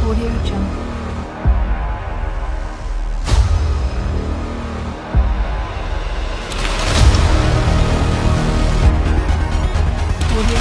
Audio Jungle. Audio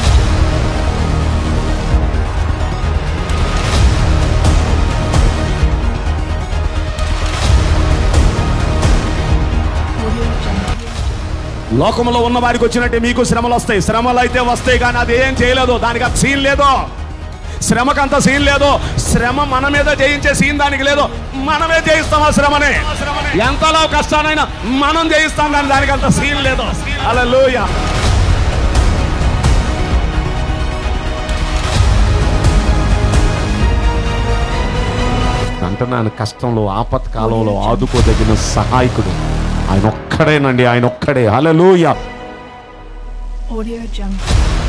లోకంలో ఉన్న వారికి వచ్చినట్టే మీకు శ్రమలు వస్తాయి. శ్రమలు అయితే వస్తాయి, కానీ అది ఏం చేయలేదు. దానికి అంత సీన్ లేదు. శ్రమకు అంత సీన్ లేదు. శ్రమ మన మీద జయించే సీన్ దానికి లేదు. మనమే జయిస్తాం ఆ శ్రమని. ఎంతలో కష్టానైనా మనం జయిస్తాం, కానీ దానికి అంత సీన్ లేదు. హల్లెలూయా. అంటున్నాను, కష్టంలో ఆపత్కాలంలో ఆదుకోదగిన సహాయకుడు ఆయన ఒక్కడేనండి. ఆయన ఒక్కడే. హల్లెలూయా. Audio Jungle.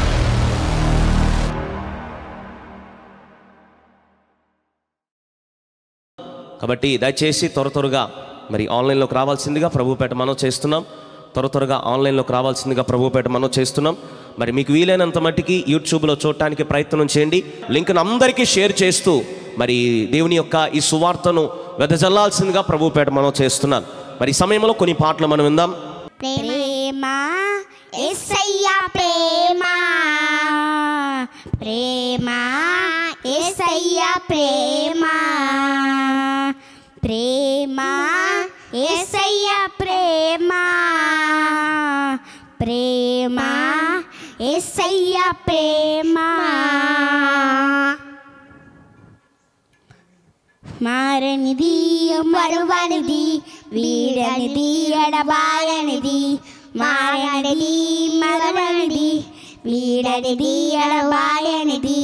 కాబట్టి దయచేసి త్వరగా మరి ఆన్లైన్లోకి రావాల్సిందిగా ప్రభుపేట మనం చేస్తున్నాం. త్వరగా ఆన్లైన్లోకి రావాల్సిందిగా ప్రభుపేట మనం చేస్తున్నాం. మరి మీకు వీలైనంత మట్టికి యూట్యూబ్లో చూడటానికి ప్రయత్నం చేయండి. లింక్ను అందరికీ షేర్ చేస్తూ మరి దేవుని యొక్క ఈ సువార్తను వెదజల్లాల్సిందిగా ప్రభుపేట మనం చేస్తున్నాం. మరి ఈ సమయంలో కొన్ని పాటలు మనం విందాం. ప్రేమ యేసయ్యా ప్రేమ, ప్రేమ యేసయ్యా ప్రేమ, ప్రేమ యేసయ్యా ప్రేమ, ప్రేమ యేసయ్యా ప్రేమ. మారనిది మరువనిది, వీడనిది ఎడబాయనిది, మారనిది మరువనిది, వీడనిది ఎడబాయనిది.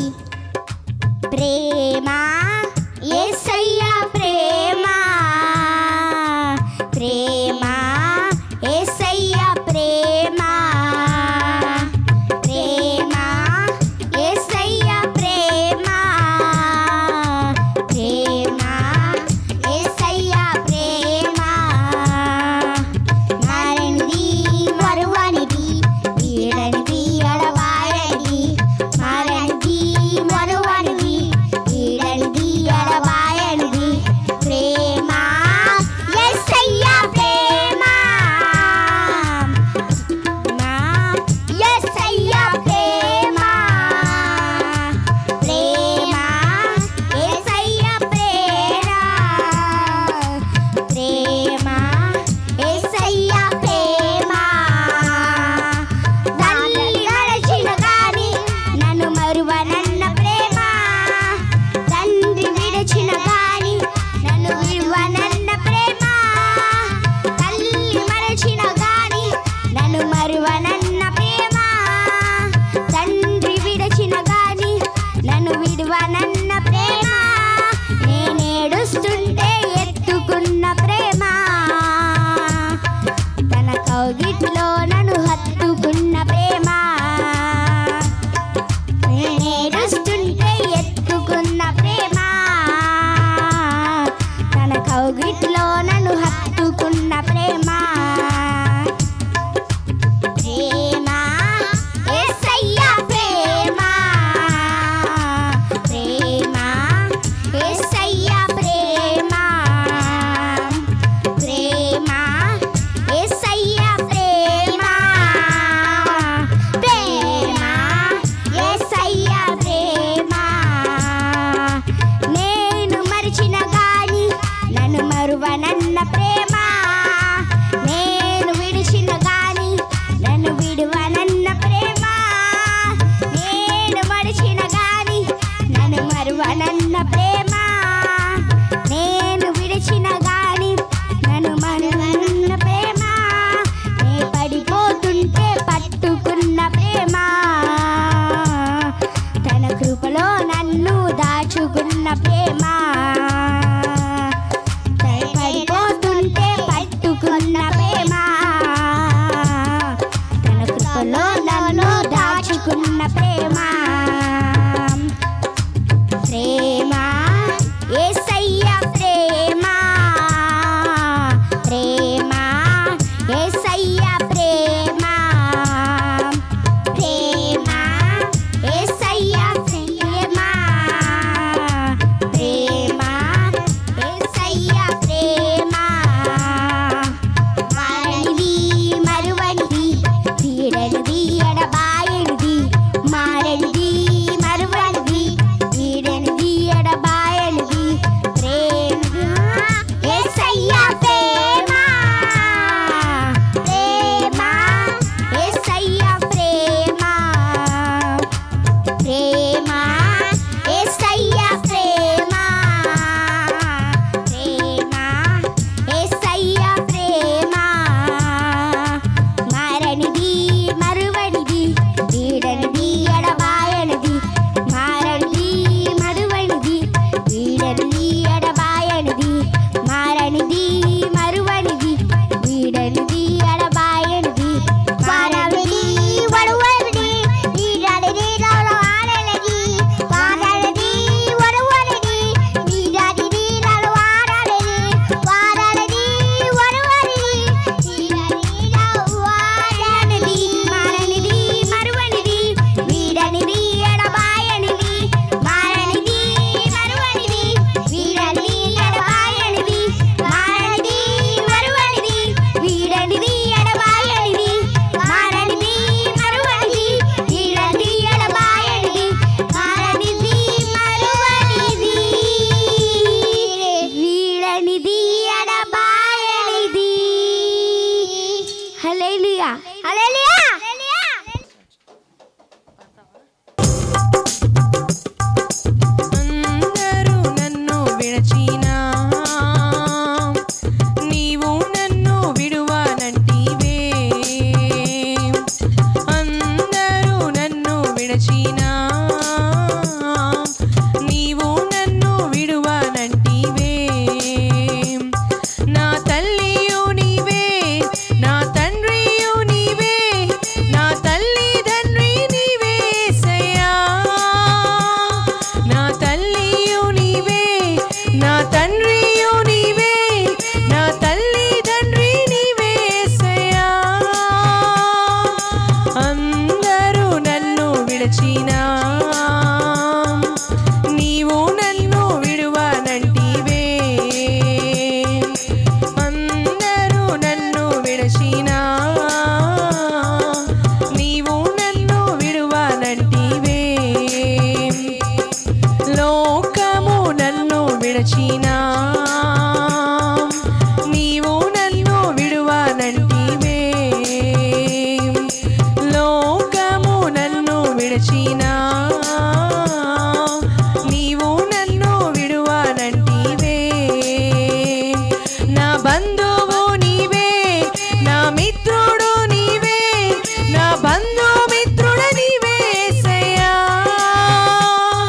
ప్రేమ యేసయ్యా ప్రేమ, ప్రేమ యేసయ్యా ప్రేమ, ప్రేమ యేసయ్యా ప్రేమ, ప్రేమ యేసయ్యా ప్రేమ. మారనిది మరువనిది, వీడనిది ఎడబాయనిది, మారనిది మరువనిది, వీడనిది ఎడబాయనిది. ప్రేమ యేసయ్యా ప్రేమ, యేసయ్యా ప్రేమ, ప్రేమ యేసయ్యా ప్రేమ, ప్రేమ యేసయ్యా ప్రేమ. తల్లి గడచిన గాని నన్ను మరువనన్న ప్రేమ, తండ్రి విడచిన గాని నన్ను విడువనన్న ప్రేమ, తల్లి మరచిన గాని నన్ను మరువనన్న ప్రేమ, తండ్రి విడచిన గాని నన్ను విడువనన్న ప్రేమ, నేనేడుస్తుంటే ఎత్తుకున్న ప్రేమ, తన కౌగిట్లో నన్ను హత్తుకున్న ప్రేమ, నేనేడుస్తుంటే ఎత్తుకున్న ప్రేమ, తన కౌగిట్లో నన్ను హత్తుకున్న ప్రేమ. ప్రేమ యేసయ్యా ప్రేమ, ప్రేమ యేసయ్యా ప్రేమ, ప్రేమ యేసయ్యా ప్రేమ, ప్రేమ యేసయ్యా ప్రేమ. నేను మరిచిన గాని నన్ను మరువనన్న ప్రేమ, నేను విడిచిన గాని నన్ను విడువనన్న ప్రేమ, నేను మరిచిన గాని నన్ను మరువనన్న ప్రేమ, నేను విడిచిన గాని నన్ను మరువనన్న ప్రేమ, నే పడిపోతుంటే పట్టుకున్న ప్రేమ, తన కృపలో నన్ను దాచుకున్న ప్రేమ, పడిపోతుంటే పట్టుకున్న ప్రేమ, తన కృపలో నన్ను దాచుకున్న ప్రేమ. ప్రేమ యేసయ్యా ప్రేమ, ప్రేమ యేసయ్యా ప్రేమ, ప్రేమ యేసయ్యా ప్రేమ,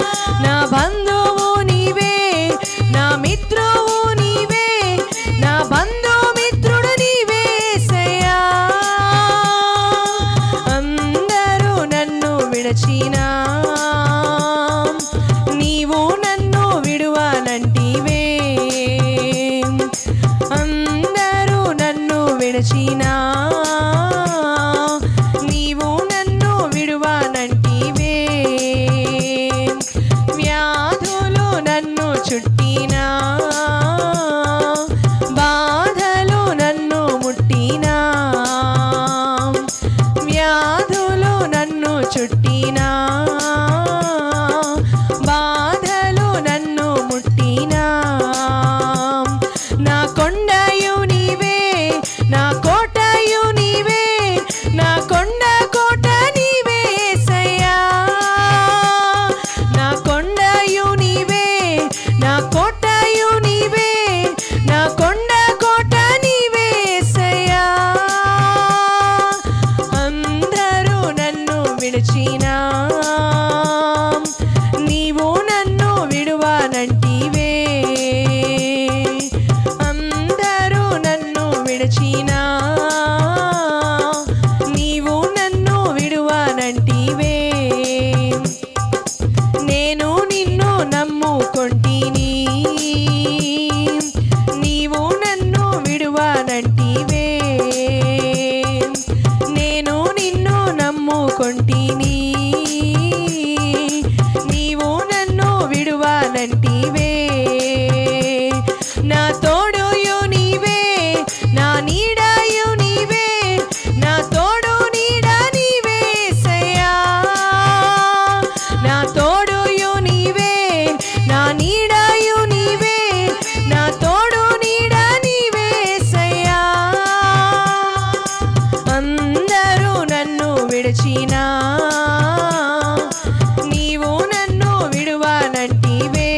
నా బంధువు నీవే, నా మిత్రువు నీవే, నా బంధుమిత్రుడు నీవే యేసయ్యా. అందరూ నన్ను విడచినా నీవు నన్ను విడువనంటివే. అందరూ నన్ను విడచినా నీవు నన్ను విడువనంటివే. వ్యాధులు నన్ను చుట్టినా, బాధలు నన్ను ముట్టినా, వ్యాధులు నన్ను చుట్టినా, బాధలు నన్ను ముట్టినా, నా కొండయు నీవే, నా కోటయు నీవే, నా కొండ కోట నీవే యేసయ్యా. నా కొండయు నీవే, నా కోటయు నీవే, నా కొండ కోట నీవే యేసయ్యా. అందరూ నన్ను విడిచినా నీవు నన్ను విడువనంటివే. అందరూ నన్ను విడిచినా నీవు నన్ను విడువనంటివే. నేను నిన్ను నమ్ముకొంటిని, నీవు నన్ను విడువనంటివే. నేను నిన్ను నమ్ముకొంటిని, నీవు నన్ను విడువనంటివే. నా తోడుయు నీవే, నా నీడయు నీవే, నా తోడు నీడ నీవే యేసయ్యా. నా తోడుయు నీవే, నా నీడయు నీవే, నా తోడు నీడ నీవే యేసయ్యా. అందరూ నన్ను విడిచినా నీవు నన్ను విడువనంటివే.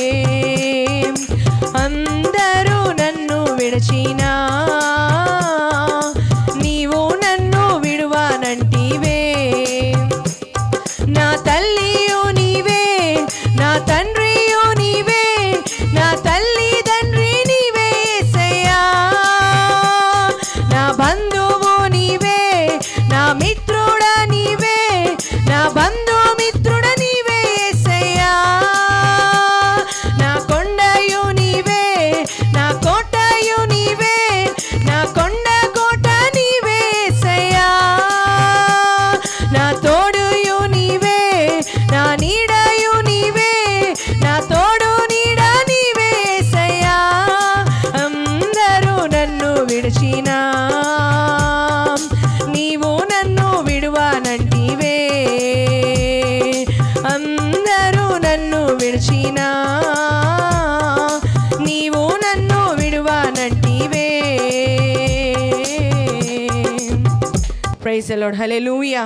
అందరూ నన్ను విడిచినా నీవు నన్ను విడువనంటివే. నా తల్లియు నీవే, నా తండ్రియు నీవే, నా తల్లి తండ్రి నీవే యేసయ్యా. నా బంధువు నీవే, నా మిత్రుడ నీవే, నా బంధుమిత్రుడ నీవే యేసయ్యా. నా కొండయు నీవే, నా కోటయు నీవే, నా కొండ కోట నీవే యేసయ్యా. నా తోడుయు నీవే, నా నీడయు నీవే, నా తోడు నీడ నీవే యేసయ్యా. అందరూ నన్ను విడిచినా నీవు నన్ను విడువనంటివే. అందరూ నన్ను విడిచినా నీవు నన్ను విడువనంటివే. Praise the lord. హల్లెలూయా.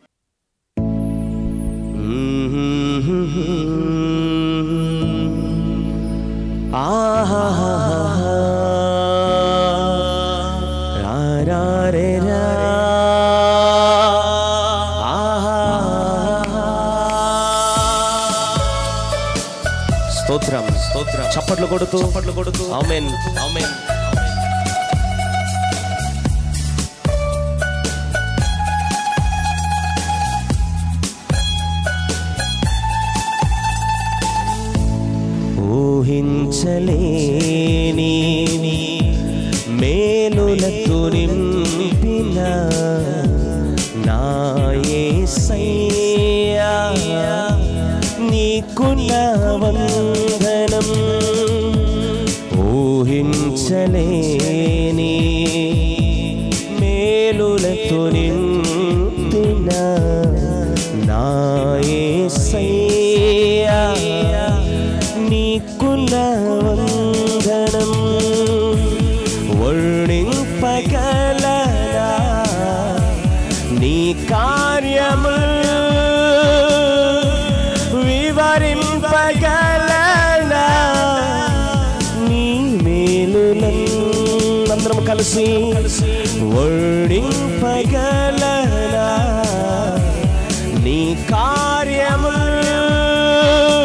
స్తోత్రం స్తోత్రం. చప్పట్లు కొడుతూ ఆమేన్ ఆమేన్. ఊహించలేని మేలులతో నింపిన నా యేసయ్యా, నీకున్న వందనం. ఊహించలేని మేలులతో నింపిన నా యేసయ్యా, నీకున్న వందనం. వర్ణింపగలనా నీ కార్యములు, వివరింపగలనా నీ మేలులను. అందరం కలిసి వర్ణింపగలనా నీ కార్యములు,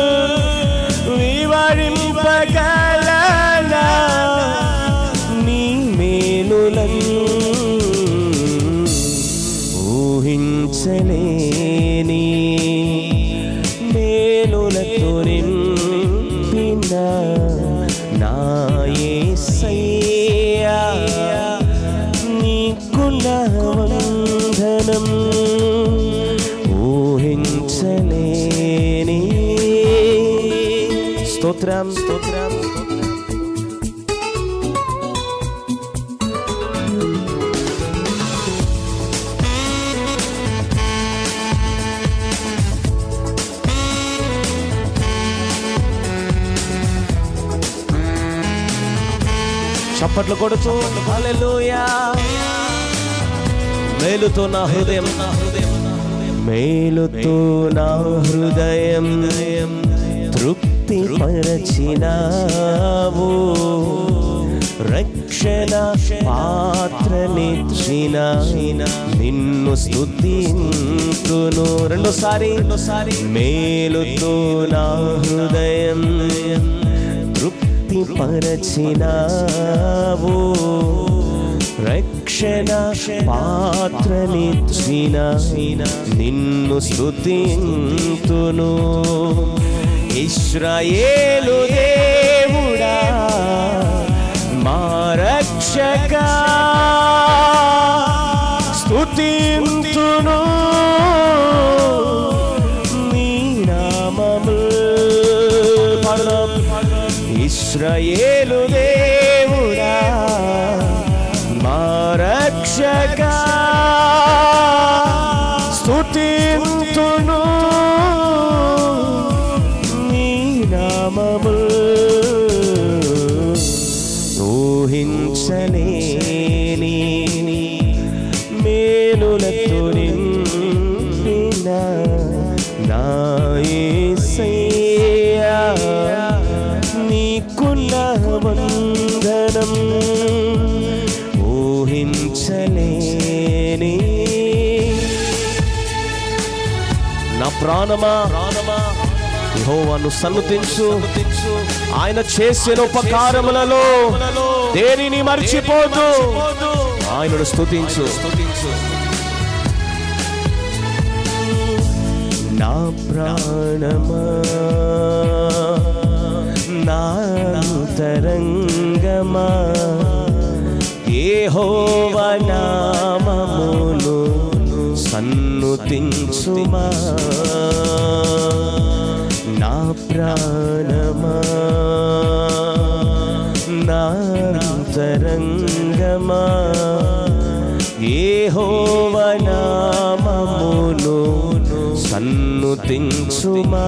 స్తోత్రం స్తోత్రం. చప్పట్లు కొడుతూ హల్లెలూయా. మేలుతో నా హృదయం, మేలుతో నా హృదయం తృప్తి పరచినావు, రక్షణ పాత్రనిచ్చిన నిన్ను స్తుతింతును. రెండోసారి మేలుతో నా హృదయం తృప్తి పరచినావు, రక్షణ పాత్రనిచ్చిన నిన్ను స్తుతింతును. ఇశ్రాయేలు దేవుడా మా రక్షకా స్తుతింతును నీ నామము. ఇశ్రాయేలు దేవుడా మా రక్షకా స్తుతింతును నీ నామము. ఊహించలేని మేలులతో నిండిన నా యేసయ్యా నీకున్న వందనం. ఊహించలేని నా ప్రాణమా యెహోవాను సన్నుతించు, ఆయన చేసిన ఉపకారములలో దేనిని మర్చిపోదు, ఆయనను స్తుతించు. నా ప్రాణమా నా అంతరంగమా యెహోవా నామమును సన్నుతించుమా. నా ప్రాణమా నా అంతరంగమా యెహోవా నామమును సన్నుతించుమా.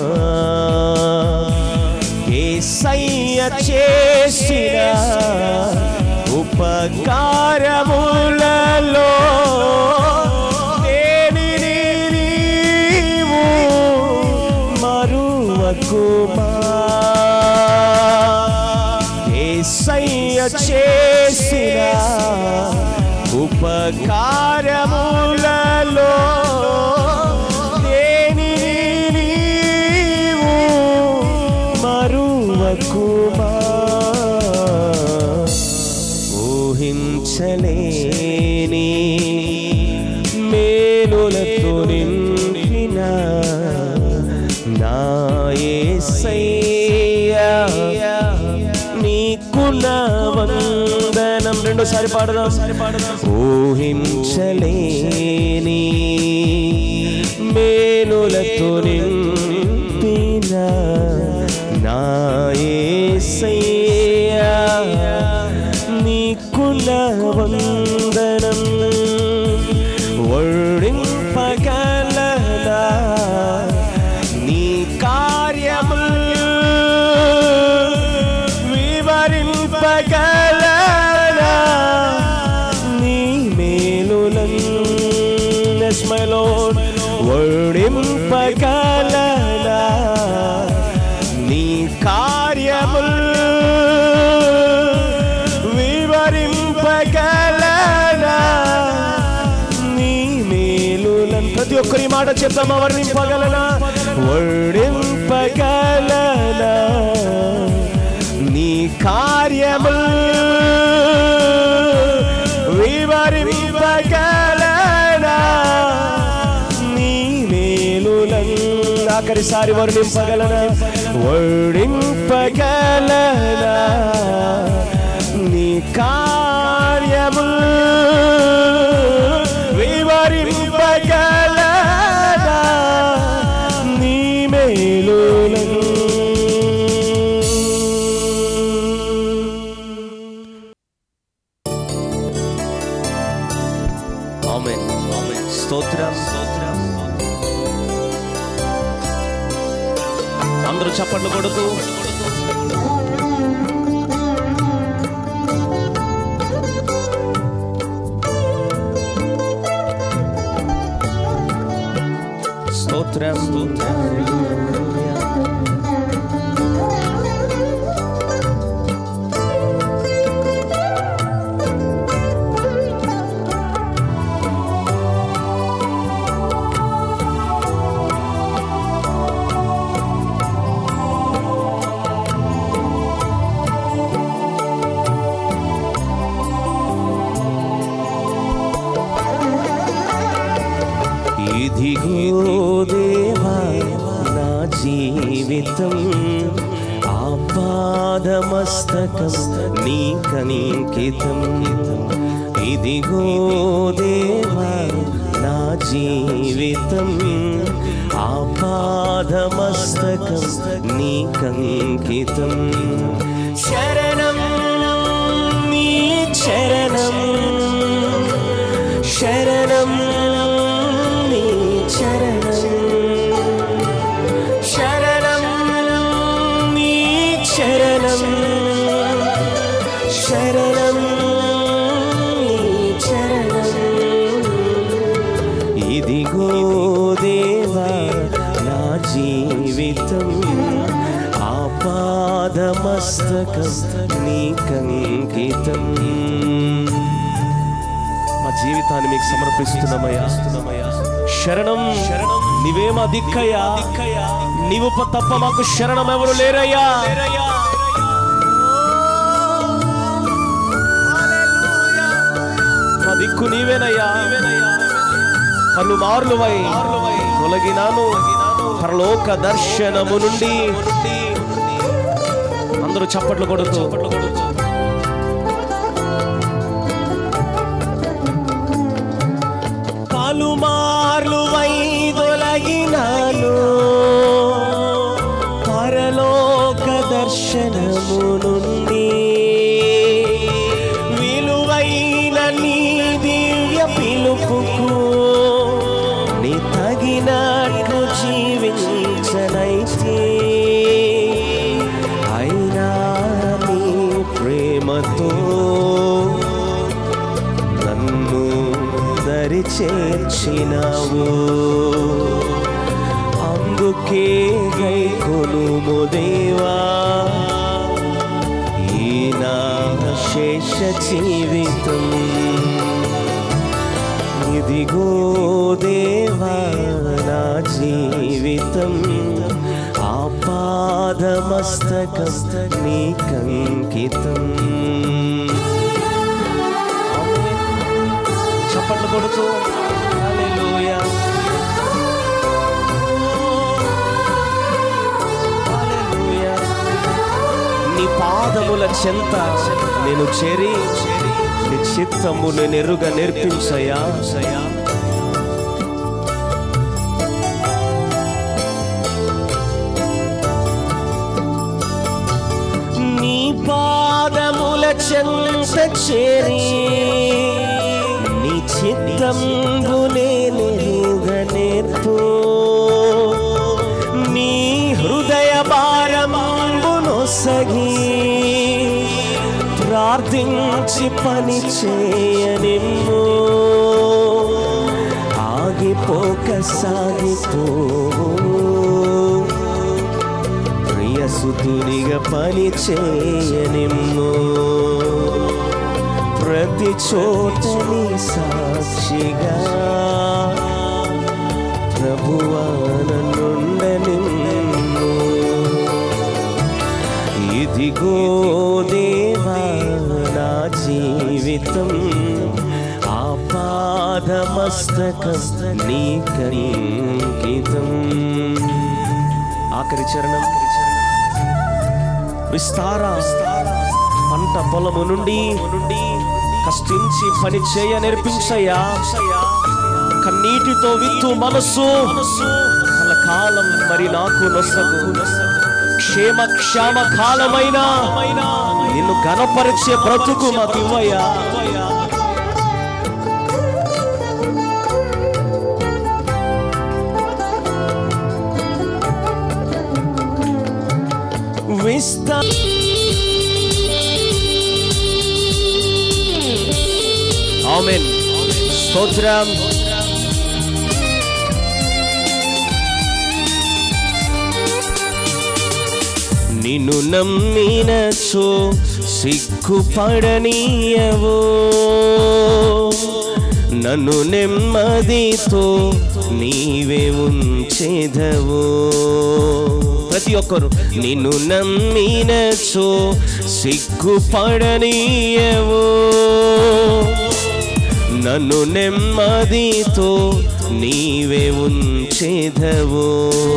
యేసయ్య చేసిన ఉపకారములలో దేనిని నీవు మరువకుమా. యేసయ్య చేసిన ఉపకారములలో దేనిని నీవు మరువకుమా. ఊహించలేని మేలులతో నిండిన నా యేసయ్యా నీకున్న వందనం. రెండోసారి పాడదాం. ఊహించలేని మేలులతో నిండిన నా యేసయ్యా నీకున్న వందనం. వర్ణింపగలనా నీ కార్యములు, వివరింపగలనా నీ మేలులను. Yes, my Lord. వర్ణింపగలనా నీ కార్యములు, వివరింపగలనా నీ మేలులను. ప్రతి ఒక్కరి మాట చెప్తామా? వర్ణింపగలనా, వర్ణింపగలనా నీ కార్యములు, వివరింపగలనా నీ మేలులను. ఆఖరిసారి వర్ణింపగలనా, వర్ణింపగలనా నీ కార్యములు, వివరింపగలనా నీ మేలులను. కొడుతూ స్తోత్రం ఇదిగో దేవా నా జీవితం ఆపాదమస్తకం నీకంకితం ఇదిగో దేవా నా జీవితం ఆపాదమస్తకం నీకంకితం శరణం నీ శరణం శరణం శరణం నీ శరణం శరణం నీ శరణం ఇదిగో దేవా నా జీవితం ఆపాదమస్తకం నీకంకితం మా జీవితాన్ని మీకు సమర్పిస్తున్నామయ్యా శరణం నీవే మా దిక్కయ్యా నీవు తప్ప మాకు శరణం ఎవరు లేరయ్యా మా దిక్కు నీవేనయ్యా పలుమార్లువై తొలగినాను పరలోక దర్శనము నుండి అందరూ చప్పట్లు కొడుతూ పలుమార్లువై తొలగినాను పరలోక దర్శనము నుండి విలువైన నీ దివ్య పిలుపుకు నీ తగినట్లు జీవించనైతే అయినా నీ ప్రేమతో నన్ను దరి చేర్చినావు అందుకే గైకొనుము దేవా ఈ నా శేష జీవితం ఇదిగో దేవా నా జీవితం ఆపాదమస్తకం నీకంకితం చప్పట్లు కొడుతూ హల్లెలూయా హల్లెలూయా నీ పాదముల చెంత నేను చేరి నీ చిత్తమును నెరుగ నేర్పించయ్యా నీ పాదముల చెంత చేరి నీ చిత్తంబునే నెరుగ నేర్పు నీ హృదయ భారమంబునొసగి ప్రార్థించి పని చేయనిమ్ము ఆగిపోక సాగిపోవు ప్రియసుతునిగా పని చేయనిమ్ము ప్రతి చోటని సాక్షిగా ప్రభువా నన్నుండనిమ్ము ఇదిగో దేవా నా జీవితం ఆపాదమస్తకం నీకంకితం ఆఖరి చరణం విస్తార పంట పొలము నుండి కష్టించి పని చేయ నేర్పించయ్యా కన్నీటితో విత్తు మనసు కలకాలం మరి నాకు నొసగు క్షేమ క్షామ కాలమైన నిన్ను గణపరిచే బ్రతుకు మాకివ్వయ్యా ఆమేన్. స్తోత్రం. నిన్ను నమ్మినచో సిగ్గుపడనీయవో, నన్ను నెమ్మదితో నీవే ఉంచెదవో. ప్రతి ఒక్కరు నిన్ను నమ్మినచో సిగ్గుపడనీయవో, నన్ను నెమ్మదితో నీవే ఉంచెదవో.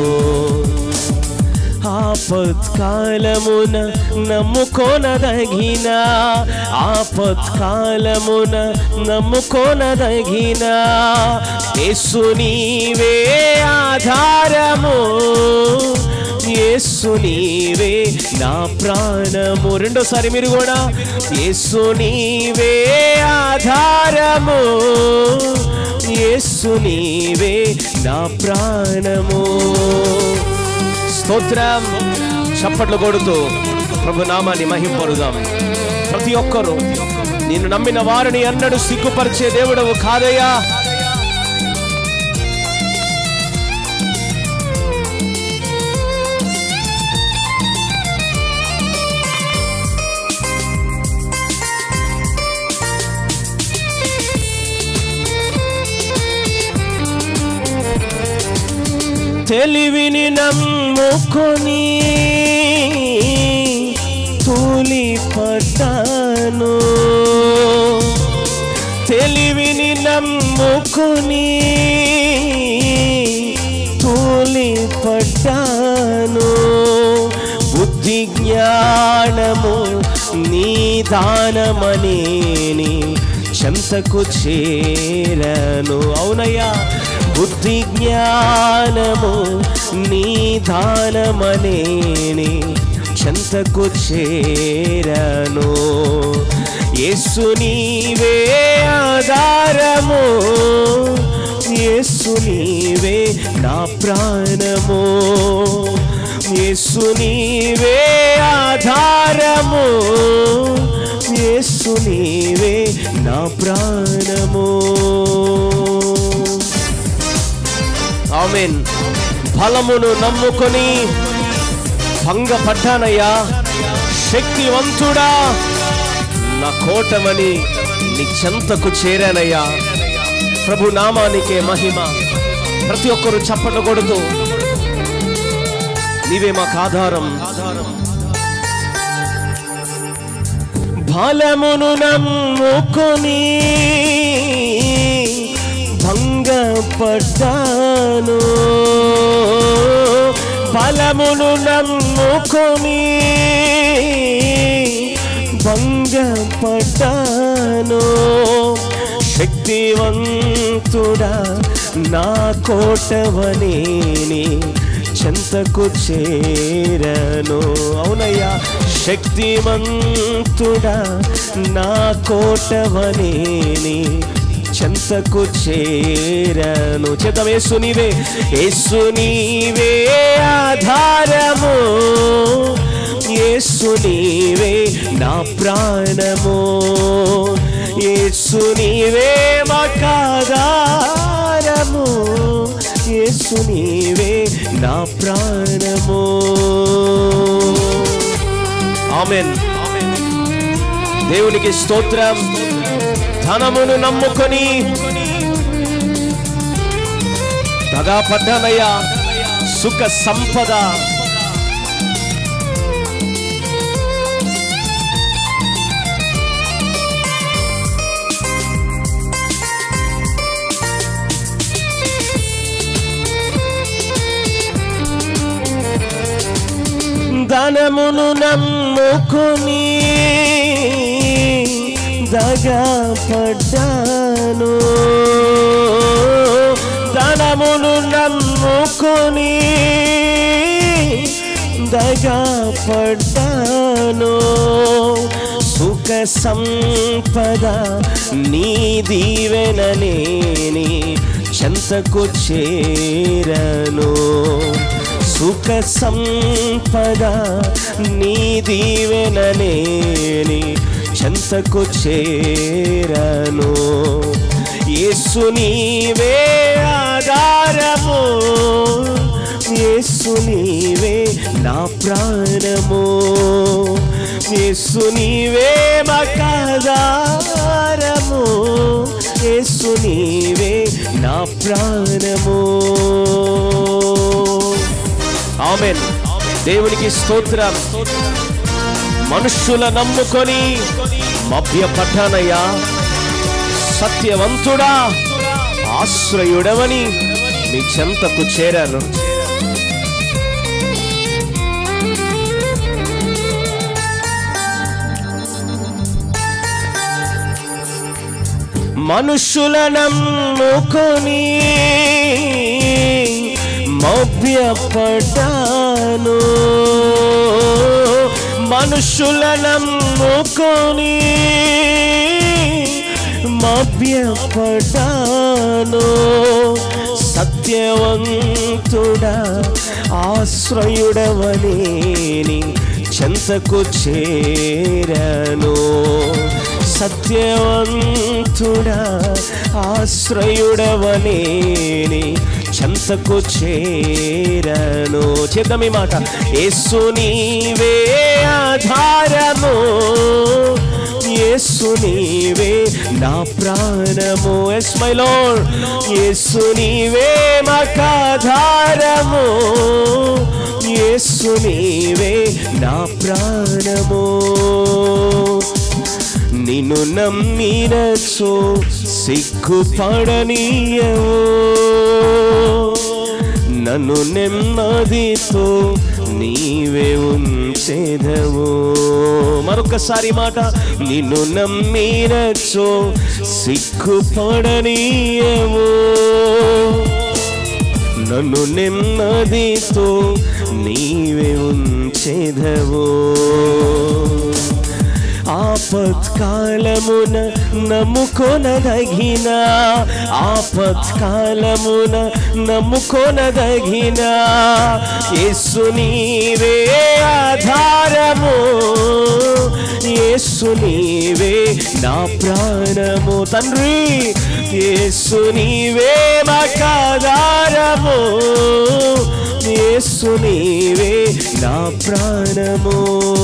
ఆపత్కాలమున నమ్ముకొనదగిన, ఆపత్కాలమున నమ్ముకొనదగిన యేసు నీవే ఆధారము, యేసు నీవే నా ప్రాణము. రెండోసారి మీరు కూడా యేసు నీవే ఆధారము, యేసు నీవే నా ప్రాణము. స్తోత్రం. చప్పట్లు కొడుతూ ప్రభు నామాన్ని మహింపరుదాం. ప్రతి ఒక్కరూ నిన్ను నమ్మిన వారిని అన్నడు సిగ్గుపరిచే దేవుడవు కాదయ్యా. తెలివిని నమ్ముకొని తూలిపడ్డాను, తెలివిని నమ్ముకొని తూలిపడ్డాను. బుద్ధి జ్ఞానము నీ దానమని చెంతకు చేరను. అవునయ్యా, బుద్ధి జ్ఞానము నీ దానమనేని చెంతకు చేరను. యేసు నీవే ఆధారము, యేసు నీవే నా ప్రాణము, యేసు నీవే ఆధారము, యేసు నీవే నా ప్రాణము. ఆమేన్. ఫలమును నమ్ముకొని భంగపడ్డానయ్యా, శక్తివంతుడా నా కోటమని నీ చెంతకు చేరానయ్యా. ప్రభు నామానికే మహిమ. ప్రతి ఒక్కరూ చప్పట్లు కొడుతూ నీవే మాకు ఆధారం. ఫలమును నమ్ముకొని భంగపడ్డాను, ఫలమును నమ్ముకొని భంగపడ్డాను. శక్తివంతుడా నా కోటవనేని చెంతకు చేరను. అవునయ్యా, శక్తివంతుడా నా కోటవనేని చెంతకు చేరను. చేద్దాం. యేసు నీవే, యేసు నీవే ఆధారము, యేసు నీవే నా ప్రాణము, యేసు నీవే మాకాధారము, యేసు నీవే నా ప్రాణము. ఆమేన్. దేవునికి స్తోత్రం. ధనమును నమ్ముకొని దగా పడ్డానయ్యా, సుఖ సంపద ధనమును నమ్ముకొని దగా పడ్డాను, ధనమును నమ్ముకొని దగా పడ్డాను. సుఖ సంపద నీ దీవెననేని చెంతకు చేరను. సుఖ సంపద నీ దీవెననే చెంతకు చేరను. యేసు నీవే ఆధారము, యేసు నీవే నా ప్రాణము, యేసు నీవే మాకాధారము, యేసు నీవే నా ప్రాణము. ఆమేన్. దేవునికి స్తోత్రం. మనుష్యుల నమ్ముకొని మభ్యపడ్డానయ్యా, సత్యవంతుడా ఆశ్రయుడవని నీ చెంతకు చేరాను. మనుష్యుల నమ్ముకొని మభ్యపడ్డాను, మనుష్యుల నమ్ముకొని మభ్యపడ్డాను, సత్యవంతుడా ఆశ్రయుడవని చెంతకు చేరాను. సత్యవంతుడా ఆశ్రయుడవని చెంతకు చేరాను. చేద్దాం ఈ మాట. యేసు నీవే ఆధారము, యేసు నీవే నా ప్రాణము. Yes my lord. యేసు నీవే మాకాధారము, యేసు నీవే నా ప్రాణము. నిన్ను నమ్మినచో సిగ్గుపడనీయవు, నన్ను నెమ్మదితో నీవే ఉంచెదవు. మరొకసారి మాట. నిన్ను నమ్మినచో సిగ్గుపడనీయవు, నన్ను నెమ్మదితో నీవే ఉంచెదవు. ఆపత్కాలమున నమ్ముకొనదగిన, ఆపత్కాలమున నమ్ముకొనదగిన యేసు నీవే ఆధారము, యేసు నీవే నా ప్రాణము. తండ్రి యేసు నీవే మాకాధారము, యేసు నీవే నా ప్రాణము.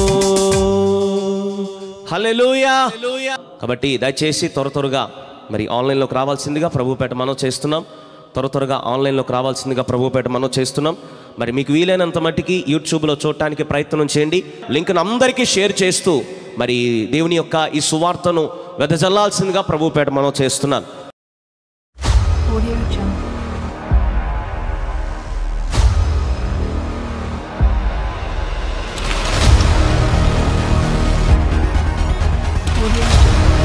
హల్లెలూయా. కాబట్టి దయచేసి త్వరగా మరి ఆన్లైన్లోకి రావాల్సిందిగా ప్రభుపేట మనం చేస్తున్నాం. త్వరగా ఆన్లైన్లోకి రావాల్సిందిగా ప్రభుపేట మనం చేస్తున్నాం. మరి మీకు వీలైనంత మట్టికి యూట్యూబ్లో చూడటానికి ప్రయత్నం చేయండి. లింక్ను అందరికీ షేర్ చేస్తూ మరి దేవుని యొక్క ఈ సువార్తను వెదజల్లాల్సిందిగా ప్రభుపేట మనం చేస్తున్నాం. Audio Jungle. Audio Jungle.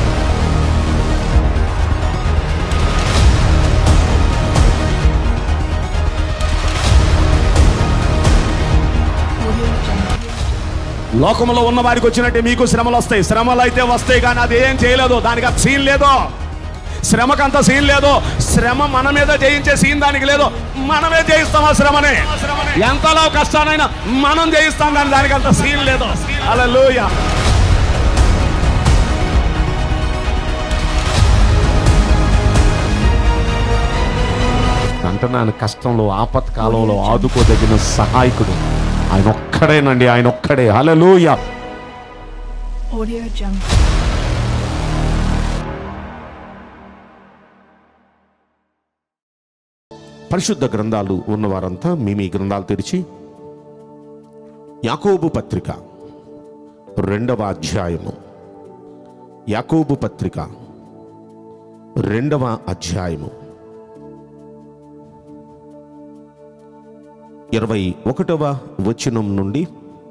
Audio Jungle. లోకంలో ఉన్న వారికి వచ్చినట్టే మీకు శ్రమలు వస్తాయి. శ్రమలు అయితే వస్తాయి, కానీ అది ఏం చేయలేదు. దానికి అంత సీన్ లేదు. శ్రమకంత సీన్ లేదు. శ్రమ మన మీద జయించే సీన్ దానికి లేదు. మనమే జయిస్తాం ఆ శ్రమని. ఎంతలో కష్టానైనా మనం జయిస్తాం, కానీ దానికి అంత సీన్ లేదు. హల్లెలూయా. అంటున్నాను, కష్టంలో ఆపత్కాలంలో ఆదుకోదగిన సహాయకుడు ఆయన ఒక్కడేనండి, ఆయన ఒక్కడే. హల్లెలూయా. Audio Jungle. పరిశుద్ధ గ్రంథాలు ఉన్నవారంతా మీ గ్రంథాలు తెరిచి యాకోబు పత్రిక 2వ అధ్యాయము, యాకోబు పత్రిక 2వ అధ్యాయము 21వ వచనం నుండి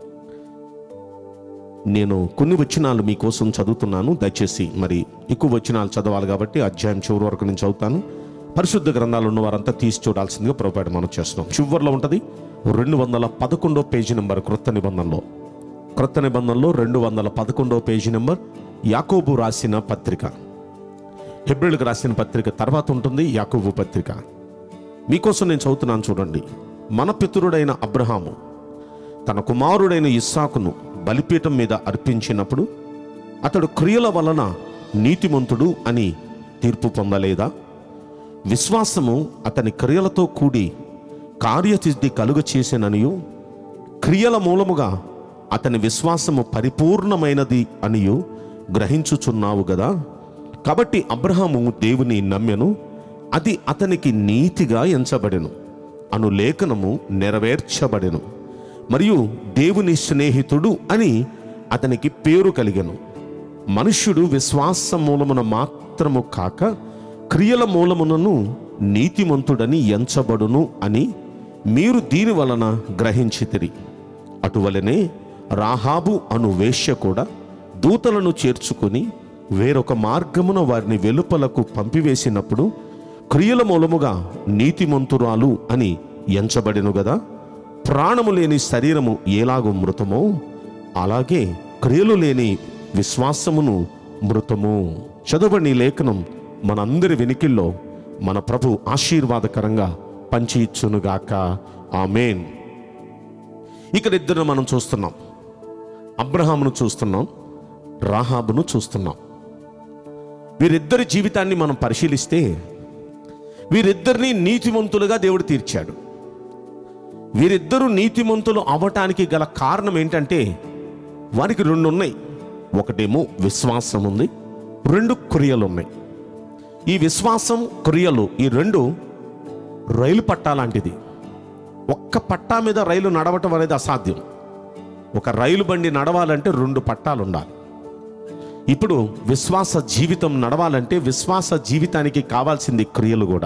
నేను కొన్ని వచనాలు మీకోసం చదువుతున్నాను. దయచేసి మరి ఎక్కువ వచనాలు చదవాలి కాబట్టి అధ్యాయం చివరి వరకు నేను చదువుతాను. పరిశుద్ధ గ్రంథాలు ఉన్న వారంతా తీసి చూడాల్సిందిగా ప్రభుపేట మనం చేస్తున్నాం. చివరిలో ఉంటుంది 211వ పేజీ నెంబర్ క్రొత్త నిబంధనలో. క్రొత్త నిబంధనలో 211వ పేజీ నెంబర్ యాకోబు రాసిన పత్రిక. హెబ్రీయులకు రాసిన పత్రిక తర్వాత ఉంటుంది యాకోబు పత్రిక. మీకోసం నేను చదువుతున్నాను చూడండి. మన పితరుడైన అబ్రహాము తన కుమారుడైన ఇస్సాకును బలిపీఠం మీద అర్పించినప్పుడు అతడు క్రియల వలన నీతిమంతుడు అని తీర్పు పొందలేదా? విశ్వాసము అతని క్రియలతో కూడి కార్యసిద్ధి కలుగ చేసిననియు, క్రియల మూలముగా అతని విశ్వాసము పరిపూర్ణమైనది అనియు గ్రహించుచున్నావు గదా. కాబట్టి అబ్రహాము దేవుని నమ్మెను, అది అతనికి నీతిగా ఎంచబడెను అను లేఖనము నెరవేర్చబడెను. మరియు దేవుని స్నేహితుడు అని అతనికి పేరు కలిగెను. మనుష్యుడు విశ్వాస మూలమున మాత్రము కాక క్రియల మూలమునను నీతిమంతుడని ఎంచబడును అని మీరు దీని వలన గ్రహించితిరి. అటువలనే రాహాబు అను వేశ్య కూడా దూతలను చేర్చుకుని వేరొక మార్గమున వారిని వెలుపలకు పంపివేసినప్పుడు క్రియల మూలముగా నీతిమంతురాలు అని ఎంచబడెను గదా. ప్రాణము లేని శరీరము ఎలాగో మృతమో అలాగే క్రియలు లేని విశ్వాసమును మృతము. చదవని లేఖనం మనందరి వెనికిల్లో మన ప్రభు ఆశీర్వాదకరంగా పంచి ఇచ్చునుగాక. ఆమేన్. ఇక్కడ ఇద్దరు మనం చూస్తున్నాం, అబ్రహామును చూస్తున్నాం, రాహాబును చూస్తున్నాం. వీరిద్దరి జీవితాన్ని మనం పరిశీలిస్తే వీరిద్దరిని నీతిమంతులుగా దేవుడు తీర్చాడు. వీరిద్దరూ నీతిమంతులు అవ్వటానికి గల కారణం ఏంటంటే వారికి రెండు ఉన్నాయి. ఒకటేమో విశ్వాసం ఉంది, రెండు క్రియలు ఉన్నాయి. ఈ విశ్వాసం క్రియలు ఈ రెండు రైలు పట్టా లాంటిది. ఒక్క పట్టా మీద రైలు నడవటం అనేది అసాధ్యం. ఒక రైలు బండి నడవాలంటే రెండు పట్టాలు ఉండాలి. ఇప్పుడు విశ్వాస జీవితం నడవాలంటే విశ్వాస జీవితానికి కావాల్సింది క్రియలు కూడా.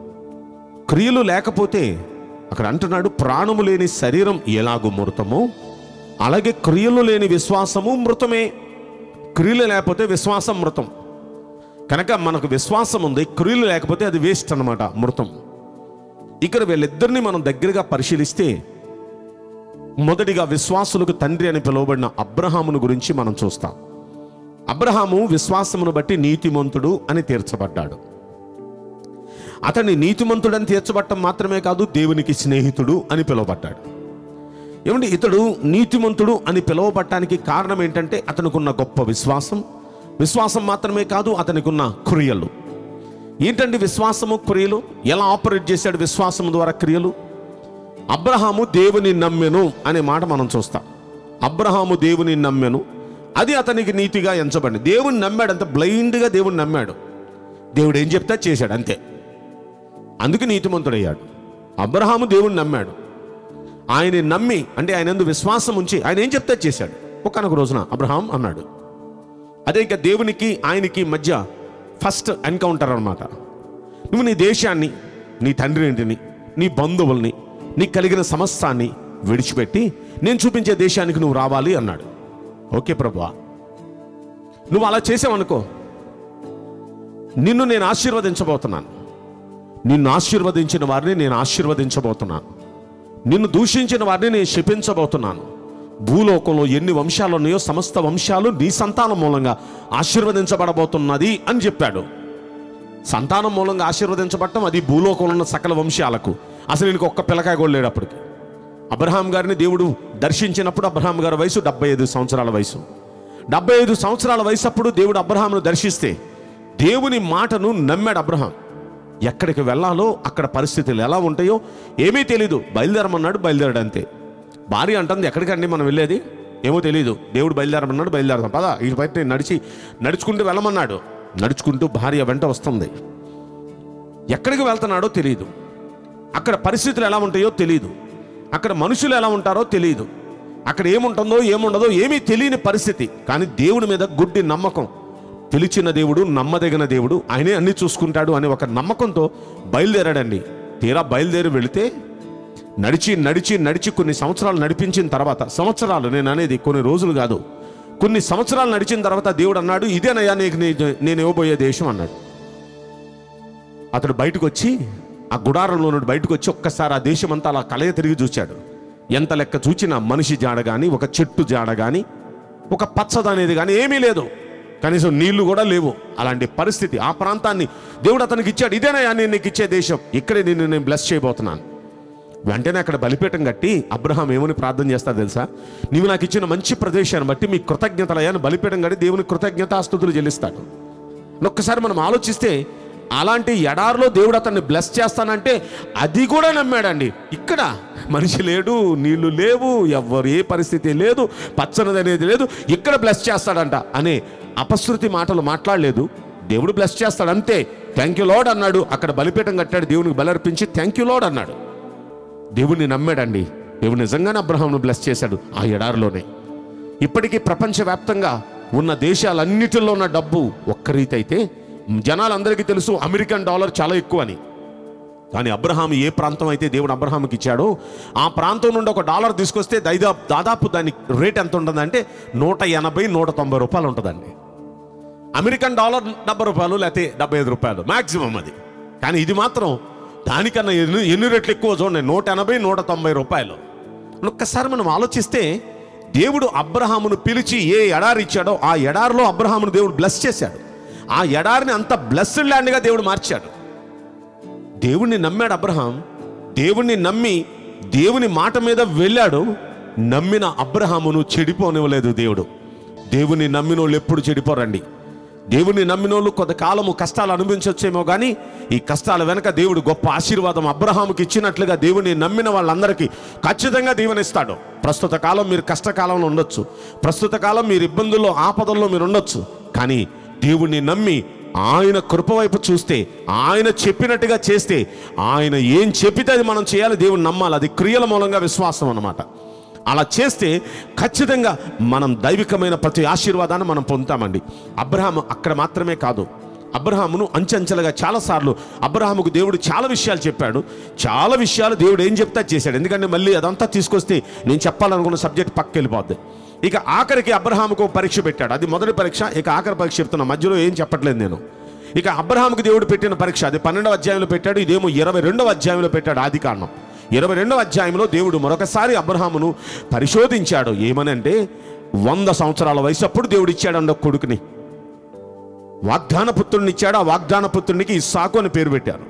క్రియలు లేకపోతే అక్కడ అంటున్నాడు, ప్రాణము లేని శరీరం ఎలాగూ మృతమో అలాగే క్రియలు లేని విశ్వాసము మృతమే. క్రియలు లేకపోతే విశ్వాసం మృతం. కనుక మనకు విశ్వాసం ఉంది, క్రియలు లేకపోతే అది వేస్ట్ అన్నమాట, మృతం. ఇక్కడ వీళ్ళిద్దరిని మనం దగ్గరగా పరిశీలిస్తే మొదటిగా విశ్వాసులకు తండ్రి అని పిలువబడిన అబ్రహామును గురించి మనం చూస్తాం. అబ్రహాము విశ్వాసమును బట్టి నీతిమంతుడు అని తీర్చబడ్డాడు. అతన్ని నీతిమంతుడని తీర్చబడటం మాత్రమే కాదు, దేవునికి స్నేహితుడు అని పిలువబడ్డాడు. ఏమంటే ఇతడు నీతిమంతుడు అని పిలువబడటానికి కారణం ఏంటంటే అతనికున్న గొప్ప విశ్వాసం. విశ్వాసం మాత్రమే కాదు, అతనికున్న క్రియలు. ఏంటంటే విశ్వాసము క్రియలు ఎలా ఆపరేట్ చేశాడు? విశ్వాసం ద్వారా క్రియలు. అబ్రహాము దేవుని నమ్మెను అనే మాట మనం చూస్తాం. అబ్రహాము దేవుని నమ్మెను, అది అతనికి నీతిగా ఎంచబడింది. దేవుని నమ్మాడు, అంత బ్లైండ్గా దేవుని నమ్మాడు. దేవుడు ఏం చెప్తే చేశాడు అంతే, అందుకు నీతిమంతుడయ్యాడు. అబ్రహాము దేవుని నమ్మాడు, ఆయన నమ్మి అంటే ఆయన యందు విశ్వాసం ఉంచి ఆయన ఏం చెప్తే చేశాడు. ఒకానొక రోజున అబ్రహాం అన్నాడు. అదే ఇంకా దేవునికి ఆయనకి మధ్య ఫస్ట్ ఎన్కౌంటర్ అన్నమాట. నువ్వు నీ దేశాన్ని, నీ తండ్రి ఇంటిని, నీ బంధువుల్ని, నీకు కలిగిన సమస్తాన్ని విడిచిపెట్టి నేను చూపించే దేశానికి నువ్వు రావాలి అన్నాడు. ఓకే ప్రభువా, నువ్వు అలా చేసావనుకో నిన్ను నేను ఆశీర్వదించబోతున్నాను. నిన్ను ఆశీర్వదించిన వారిని నేను ఆశీర్వదించబోతున్నాను. నిన్ను దూషించిన వారిని నేను శపించబోతున్నాను. భూలోకంలో ఎన్ని వంశాలు ఉన్నాయో సమస్త వంశాలు నీ సంతానం మూలంగా ఆశీర్వదించబడబోతున్నది అని చెప్పాడు. సంతానం మూలంగా ఆశీర్వదించబడటం అది భూలోకంలో ఉన్న సకల వంశాలకు. అసలు నీకు ఒక్క పిల్లకాయ కూడా లేడు. అప్పటికి అబ్రహాం గారిని దేవుడు దర్శించినప్పుడు అబ్రహాం గారి వయసు 75 సంవత్సరాల వయసు. 75 సంవత్సరాల వయసు అప్పుడు దేవుడు అబ్రహాంను దర్శిస్తే దేవుని మాటను నమ్మాడు అబ్రహాం. ఎక్కడికి వెళ్ళాలో అక్కడ పరిస్థితులు ఎలా ఉంటాయో ఏమీ తెలీదు. బయలుదేరమన్నాడు, బయలుదేరాడు అంతే. భార్య అంటుంది, ఎక్కడికండి మనం వెళ్ళేది? ఏమో తెలియదు. దేవుడు బయలుదేరమన్నాడు, బయలుదేరదాం పదా, ఇటు బయట నడుచుకుంటూ వెళ్ళమన్నాడు. నడుచుకుంటూ భార్య వెంట వస్తుంది. ఎక్కడికి వెళ్తున్నాడో తెలియదు. అక్కడ పరిస్థితులు ఎలా ఉంటాయో తెలియదు. అక్కడ మనుషులు ఎలా ఉంటారో తెలియదు. అక్కడ ఏముంటుందో ఏముండదో ఏమీ తెలియని పరిస్థితి. కానీ దేవుడి మీద గుడ్డి నమ్మకం. పిలిచిన దేవుడు, నమ్మదగిన దేవుడు, ఆయనే అన్ని చూసుకుంటాడు అనే ఒక నమ్మకంతో బయలుదేరాడండి. తీరా బయలుదేరి వెళితే నడిచి నడిచి నడిచి కొన్ని సంవత్సరాలు నడిపించిన తర్వాత, సంవత్సరాలు నేను అనేది కొన్ని రోజులు కాదు, కొన్ని సంవత్సరాలు నడిచిన తర్వాత దేవుడు అన్నాడు, ఇదేనయ్యా నీకు నేను ఇవ్వబోయే దేశం అన్నాడు. అతడు బయటకు వచ్చి ఆ గుడారంలో నుండి బయటకు వచ్చి ఒక్కసారి ఆ దేశం అంతా అలా కలయ తిరిగి చూశాడు. ఎంత లెక్క చూచినా మనిషి జాడ కానీ, ఒక చెట్టు జాడ కానీ, ఒక పచ్చదనేది కానీ ఏమీ లేదు. కనీసం నీళ్లు కూడా లేవు. అలాంటి పరిస్థితి. ఆ ప్రాంతాన్ని దేవుడు అతనికి ఇచ్చాడు. ఇదేనయ్యా నేను నీకు ఇచ్చే దేశం, ఇక్కడే నేను బ్లెస్ చేయబోతున్నాను. వెంటనే అక్కడ బలిపీఠం కట్టి అబ్రహాం ఏమని ప్రార్థన చేస్తాడు తెలుసా? నీవు నాకు ఇచ్చిన మంచి ప్రదేశాన్ని బట్టి మీ కృతజ్ఞతలయ్యాను బలిపీఠం కట్టి దేవునికి కృతజ్ఞతాస్తుతులు చెల్లిస్తాడు. ఒక్కసారి మనం ఆలోచిస్తే అలాంటి ఎడారిలో దేవుడు అతన్ని బ్లెస్ చేస్తానంటే అది కూడా నమ్మాడండి. ఇక్కడ మనిషి లేడు, నీళ్లు లేవు, ఎవ్వరు ఏ పరిస్థితి లేదు, పచ్చనిది అనేది లేదు, ఇక్కడ బ్లెస్ చేస్తాడంట అనే అపశృతి మాటలు మాట్లాడలేదు. దేవుడు బ్లెస్ చేస్తాడు అంతే. థ్యాంక్ యూ లార్డ్ అన్నాడు. అక్కడ బలిపీఠం కట్టాడు, దేవునికి బలర్పించి థ్యాంక్ యూ లార్డ్ అన్నాడు. దేవుడిని నమ్మాడండి. దేవుడు నిజంగానే అబ్రహాంను బ్లెస్ చేశాడు ఆ ఎడారిలోనే. ఇప్పటికీ ప్రపంచవ్యాప్తంగా ఉన్న దేశాలన్నిటిలో ఉన్న డబ్బు ఒక్క రీతి అయితే జనాలందరికీ తెలుసు అమెరికన్ డాలర్ చాలా ఎక్కువ అని. కానీ అబ్రహాం ఏ ప్రాంతం అయితే దేవుడు అబ్రహాంకి ఇచ్చాడో ఆ ప్రాంతం నుండి ఒక డాలర్ తీసుకొస్తే దాదాపు దాని రేట్ ఎంత ఉంటుందంటే 180-190 రూపాయలు ఉంటుందండి. అమెరికన్ డాలర్ 70 రూపాయలు లేకపోతే 75 రూపాయలు మ్యాక్సిమం అది. కానీ ఇది మాత్రం దానికన్నా ఎన్ని రెట్లు ఎక్కువ చూడండి, 180-190 రూపాయలు. ఒక్కసారి మనం ఆలోచిస్తే దేవుడు అబ్రహామును పిలిచి ఏ ఎడారి ఇచ్చాడో ఆ ఎడారిలో అబ్రహామును దేవుడు బ్లెస్ చేశాడు. ఆ ఎడారిని అంత బ్లెస్డ్ ల్యాండ్గా దేవుడు మార్చాడు. దేవుణ్ణి నమ్మాడు అబ్రహాం. దేవుణ్ణి నమ్మి దేవుని మాట మీద వెళ్ళాడు. నమ్మిన అబ్రహామును చెడిపోనివ్వలేదు దేవుడు. దేవుని నమ్మిన వాళ్ళు ఎప్పుడు చెడిపోరండి. దేవుని నమ్మిన వాళ్ళు కొంతకాలము కష్టాలు అనుభవించవచ్చేమో కానీ ఈ కష్టాల వెనక దేవుడు గొప్ప ఆశీర్వాదం అబ్రహాముకి ఇచ్చినట్లుగా దేవుని నమ్మిన వాళ్ళందరికీ ఖచ్చితంగా దీవెనిస్తాడు. ప్రస్తుత కాలం మీరు కష్టకాలంలో ఉండొచ్చు, ప్రస్తుత కాలం మీరు ఇబ్బందుల్లో ఆపదల్లో మీరు ఉండొచ్చు. కానీ దేవుణ్ణి నమ్మి ఆయన కృప వైపు చూస్తే, ఆయన చెప్పినట్టుగా చేస్తే, ఆయన ఏం చెప్పితే అది మనం చేయాలి. దేవుని నమ్మాలి. అది క్రియల మూలంగా విశ్వాసం అన్నమాట. అలా చేస్తే ఖచ్చితంగా మనం దైవికమైన ప్రతి ఆశీర్వాదాన్ని మనం పొందుతామండి. అబ్రహాము అక్కడ మాత్రమే కాదు, అబ్రహామును అంచెంచెలుగా చాలాసార్లు అబ్రహాముకు దేవుడు చాలా విషయాలు చెప్పాడు. చాలా విషయాలు దేవుడు ఏం చెప్తా చేశాడు. ఎందుకంటే మళ్ళీ అదంతా తీసుకొస్తే నేను చెప్పాలనుకున్న సబ్జెక్ట్ పక్కకి వెళ్ళిపోద్ది. ఇక ఆఖరికి అబ్రహాముకు పరీక్ష పెట్టాడు. అది మొదటి పరీక్ష. ఇక ఆఖరి పరీక్ష చెప్తున్నా, మధ్యలో ఏం చెప్పట్లేదు నేను. ఇక అబ్రహాముకు దేవుడు పెట్టిన పరీక్ష అది 12వ అధ్యాయంలో పెట్టాడు. ఇదేమో 22వ అధ్యాయంలో పెట్టాడు. ఆదికాండం 22వ అధ్యాయంలో దేవుడు మరొకసారి అబ్రహామును పరిశోధించాడు. ఏమనంటే 100 సంవత్సరాల వయసు అప్పుడు దేవుడు ఇచ్చాడు ఒక కొడుకుని, వాగ్దాన పుత్రుడిని ఇచ్చాడు. ఆ వాగ్దాన పుత్రునికి ఇస్సాకు అని పేరు పెట్టారు.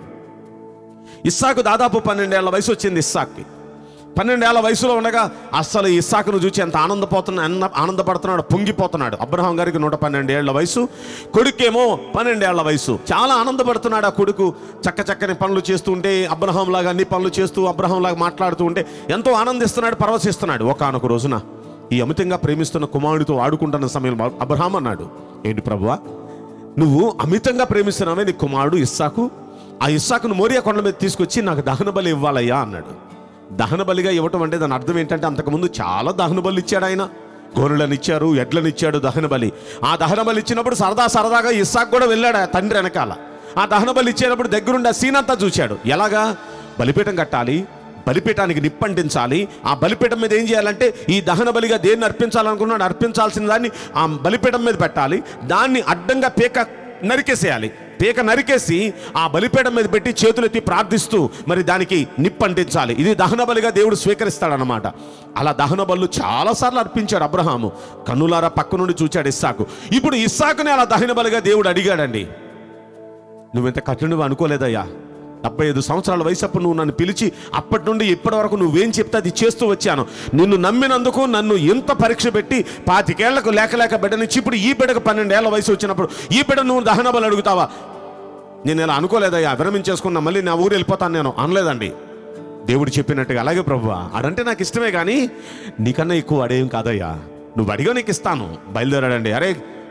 ఇస్సాకు దాదాపు 12 ఏళ్ల వయసు వచ్చింది. ఇస్సాక్కి 12 ఏళ్ల వయసులో ఉండగా అస్సలు ఇస్సాకును చూసి ఎంత ఆనందపడుతున్నాడు, పొంగిపోతున్నాడు. అబ్రహాం గారికి 112 ఏళ్ల వయసు, కొడుకేమో 12 ఏళ్ల వయసు. చాలా ఆనందపడుతున్నాడు ఆ కొడుకు. చక్కని పనులు చేస్తూ ఉంటే అబ్రహాం లాగా అన్ని పనులు చేస్తూ అబ్రహాం లాగా మాట్లాడుతూ ఉంటే ఎంతో ఆనందిస్తున్నాడు, పరవశిస్తున్నాడు. ఒకానొక రోజున ఈ అమితంగా ప్రేమిస్తున్న కుమారుడితో ఆడుకుంటున్న సమయంలో అబ్రహాం అన్నాడు, ఏంటి ప్రభువా, నువ్వు అమితంగా ప్రేమిస్తున్నావే నీ కుమారుడు ఇస్సాకు, ఆ ఇస్సాకును మోరియా కొండ మీద తీసుకొచ్చి నాకు దహన బలి ఇవ్వాలయ్యా అన్నాడు. దహన బలిగా ఇవ్వటం అంటే దాని అర్థం ఏంటంటే అంతకుముందు చాలా దహన బలి ఇచ్చాడు ఆయన. గొర్రెలను ఇచ్చారు, ఎడ్లను ఇచ్చాడు దహన బలి. ఆ దహన బలి ఇచ్చినప్పుడు సరదాగా ఇస్సాకు కూడా వెళ్ళాడు ఆ తండ్రి వెనకాల. ఆ దహన బలి ఇచ్చేటప్పుడు దగ్గరుండి ఆ సీన్ అంతా చూశాడు. ఎలాగా బలిపీఠం కట్టాలి, బలిపీఠానికి నిప్పంటించాలి, ఆ బలిపీఠం మీద ఏం చేయాలంటే ఈ దహన బలిగా దేన్ని అర్పించాలనుకున్నాడు అర్పించాల్సిన దాన్ని ఆ బలిపీఠం మీద పెట్టాలి, దాన్ని అడ్డంగా పీక నరికేసేయాలి, పీక నరికేసి ఆ బలిపీఠం మీద పెట్టి చేతులెత్తి ప్రార్థిస్తూ మరి దానికి నిప్పంటించాలి. ఇది దహన బలిగా దేవుడు స్వీకరిస్తాడనమాట. అలా దహన బలు చాలాసార్లు అర్పించాడు అబ్రహాము. కన్నులారా పక్క నుండి చూచాడు ఇస్సాకు. ఇప్పుడు ఇస్సాకుని అలా దహన బలిగా దేవుడు అడిగాడండి. నువ్వెంత కఠినవి అనుకోలేదయ్యా, 75 సంవత్సరాల వయసు అప్పుడు నువ్వు నన్ను పిలిచి అప్పటి నుండి ఇప్పటి వరకు నువ్వేం చెప్తే అది చేస్తూ వచ్చాను. నిన్ను నమ్మినందుకు నన్ను ఎంత పరీక్ష పెట్టి 25 ఏళ్లకు లేక బిడ్డనిచ్చి ఇప్పుడు ఈ బిడ్డకు 12 ఏళ్ల వయసు వచ్చినప్పుడు ఈ బిడ్డ నువ్వు దహన బలి అడుగుతావా? నేను ఇలా అనుకోలేదయ్యా, విరమించేసుకున్నా, మళ్ళీ నా ఊరు వెళ్ళిపోతాను నేను అనలేదండి. దేవుడు చెప్పినట్టుగా అలాగే ప్రభువా, అడంటే నాకు ఇష్టమే కానీ నీకన్నా ఎక్కువ అడేం కాదయ్యా, నువ్వు అడిగా నీకు ఇస్తాను బయలుదేరాడండి. అరే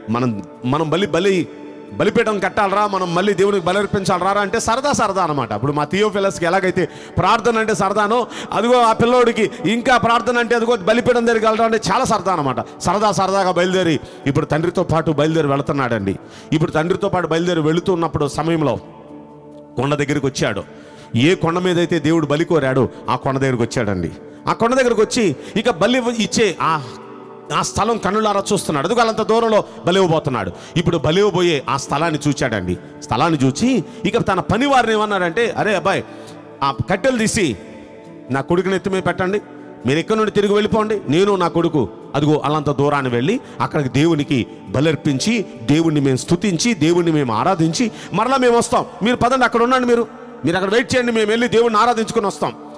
మనం బలిపీఠం కట్టాలరా, మనం మళ్ళీ దేవునికి బలర్పించాలరా అంటే సరదా అనమాట. ఇప్పుడు మా థియోఫిలస్కి ఎలాగైతే ప్రార్థన అంటే సరదానో, అదిగో ఆ పిల్లోడికి ఇంకా ప్రార్థన అంటే అదిగో బలిపీఠం దగ్గరికి వెళ్ళడం అంటే చాలా సరదా అనమాట. సరదాగా బయలుదేరి ఇప్పుడు తండ్రితో పాటు బయలుదేరి వెళుతున్నాడండి. ఇప్పుడు తండ్రితో పాటు బయలుదేరి వెళుతున్నప్పుడు సమయంలో కొండ దగ్గరికి వచ్చాడు. ఏ కొండ మీద అయితే దేవుడు బలి కోరాడో ఆ కొండ దగ్గరికి వచ్చాడండి. ఆ కొండ దగ్గరకు వచ్చి ఇక బలి ఇచ్చే ఆ స్థలం కన్నులారా చూస్తున్నాడు. అదుగు అంత దూరంలో బలివ్వబోతున్నాడు. ఇప్పుడు బలివ్వబోయే ఆ స్థలాన్ని చూచాడండి. స్థలాన్ని చూచి ఇక తన పని వారిని ఏమన్నాడంటే, అరే అబ్బాయి, ఆ కట్టెలు తీసి నా కొడుకుని ఎత్తి మీద పెట్టండి, మీరు ఎక్కడి నుండి తిరిగి వెళ్ళిపోండి, నేను నా కొడుకు అదిగో అలాంత దూరాన్ని వెళ్ళి అక్కడికి దేవునికి బలర్పించి దేవుణ్ణి మేము స్తుతించి దేవుణ్ణి మేము ఆరాధించి మరలా మేము వస్తాం, మీరు పదండి అక్కడ ఉండండి, మీరు అక్కడ వెయిట్ చేయండి, మేము వెళ్ళి దేవుణ్ణి ఆరాధించుకొని వస్తాం.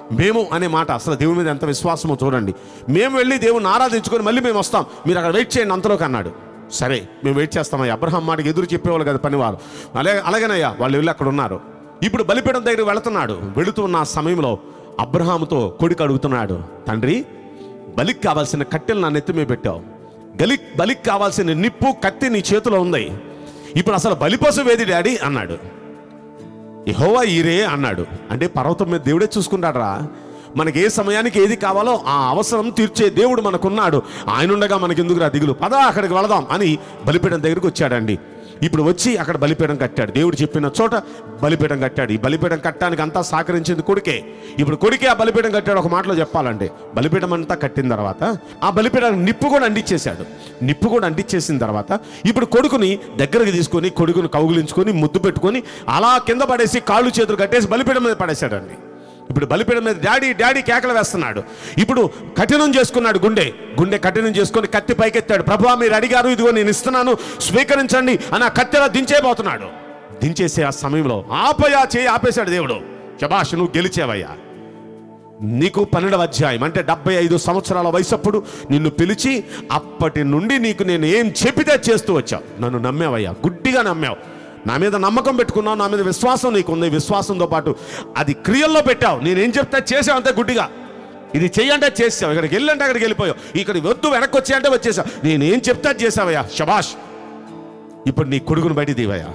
మేము అనే మాట అసలు దేవుని మీద ఎంత విశ్వాసమో చూడండి. మేము వెళ్ళి దేవుని ఆరాధించుకొని మళ్ళీ మేము వస్తాం, మీరు అక్కడ వెయిట్ చేయండి అంతలోకి అన్నాడు. సరే మేము వెయిట్ చేస్తామయ్యా. అబ్రహాం మాటకి ఎదురు చెప్పేవాళ్ళు కదా పనివారు. అలాగేనయ్యా వాళ్ళు వెళ్ళి అక్కడ ఉన్నారు. ఇప్పుడు బలిపీఠం దగ్గరికి వెళుతున్నాడు. వెళుతున్న సమయంలో అబ్రహాముతో కొడుకు అడుగుతున్నాడు, తండ్రి బలికి కావాల్సిన కట్టెలు నా నెత్తి మీద పెట్టావు, బలికి కావాల్సిన నిప్పు కత్తి నీ చేతిలో ఉంది, ఇప్పుడు అసలు బలిపశువు ఏది డాడీ అన్నాడు. యెహోవా ఈరే అన్నాడు. అంటే పర్వతం మీద దేవుడే చూసుకుంటాడరా. మనకి ఏ సమయానికి ఏది కావాలో ఆ అవసరం తీర్చే దేవుడు మనకున్నాడు. ఆయన ఉండగా మనకి ఎందుకురా దిగులు, పదా అక్కడికి వెళదాం అని బలిపీఠం దగ్గరికి వచ్చాడండి. ఇప్పుడు వచ్చి అక్కడ బలిపీఠం కట్టాడు. దేవుడు చెప్పిన చోట బలిపీఠం కట్టాడు. ఈ బలిపీఠం కట్టడానికి అంతా సహకరించింది కొడుకే. ఇప్పుడు కొడుకే ఆ బలిపీఠం కట్టాడు. ఒక మాటలో చెప్పాలంటే బలిపీఠం అంతా కట్టిన తర్వాత ఆ బలిపీఠానికి నిప్పు కూడా అంటించేశాడు. నిప్పు కూడా అంటించేసిన తర్వాత ఇప్పుడు కొడుకుని దగ్గరకు తీసుకొని కొడుకుని కౌగులించుకొని ముద్దు పెట్టుకొని అలా కింద పడేసి కాళ్ళు చేతులు కట్టేసి బలిపీఠం మీద పడేశాడండి. ఇప్పుడు బలిపీఠం మీద డాడీ డాడీ కేకలు వేస్తున్నాడు. ఇప్పుడు కఠినం చేసుకున్నాడు. గుండె కఠినం చేసుకొని కత్తి పైకెత్తాడు. ప్రభువా మీరు అడిగారు, ఇదిగో నేను ఇస్తున్నాను, స్వీకరించండి అని ఆ కత్తిలా దించేయబోతున్నాడు. దించేసే ఆ సమయంలో ఆపయా చేయి ఆపేశాడు దేవుడు. శభాష్ నువ్వు గెలిచేవయ్యా. నీకు 12వ అధ్యాయం అంటే 75 సంవత్సరాల వయసప్పుడు నిన్ను పిలిచి అప్పటి నుండి నీకు నేను ఏం చెప్పితే చేస్తూ వచ్చావు. నన్ను నమ్మావయ్యా, గుడ్డిగా నమ్మావు. నా మీద నమ్మకం పెట్టుకున్నావు, నా మీద విశ్వాసం నీకుంది. విశ్వాసంతో పాటు అది క్రియల్లో పెట్టావు. నేనేం చెప్తా చేసావు అంతే గుడ్డిగా. ఇది చెయ్యంటే చేసావు, ఇక్కడికి వెళ్ళంటే అక్కడికి వెళ్ళిపోయావు, ఇక్కడ వద్దు వెనక్కి వచ్చాయంటే వచ్చేసావు. నేనేం చెప్తా చేసావయ్యా. శభాష్. ఇప్పుడు నీ కొడుకును బయట దీవయ్యా.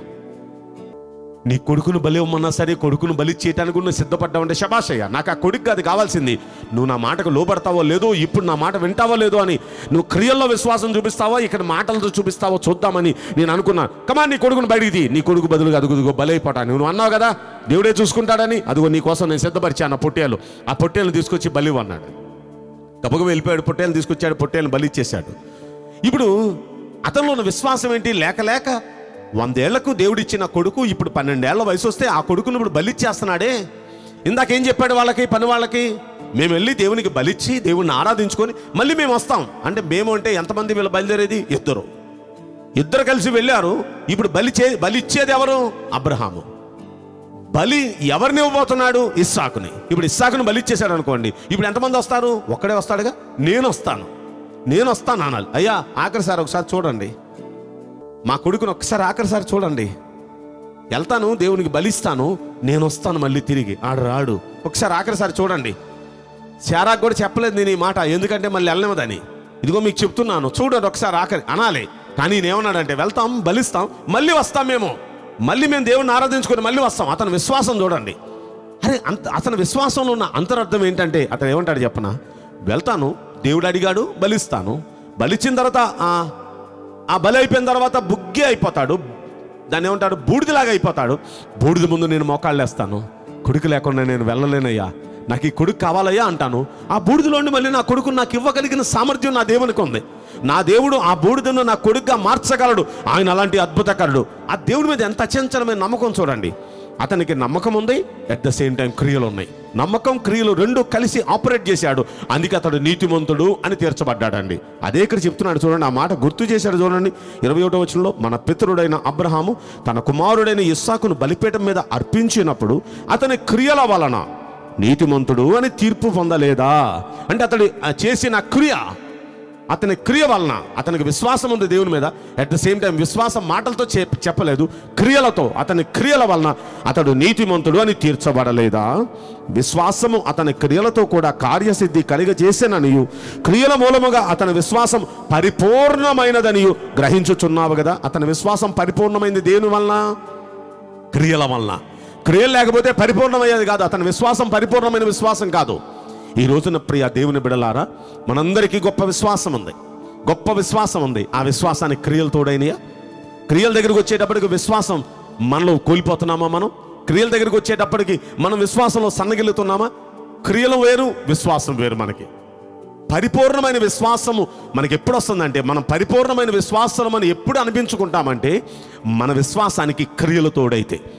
నీ కొడుకును బలి ఇవ్వమన్నా సరే, కొడుకును బలి చేయటానికి నువ్వు సిద్ధపడ్డావంటే శభాష్ అయ్యా. నాకు ఆ కొడుకు అది కావాల్సింది. నువ్వు నా మాటకు లోబడతావో లేదో, ఇప్పుడు నా మాట వింటావో లేదో అని నువ్వు క్రియల్లో విశ్వాసం చూపిస్తావో ఇక్కడ మాటలతో చూపిస్తావో చూద్దామని నేను అనుకున్నాను. కమా నీ కొడుకును బయటికి తీ. నీ కొడుకు బదులుగా అదుగుదుగో బలి అయిపోతాను నువ్వు అన్నావు కదా, దేవుడే చూసుకుంటాడని. అదిగో నీ కోసం నేను సిద్ధపరిచాను పొట్టేలు. ఆ పొట్టేలను తీసుకొచ్చి బలి అన్నాడు. గబగబా వెళ్ళిపోయాడు. పొట్టేలను తీసుకొచ్చాడు, పొట్టేలను బలి ఇచ్చేశాడు. ఇప్పుడు అతనిలో ఉన్న విశ్వాసం ఏంటి? లేక 100 ఏళ్లకు దేవుడిచ్చిన కొడుకు ఇప్పుడు 12 ఏళ్ల వయసు వస్తే ఆ కొడుకును ఇప్పుడు బలిచ్చేస్తున్నాడే. ఇందాకేం చెప్పాడు వాళ్ళకి, పని వాళ్ళకి, మేము వెళ్ళి దేవునికి బలిచ్చి దేవుడిని ఆరాధించుకొని మళ్ళీ మేము వస్తాం అంటే. మేము అంటే ఎంతమంది వీళ్ళు బయలుదేరేది? ఇద్దరు కలిసి వెళ్ళారు. ఇప్పుడు బలి ఇచ్చేది ఎవరు? అబ్రహాము. బలి ఎవరిని ఇవ్వబోతున్నాడు? ఇస్సాకుని. ఇప్పుడు ఇస్సాకుని బలి ఇచ్చేశాడు అనుకోండి, ఇప్పుడు ఎంతమంది వస్తారు? ఒక్కడే వస్తాడుగా. నేను వస్తాను అనాలి. అయ్యా ఆఖరిసారి ఒకసారి చూడండి, మా కొడుకుని ఒక్కసారి ఆఖరిసారి చూడండి, వెళ్తాను దేవునికి బలిస్తాను, నేను వస్తాను మళ్ళీ తిరిగి. ఆడు రాడు. ఒకసారి ఆఖరిసారి చూడండి. శారాకు కూడా చెప్పలేదు నేను ఈ మాట, ఎందుకంటే మళ్ళీ వెళ్ళలేదని. ఇదిగో మీకు చెప్తున్నాను చూడండి ఒకసారి ఆఖరి అనాలి. కానీ నేనేమన్నాడంటే వెళ్తాం, బలిస్తాం, మళ్ళీ వస్తాం మళ్ళీ మేము దేవుడిని ఆరాధించుకొని మళ్ళీ వస్తాం. అతని విశ్వాసం చూడండి. అరే అతని విశ్వాసంలో ఉన్న అంతరార్థం ఏంటంటే అతను ఏమంటాడు చెప్పనా? వెళ్తాను, దేవుడు అడిగాడు, బలిస్తాను, బలిచ్చిన తర్వాత ఆ బలి అయిపోయిన తర్వాత బుగ్గి అయిపోతాడు. దాన్ని ఏమంటాడు? బూడిదలాగా అయిపోతాడు. బూడిద ముందు నేను మోకాళ్ళు వేస్తాను. కొడుకు లేకుండా నేను వెళ్ళలేనయ్యా, నాకు ఈ కొడుకు కావాలయ్యా అంటాను. ఆ బూడిదలోండి మళ్ళీ నా కొడుకును నాకు ఇవ్వగలిగిన సామర్థ్యం నా దేవునికి ఉంది. నా దేవుడు ఆ బూడిదను నా కొడుకుగా మార్చగలడు. ఆయన అలాంటి అద్భుతకరుడు. ఆ దేవుడి మీద ఎంత అచంచలమైన నమ్మకం చూడండి. అతనికి నమ్మకం ఉంది, అట్ ద సేమ్ టైం క్రియలు ఉన్నాయి. నమ్మకం క్రియలు రెండు కలిసి ఆపరేట్ చేశాడు. అందుకే అతడు నీతిమంతుడు అని తీర్చబడ్డాడండి. అదే ఇక్కడ చెప్తున్నాడు చూడండి. ఆ మాట గుర్తు చేశాడు చూడండి. 21వ వచనంలో, మన పితరుడైన అబ్రహాము తన కుమారుడైన ఇస్సాకును బలిపీఠం మీద అర్పించినప్పుడు అతని క్రియల వలన నీతిమంతుడు అని తీర్పు పొందలేదా? అంటే అతడు చేసిన క్రియ, అతని క్రియ వలన అతనికి విశ్వాసం ఉంది దేవుని మీద. అట్ ద సేమ్ టైం విశ్వాసం మాటలతో చెప్పలేదు, క్రియలతో. అతని క్రియల వలన అతడు నీతిమంతుడు అని తీర్చబడలేదా? విశ్వాసము అతని క్రియలతో కూడా కార్యసిద్ధి కలిగజేసేననియు క్రియల మూలముగా అతని విశ్వాసం పరిపూర్ణమైనదనియు గ్రహించుచున్నావు కదా. అతని విశ్వాసం పరిపూర్ణమైంది దేని వలన? క్రియల వలన. క్రియలు లేకపోతే పరిపూర్ణమయ్యేది కాదు. అతని విశ్వాసం పరిపూర్ణమైన విశ్వాసం కాదు. ఈ రోజున ప్రియ దేవుని బిడలారా, మనందరికీ గొప్ప విశ్వాసం ఉంది. ఆ విశ్వాసానికి క్రియలు తోడైనయా? క్రియల దగ్గరికి వచ్చేటప్పటికి విశ్వాసం మనలో కోల్పోతున్నామా? మనం క్రియల దగ్గరికి వచ్చేటప్పటికి మనం విశ్వాసంలో సన్నగిల్లుతున్నామా? క్రియలు వేరు, విశ్వాసం వేరు. మనకి పరిపూర్ణమైన విశ్వాసము మనకి ఎప్పుడు వస్తుందంటే, మనం పరిపూర్ణమైన విశ్వాసం అని ఎప్పుడు అనిపించుకుంటామంటే మన విశ్వాసానికి క్రియలు తోడైతే.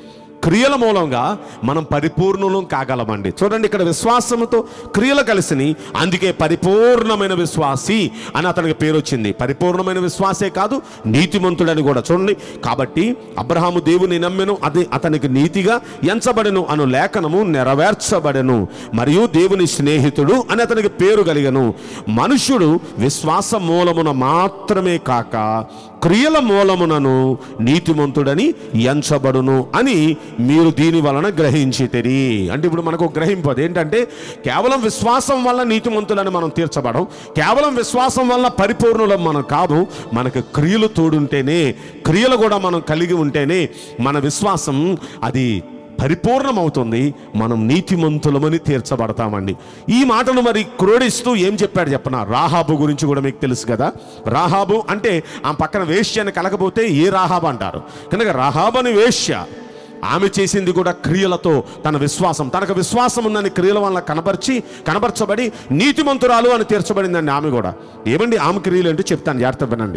క్రియల మూలంగా మనం పరిపూర్ణులు కాగలమండి. చూడండి, ఇక్కడ విశ్వాసంతో క్రియలు కలిసిని, అందుకే పరిపూర్ణమైన విశ్వాసి అని అతనికి పేరు వచ్చింది. పరిపూర్ణమైన విశ్వాసే కాదు, నీతిమంతుడని కూడా. చూడండి, కాబట్టి అబ్రహాము దేవుని నమ్మెను, అది అతనికి నీతిగా ఎంచబడెను అను లేఖనము నెరవేర్చబడెను, మరియు దేవుని స్నేహితుడు అని అతనికి పేరు కలిగను. మనుష్యుడు విశ్వాస మూలమున మాత్రమే కాక క్రియల మూలమునను నీతిమంతుడని ఎంచబడును అని మీరు దీని వలన గ్రహించితిరి. అంటే ఇప్పుడు మనకు గ్రహింపు ఏంటంటే, కేవలం విశ్వాసం వల్ల నీతిమంతులని మనం తీర్చబడం, కేవలం విశ్వాసం వల్ల పరిపూర్ణులం మనం కాదు. మనకు క్రియలు తోడుంటేనే, క్రియలు కూడా మనం కలిగి ఉంటేనే మన విశ్వాసం అది పరిపూర్ణమవుతుంది, మనం నీతిమంతులమని తీర్చబడతామండి. ఈ మాటను మరి క్రోడిస్తూ ఏం చెప్పాడు చెప్పనా? రాహాబు గురించి కూడా మీకు తెలుసు కదా. రాహాబు అంటే ఆ పక్కన వేశ్య అని కలకపోతే ఏ రాహాబు అంటారు కనుక రాహాబు అని వేశ్య. ఆమె చేసింది కూడా క్రియలతో తన విశ్వాసం, తనకు విశ్వాసం ఉందని క్రియల వల్ల కనబరచబడి నీతిమంతురాలు అని తీర్చబడిందండి ఆమె కూడా. ఏమండి ఆమె క్రియలు ఏంటో చెప్తాను, జాగ్రత్త వినండి.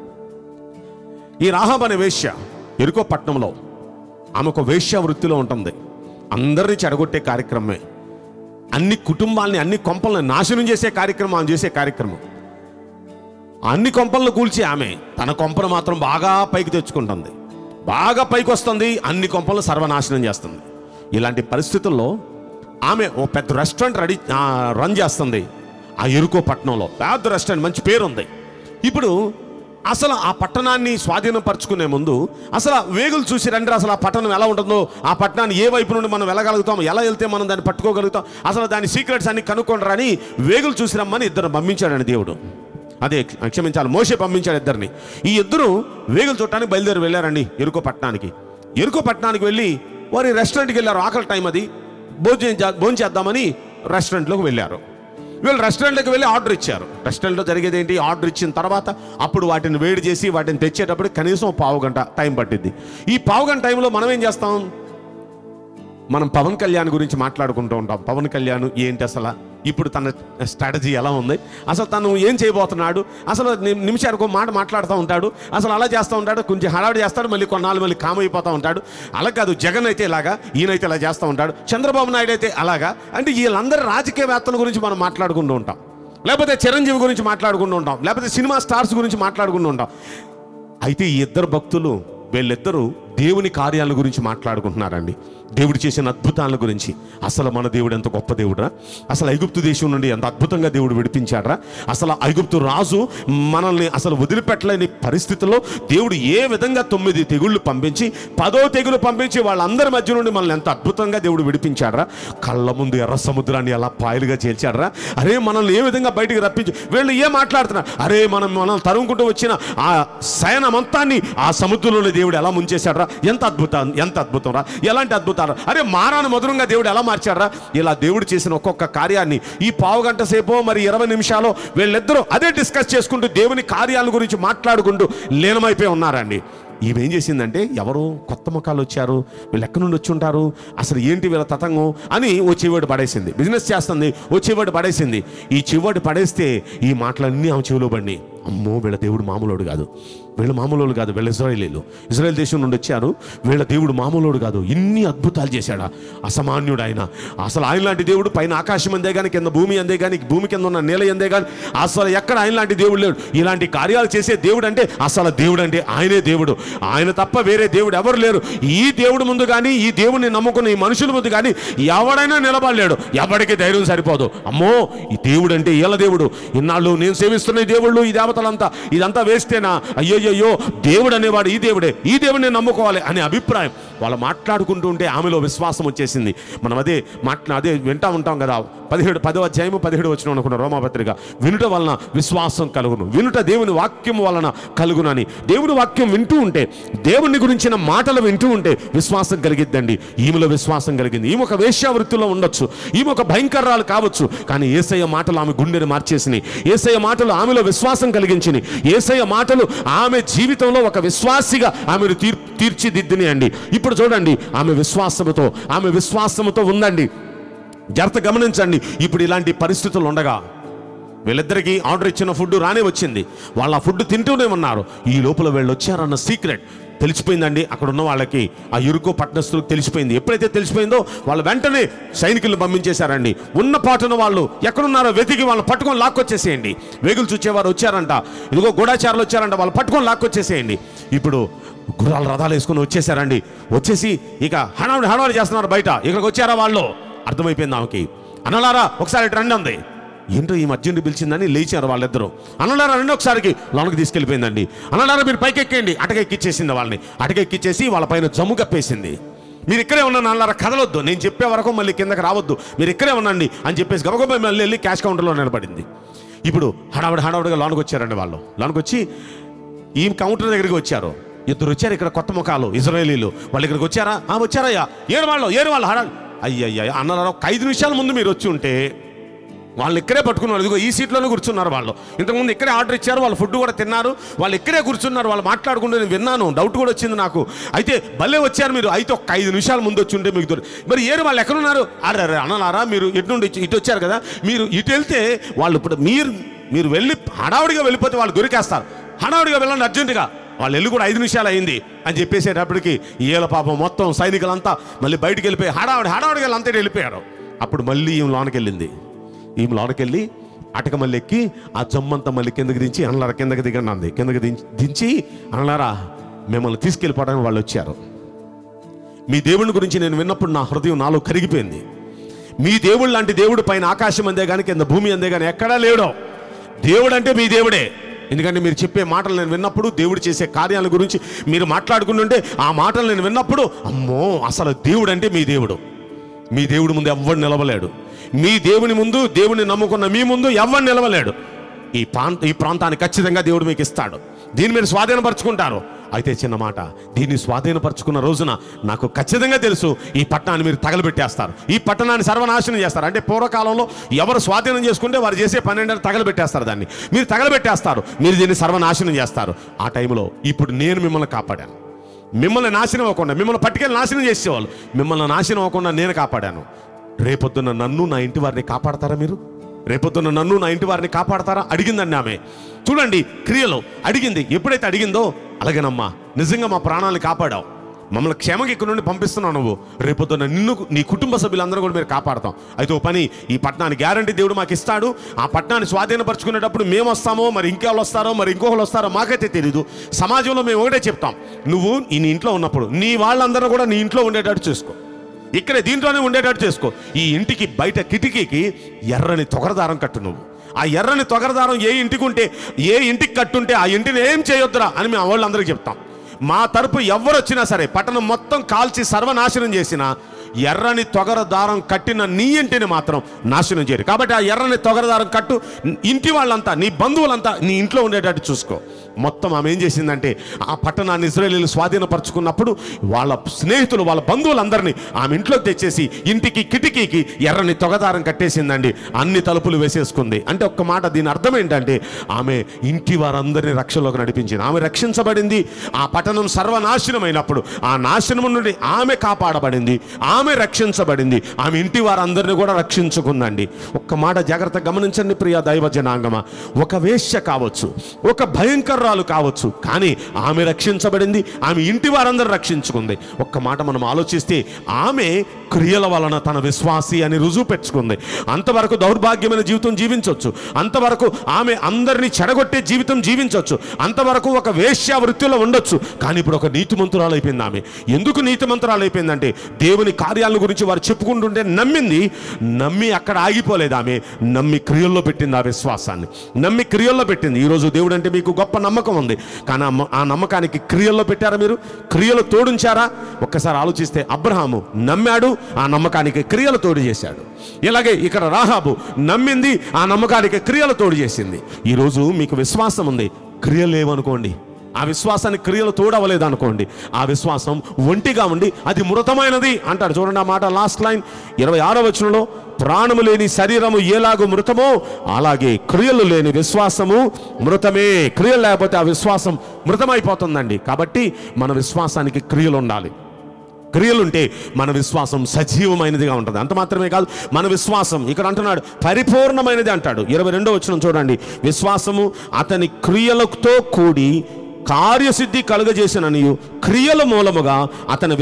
ఈ రాహాబు అనే వేశ్య ఎరుకో పట్టణంలో ఆమెకు వేశ్య వృత్తిలో ఉంటుంది. అందరినీ చెడగొట్టే కార్యక్రమమే, అన్ని కుటుంబాలని, అన్ని కొంపలను నాశనం చేసే కార్యక్రమం ఆమె చేసే కార్యక్రమం. అన్ని కొంపలను కూల్చి ఆమె తన కొంపను మాత్రం బాగా పైకి తెచ్చుకుంటుంది, బాగా పైకి వస్తుంది, అన్ని కొంపలను సర్వనాశనం చేస్తుంది. ఇలాంటి పరిస్థితుల్లో ఆమె ఓ పెద్ద రెస్టారెంట్ రన్ చేస్తుంది ఆ ఎరుకో పట్టణంలో. పెద్ద రెస్టారెంట్, మంచి పేరు ఉంది. ఇప్పుడు అసలు ఆ పట్టణాన్ని స్వాధీనపరచుకునే ముందు అసలు వేగులు చూసి రండి, అసలు ఆ పట్టణం ఎలా ఉంటుందో, ఆ పట్టణాన్ని ఏ వైపు నుండి మనం వెళ్ళగలుగుతాం, ఎలా వెళ్తే మనం దాన్ని పట్టుకోగలుగుతాం, అసలు దాని సీక్రెట్స్ అన్ని కనుక్కొనరని వేగులు చూసి రమ్మని ఇద్దరు పంపించాడని దేవుడు. అదే క్షమించాలి, మోషే పంపించాడు ఇద్దరిని. ఈ ఇద్దరు వేగులు చూడటానికి బయలుదేరి వెళ్ళారండి ఎరుకో పట్టణానికి. ఎరుకో పట్టణానికి వెళ్ళి వారి రెస్టారెంట్కి వెళ్ళారు. ఆకలి టైం అది, భోజనం చేద్దామని రెస్టారెంట్లోకి వెళ్ళారు. వీళ్ళు రెస్టారెంట్కి వెళ్ళి ఆర్డర్ ఇచ్చారు. రెస్టారెంట్లో జరిగేది ఏంటి, ఆర్డర్ ఇచ్చిన తర్వాత అప్పుడు వాటిని వేడి చేసి వాటిని తెచ్చేటప్పుడు కనీసం పావుగంట టైం పట్టిద్ది. ఈ పావుగంట టైంలో మనం ఏం చేస్తాం, మనం పవన్ కళ్యాణ్ గురించి మాట్లాడుకుంటూ ఉంటాం. పవన్ కళ్యాణ్ ఏంటి అసలు, ఇప్పుడు తన స్ట్రాటజీ ఎలా ఉంది, అసలు తను ఏం చేయబోతున్నాడు, అసలు నిమిషానికి ఒక మాట మాట్లాడుతూ ఉంటాడు, అసలు అలా చేస్తూ ఉంటాడు, కొంచెం హడావిడి చేస్తాడు, మళ్ళీ కొన్నాళ్ళు మళ్ళీ కామ్ అయిపోతూ ఉంటాడు. అలా కాదు, జగన్ అయితే ఇలాగా, ఈయనైతే ఇలా చేస్తూ ఉంటాడు, చంద్రబాబు నాయుడు అయితే అలాగా. అంటే వీళ్ళందరూ రాజకీయవేత్తల గురించి మనం మాట్లాడుకుంటూ ఉంటాం, లేకపోతే చిరంజీవి గురించి మాట్లాడుకుంటూ ఉంటాం, లేకపోతే సినిమా స్టార్స్ గురించి మాట్లాడుకుంటూ ఉంటాం. అయితే ఈ ఇద్దరు భక్తులు, వీళ్ళిద్దరూ దేవుని కార్యాల గురించి మాట్లాడుకుంటున్నారండి, దేవుడు చేసిన అద్భుతాల గురించి. అసలు మన దేవుడు ఎంత గొప్ప దేవుడురా, అసలు ఐగుప్తు దేశం నుండి ఎంత అద్భుతంగా దేవుడు విడిపించాడ్రా, అసలు ఐగుప్తు రాజు మనల్ని అసలు వదిలిపెట్టలేని పరిస్థితుల్లో దేవుడు ఏ విధంగా 9 తెగుళ్ళు పంపించి 10వ తెగులు పంపించి వాళ్ళందరి మధ్య నుండి మనల్ని ఎంత అద్భుతంగా దేవుడు విడిపించాడ్రా, కళ్ళ ముందు ఎర్ర సముద్రాన్ని ఎలా పాయలుగా చేల్చాడ్రా, అరే మనల్ని ఏ విధంగా బయటికి రప్పించి. వీళ్ళు ఏం మాట్లాడుతున్నారు, అరే మనల్ని తరుముకుంటూ వచ్చిన ఆ సైన మొత్తాన్ని ఆ సముద్రంలోని దేవుడు ఎలా ముంచేశాడ్రా, ఎంత అద్భుతం రా, ఎలాంటి అద్భుతాలు, అరే మారాను మధురంగా దేవుడు ఎలా మార్చారా. ఇలా దేవుడు చేసిన ఒక్కొక్క కార్యాన్ని ఈ పావుగంట సేపో మరి 20 నిమిషాలు వీళ్ళిద్దరూ అదే డిస్కస్ చేసుకుంటూ దేవుని కార్యాల గురించి మాట్లాడుకుంటూ లీనమైపోయి ఉన్నారండి. ఈమెం చేసిందంటే, ఎవరు కొత్త ముఖాలు వచ్చారు, వీళ్ళు ఎక్కడి నుండి వచ్చి ఉంటారు, అసలు ఏంటి వీళ్ళ తతంగం అని ఓ చెవిటి పడేసింది. బిజినెస్ చేస్తుంది, ఓ చెవిటి పడేసింది. ఈ చెవిటి పడేస్తే ఈ మాటలన్నీ ఆమె చెవిలో పడి, అమ్మో వీళ్ళ దేవుడు మామూలోడు కాదు, వీళ్ళ మామూలు కాదు, వీళ్ళ ఇజ్రాయేల్ దేశం నుండి వచ్చారు, వీళ్ళ దేవుడు మామూలోడు కాదు, ఇన్ని అద్భుతాలు చేశాడా, అసామాన్యుడు ఆయన, అసలు ఆయన లాంటి దేవుడు పైన ఆకాశం అందే కానీ, కింద భూమి అందే కానీ, భూమి కింద ఉన్న నేల అందే కానీ, అసలు ఎక్కడ ఆయన లాంటి దేవుడు లేడు. ఇలాంటి కార్యాలు చేసే దేవుడు అంటే, అసలు దేవుడు అంటే ఆయనే దేవుడు, ఆయన తప్ప వేరే దేవుడు ఎవరు లేరు. ఈ దేవుడు ముందు కానీ, ఈ దేవుడిని నమ్ముకున్న ఈ మనుషుల ముందు కానీ ఎవడైనా నిలబడలేడు, ఎవరికి ధైర్యం సరిపోదు. అమ్మో ఈ దేవుడు అంటే వీళ్ళ దేవుడు, ఇన్నాళ్ళు నేను సేవిస్తున్న ఈ దేవుళ్ళు, ఈ దేవతలంతా ఇదంతా వేస్తేనా, అయ్యో దేవుడు అనేవాడు ఈ దేవుడే, ఈ దేవుడిని నమ్ముకోవాలి అనే అభిప్రాయం వాళ్ళు మాట్లాడుకుంటూ ఉంటే ఆమెలో విశ్వాసం వచ్చేసింది. మనం అదే వింటా ఉంటాం కదా, 10వ అధ్యాయము 17 వచనం అనుకున్న రోమాపత్రిక, వినుట వలన విశ్వాసం కలుగును, వినుట దేవుని వాక్యం వలన కలుగునని. దేవుని వాక్యం వింటూ ఉంటే, దేవుని గురించిన మాటలు వింటూ ఉంటే విశ్వాసం కలిగిద్దండి. ఈమెలో విశ్వాసం కలిగింది. ఈమె ఒక వేశ్యావృత్తిలో ఉండొచ్చు, ఈమె ఒక భయంకరాలు కావచ్చు, కానీ యేసయ్య మాటలు ఆమె గుండెని మార్చేసినాయి, యేసయ్య మాటలు ఆమెలో విశ్వాసం కలిగించినాయి, యేసయ్య మాటలు ఆమె జీవితంలో ఒక విశ్వాసిగా ఆమెను తీర్చిదిద్దిని అండి. ఇప్పుడు చూడండి, ఆమె విశ్వాసముతో ఉందండి. జాగ్రత్త గమనించండి. ఇప్పుడు ఇలాంటి పరిస్థితులు ఉండగా వీళ్ళిద్దరికీ ఆర్డర్ ఇచ్చిన ఫుడ్ రానే వచ్చింది. వాళ్ళు ఆ ఫుడ్ తింటూనే ఉన్నారు. ఈ లోపల వీళ్ళు వచ్చారన్న సీక్రెట్ తెలిసిపోయిందండి. అక్కడ ఉన్న వాళ్ళకి, ఆ ఇరుకో పట్టణస్తులకు తెలిసిపోయింది. ఎప్పుడైతే తెలిసిపోయిందో వాళ్ళు వెంటనే సైనికులను పంపించేశారండి. ఉన్న పాటున వాళ్ళు ఎక్కడున్నారో వెతికి వాళ్ళని పట్టుకొని లాక్కొచ్చేసేయండి. వేగులు చూచేవారు వచ్చారంట, ఇదిగో గూఢచారులు వచ్చారంట, వాళ్ళు పట్టుకొని లాక్కొచ్చేసేయండి. ఇప్పుడు గుర్రాల రథాలు వేసుకొని వచ్చేసారండి. వచ్చేసి ఇక హడావిడి చేస్తున్నారు బయట. ఇక్కడికి వచ్చారా వాళ్ళు? అర్థమైపోయింది ఆమెకి. అన్నలారా ఒకసారి ఇటు రండి అంది. ఏంటో ఈ మధ్యని పిలిచిందని లేచారు వాళ్ళిద్దరూ. అన్నలారా రెండు ఒకసారికి లోనకి తీసుకెళ్ళిపోయిందండి. అన్నలారా మీరు పైకి ఎక్కేయండి. అటకెక్కిచ్చేసింది వాళ్ళని. అటకెక్కిచ్చేసి వాళ్ళ పైన జమ్ము కప్పేసింది. మీరు ఇక్కడే ఉన్నాను అన్నలారా, కదలొద్దు, నేను చెప్పే వరకు మళ్ళీ కిందకి రావద్దు, మీరు ఇక్కడే ఉండండి అని చెప్పేసి గబగబా మళ్ళీ వెళ్ళి క్యాష్ కౌంటర్లో నిలబడింది. ఇప్పుడు హడావిడిగా లోనకి వచ్చారండి వాళ్ళు. లోనకి వచ్చి ఈ కౌంటర్ దగ్గరికి వచ్చారు. ఇద్దరు వచ్చారు ఇక్కడ, కొత్త ముఖాలు ఇజ్రాయేలీలు. వాళ్ళు ఇక్కడికి వచ్చారా? వచ్చారయ్యా. ఏడు వాళ్ళు అయ్యయ్యా అన్నలారా, 5 నిమిషాల ముందు మీరు వచ్చి ఉంటే వాళ్ళు ఇక్కడే పట్టుకున్నారు. ఇదిగో ఈ సీట్లోనే కూర్చున్నారు వాళ్ళు. ఇంతకుముందు ఇక్కడే ఆర్డర్ ఇచ్చారు, వాళ్ళు ఫుడ్ కూడా తిన్నారు, వాళ్ళు ఇక్కడే కూర్చున్నారు, వాళ్ళు మాట్లాడుకుంటే నేను విన్నాను, డౌట్ కూడా వచ్చింది నాకు. అయితే భలే వచ్చారు మీరు. అయితే ఒక 5 నిమిషాల ముందు వచ్చి ఉంటే మీకు మరి ఏరు వాళ్ళు ఎక్కడున్నారు? అరే అన్నలారా, మీరు ఇటు నుండి ఇటు వచ్చారు కదా, మీరు ఇటు వెళ్తే వాళ్ళు ఇప్పుడు మీరు వెళ్ళి హడావుడిగా వెళ్ళిపోతే వాళ్ళు దొరికేస్తారు. హడావుడిగా వెళ్ళండి అర్జెంటుగా. వాళ్ళు వెళ్ళి కూడా 5 నిమిషాలు అయింది అని చెప్పేసేటప్పటికి ఈల పాపం మొత్తం సైనికులంతా మళ్ళీ బయటికి వెళ్ళిపోయి హడావుడిగా అంతా వెళ్ళిపోయారు. అప్పుడు మళ్ళీ ఈమె లోనకి వెళ్ళింది. ఈమె లోనకి వెళ్ళి అటక మళ్ళీ ఎక్కి ఆ జమ్మంతా మళ్ళీ కిందకి దించి, అన్నలారా కిందకి దిగండి అంది. కిందకి దించి అన్నలారా మిమ్మల్ని తీసుకెళ్ళిపోవడానికి వాళ్ళు వచ్చారు. మీ దేవుని గురించి నేను విన్నప్పుడు నా హృదయం నాలో కరిగిపోయింది. మీ దేవుడు లాంటి దేవుడు పైన ఆకాశం అందే కానీ కింద భూమి అందే కానీ ఎక్కడా లేడో. దేవుడు అంటే మీ దేవుడే. ఎందుకంటే మీరు చెప్పే మాటలు నేను విన్నప్పుడు, దేవుడు చేసే కార్యాల గురించి మీరు మాట్లాడుకుంటుంటే ఆ మాటలు నేను విన్నప్పుడు, అమ్మో అసలు దేవుడు అంటే మీ దేవుడు. మీ దేవుడి ముందు ఎవ్వడు నిలవలేడు. మీ దేవుని ముందు, దేవుని నమ్ముకున్న మీ ముందు ఎవ్వడు నిలవలేడు. ఈ ప్రాంతాన్ని ఖచ్చితంగా దేవుడు మీకు ఇస్తాడు. దీన్ని మీరు స్వాధీనపరచుకుంటారు. అయితే చిన్న మాట, దీన్ని స్వాధీనపరచుకున్న రోజున నాకు ఖచ్చితంగా తెలుసు, ఈ పట్టణాన్ని మీరు తగలబెట్టేస్తారు, ఈ పట్టణాన్ని సర్వనాశనం చేస్తారు. అంటే పూర్వకాలంలో ఎవరు స్వాధీనం చేసుకుంటే వారు చేసే పని ఏంటంటే తగలబెట్టేస్తారు. దాన్ని మీరు తగలబెట్టేస్తారు, మీరు దీన్ని సర్వనాశనం చేస్తారు. ఆ టైంలో ఇప్పుడు నేను మిమ్మల్ని కాపాడాను. మిమ్మల్ని నాశనం అవ్వకుండా, మిమ్మల్ని పట్టుకెళ్ళి నాశనం చేసేవాళ్ళు, మిమ్మల్ని నాశనం అవ్వకుండా నేను కాపాడాను. రేపొద్దున నన్ను, నా ఇంటి వారిని కాపాడతారా మీరు? రేపొద్దున నన్ను, నా ఇంటి వారిని కాపాడతారా? అడిగిందండి ఆమె. చూడండి క్రియలో అడిగింది. ఎప్పుడైతే అడిగిందో, అలాగేనమ్మా నిజంగా మా ప్రాణాలను కాపాడావు, మమ్మల్ని క్షేమంగా ఇక్కడ నుండి పంపిస్తున్నావు నువ్వు, రేపొద్దున నిన్ను, నీ కుటుంబ సభ్యులందరూ కూడా మీరు కాపాడతాం. అయితే ఓ పని, ఈ పట్టణాన్ని గ్యారంటీ దేవుడు మాకు ఇస్తాడు. ఆ పట్టణాన్ని స్వాధీనపరచుకునేటప్పుడు మేము వస్తామో, మరి ఇంకెవరు వస్తారో, మరి ఇంకొకరు వస్తారో మాకైతే తెలీదు. సమాజంలో మేము ఒకటే చెప్తాం, నువ్వు నీ ఇంట్లో ఉన్నప్పుడు నీ వాళ్ళందరూ కూడా నీ ఇంట్లో ఉండేటట్టు చూసుకో, ఇక్కడే దీంట్లోనే ఉండేటట్టు చేసుకో. ఈ ఇంటికి బయట కిటికీకి ఎర్రని తొగరదారం కట్టు. నువ్వు ఆ ఎర్రని తొగరదారం ఏ ఇంటికి ఉంటే, ఏ ఇంటికి కట్టుంటే ఆ ఇంటిని ఏం చేయొద్దురా అని మేము వాళ్ళందరికీ చెప్తాం. మా తరపు ఎవరు వచ్చినా సరే, పట్టణం మొత్తం కాల్చి సర్వనాశనం చేసిన ఎర్రని తొగరదారం కట్టిన నీ ఇంటిని మాత్రం నాశనం చేయరు. కాబట్టి ఆ ఎర్రని తొగరదారం కట్టు. ఇంటి వాళ్ళంతా, నీ బంధువులంతా నీ ఇంట్లో ఉండేటట్టు చూసుకో. మొత్తం ఆమె ఏం చేసిందంటే, ఆ పట్టణాన్ని ఇశ్రాయేలీయులు స్వాధీనపరచుకున్నప్పుడు వాళ్ళ స్నేహితులు, వాళ్ళ బంధువులందరినీ ఆమె ఇంట్లోకి తెచ్చేసి ఇంటికి కిటికీకి ఎర్రని తొగదారం కట్టేసిందండి. అన్ని తలుపులు వేసేసుకుంది. అంటే ఒక్క మాట, దీని అర్థం ఏంటంటే ఆమె ఇంటి వారందరినీ రక్షణలోకి నడిపించింది. ఆమె రక్షించబడింది. ఆ పట్టణం సర్వనాశనమైనప్పుడు ఆ నాశనం నుండి ఆమె కాపాడబడింది, ఆమె రక్షించబడింది. ఆమె ఇంటి వారందరినీ కూడా రక్షించుకుందండి. ఒక్క మాట జాగ్రత్తగా గమనించండి ప్రియ దైవ జనాంగమా. ఒక వేశ్య కావచ్చు, ఒక భయంకరాలు కావచ్చు, కానీ ఆమె రక్షించబడింది, ఆమె ఇంటి వారందరూ రక్షించుకుంది. ఒక్క మాట మనం ఆలోచిస్తే, ఆమె క్రియల వలన తన విశ్వాసి అని రుజువు పెట్టుకుంది. అంతవరకు దౌర్భాగ్యమైన జీవితం జీవించవచ్చు, అంతవరకు ఆమె అందరినీ చెడగొట్టే జీవితం జీవించవచ్చు, అంతవరకు ఒక వేశ్య వృత్తిలో ఉండొచ్చు. కానీ ఇప్పుడు ఒక నీతిమంతురాలు అయిపోయింది ఆమె. ఎందుకు నీతిమంతురాలు అయిపోయిందంటే, దేవుని కార్యాల గురించి వారు చెప్పుకుంటుంటే నమ్మింది. నమ్మి అక్కడ ఆగిపోలేదు ఆమె, నమ్మి క్రియల్లో పెట్టింది. ఆ విశ్వాసాన్ని నమ్మి క్రియల్లో పెట్టింది. ఈరోజు దేవుడు అంటే మీకు గొప్ప నమ్మకం ఉంది, కానీ ఆ నమ్మకానికి క్రియల్లో పెట్టారా? మీరు క్రియలు తోడుంచారా? ఒక్కసారి ఆలోచిస్తే, అబ్రహాము నమ్మాడు, ఆ నమ్మకానికి క్రియలు తోడు చేశాడు. ఇలాగే ఇక్కడ రాహాబు నమ్మింది, ఆ నమ్మకానికి క్రియలు తోడు చేసింది. ఈరోజు మీకు విశ్వాసం ఉంది, క్రియలు లేవనుకోండి, ఆ విశ్వాసాన్ని క్రియలు తోడవలేదు అనుకోండి, ఆ విశ్వాసం ఒంటిగా ఉండి అది మృతమైనది అంటాడు. చూడండి ఆ మాట, లాస్ట్ లైన్ 26వ వచనంలో, ప్రాణము లేని శరీరము ఎలాగో మృతమో అలాగే క్రియలు లేని విశ్వాసము మృతమే. క్రియలు లేకపోతే ఆ విశ్వాసం మృతమైపోతుందండి. కాబట్టి మన విశ్వాసానికి క్రియలు ఉండాలి. క్రియలుంటే మన విశ్వాసం సజీవమైనదిగా ఉంటుంది. అంత మాత్రమే కాదు, మన విశ్వాసం ఇక్కడ అంటున్నాడు పరిపూర్ణమైనది అంటాడు. 22వ వచనం చూడండి. విశ్వాసము అతని క్రియలతో కూడి కార్యసిద్ధి కలుగజేసిననియు క్రియల మూలముగా అతని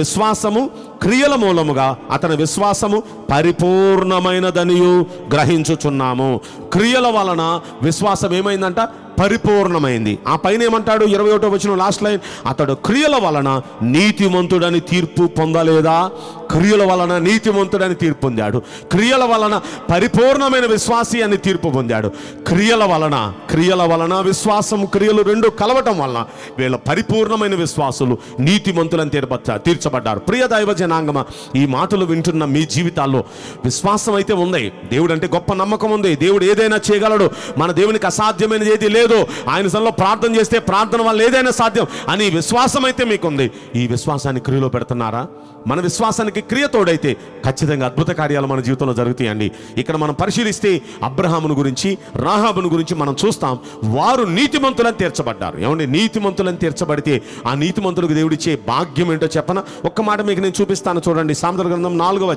విశ్వాసము పరిపూర్ణమైనదనియు గ్రహించుచున్నాము. క్రియల వలన విశ్వాసం ఏమైందంట? పరిపూర్ణమైంది. ఆ పైన ఏమంటాడు? 21వ వచనం లాస్ట్ లైన్, అతడు క్రియల వలన నీతిమంతుడని తీర్పు పొందలేదా? క్రియల వలన నీతిమంతుడని తీర్పు పొందాడు. క్రియల వలన పరిపూర్ణమైన విశ్వాసి అని తీర్పు పొందాడు. క్రియల వలన విశ్వాసం, క్రియలు రెండు కలవటం వలన వీళ్ళ పరిపూర్ణమైన విశ్వాసులు నీతిమంతులని తీర్చబడ్డారు. ప్రియ దైవ జనాంగమ, ఈ మాటలు వింటున్న మీ జీవితాల్లో విశ్వాసం అయితే ఉంది. దేవుడు అంటే గొప్ప నమ్మకం ఉంది. దేవుడు ఏదైనా చేయగలడు. మన దేవునికి అసాధ్యమైనది ఏది లేదు. ఆయన సన్నిధిలో ప్రార్థన చేస్తే ప్రార్థన వల్ల ఏదైనా సాధ్యం అని విశ్వాసం అయితే మీకుంది. ఈ విశ్వాసాన్ని క్రియలో పెడుతున్నారా? మన విశ్వాసానికి క్రియ తోడైతే ఖచ్చితంగా అద్భుత కార్యాలు మన జీవితంలో జరుగుతాయండి. ఇక్కడ మనం పరిశీలిస్తే అబ్రహామును గురించి, రాహాబును గురించి మనం చూస్తాం. వారు నీతిమంతులని తీర్చబడ్డారు. ఏమండి, నీతిమంతులని తీర్చబడితే ఆ నీతిమంతులకు దేవుడిచ్చే భాగ్యం ఏంటో చెప్పన ఒక్క మాట మీకు నేను చూపిస్తాను. చూడండి, సామెతల గ్రంథం 4వ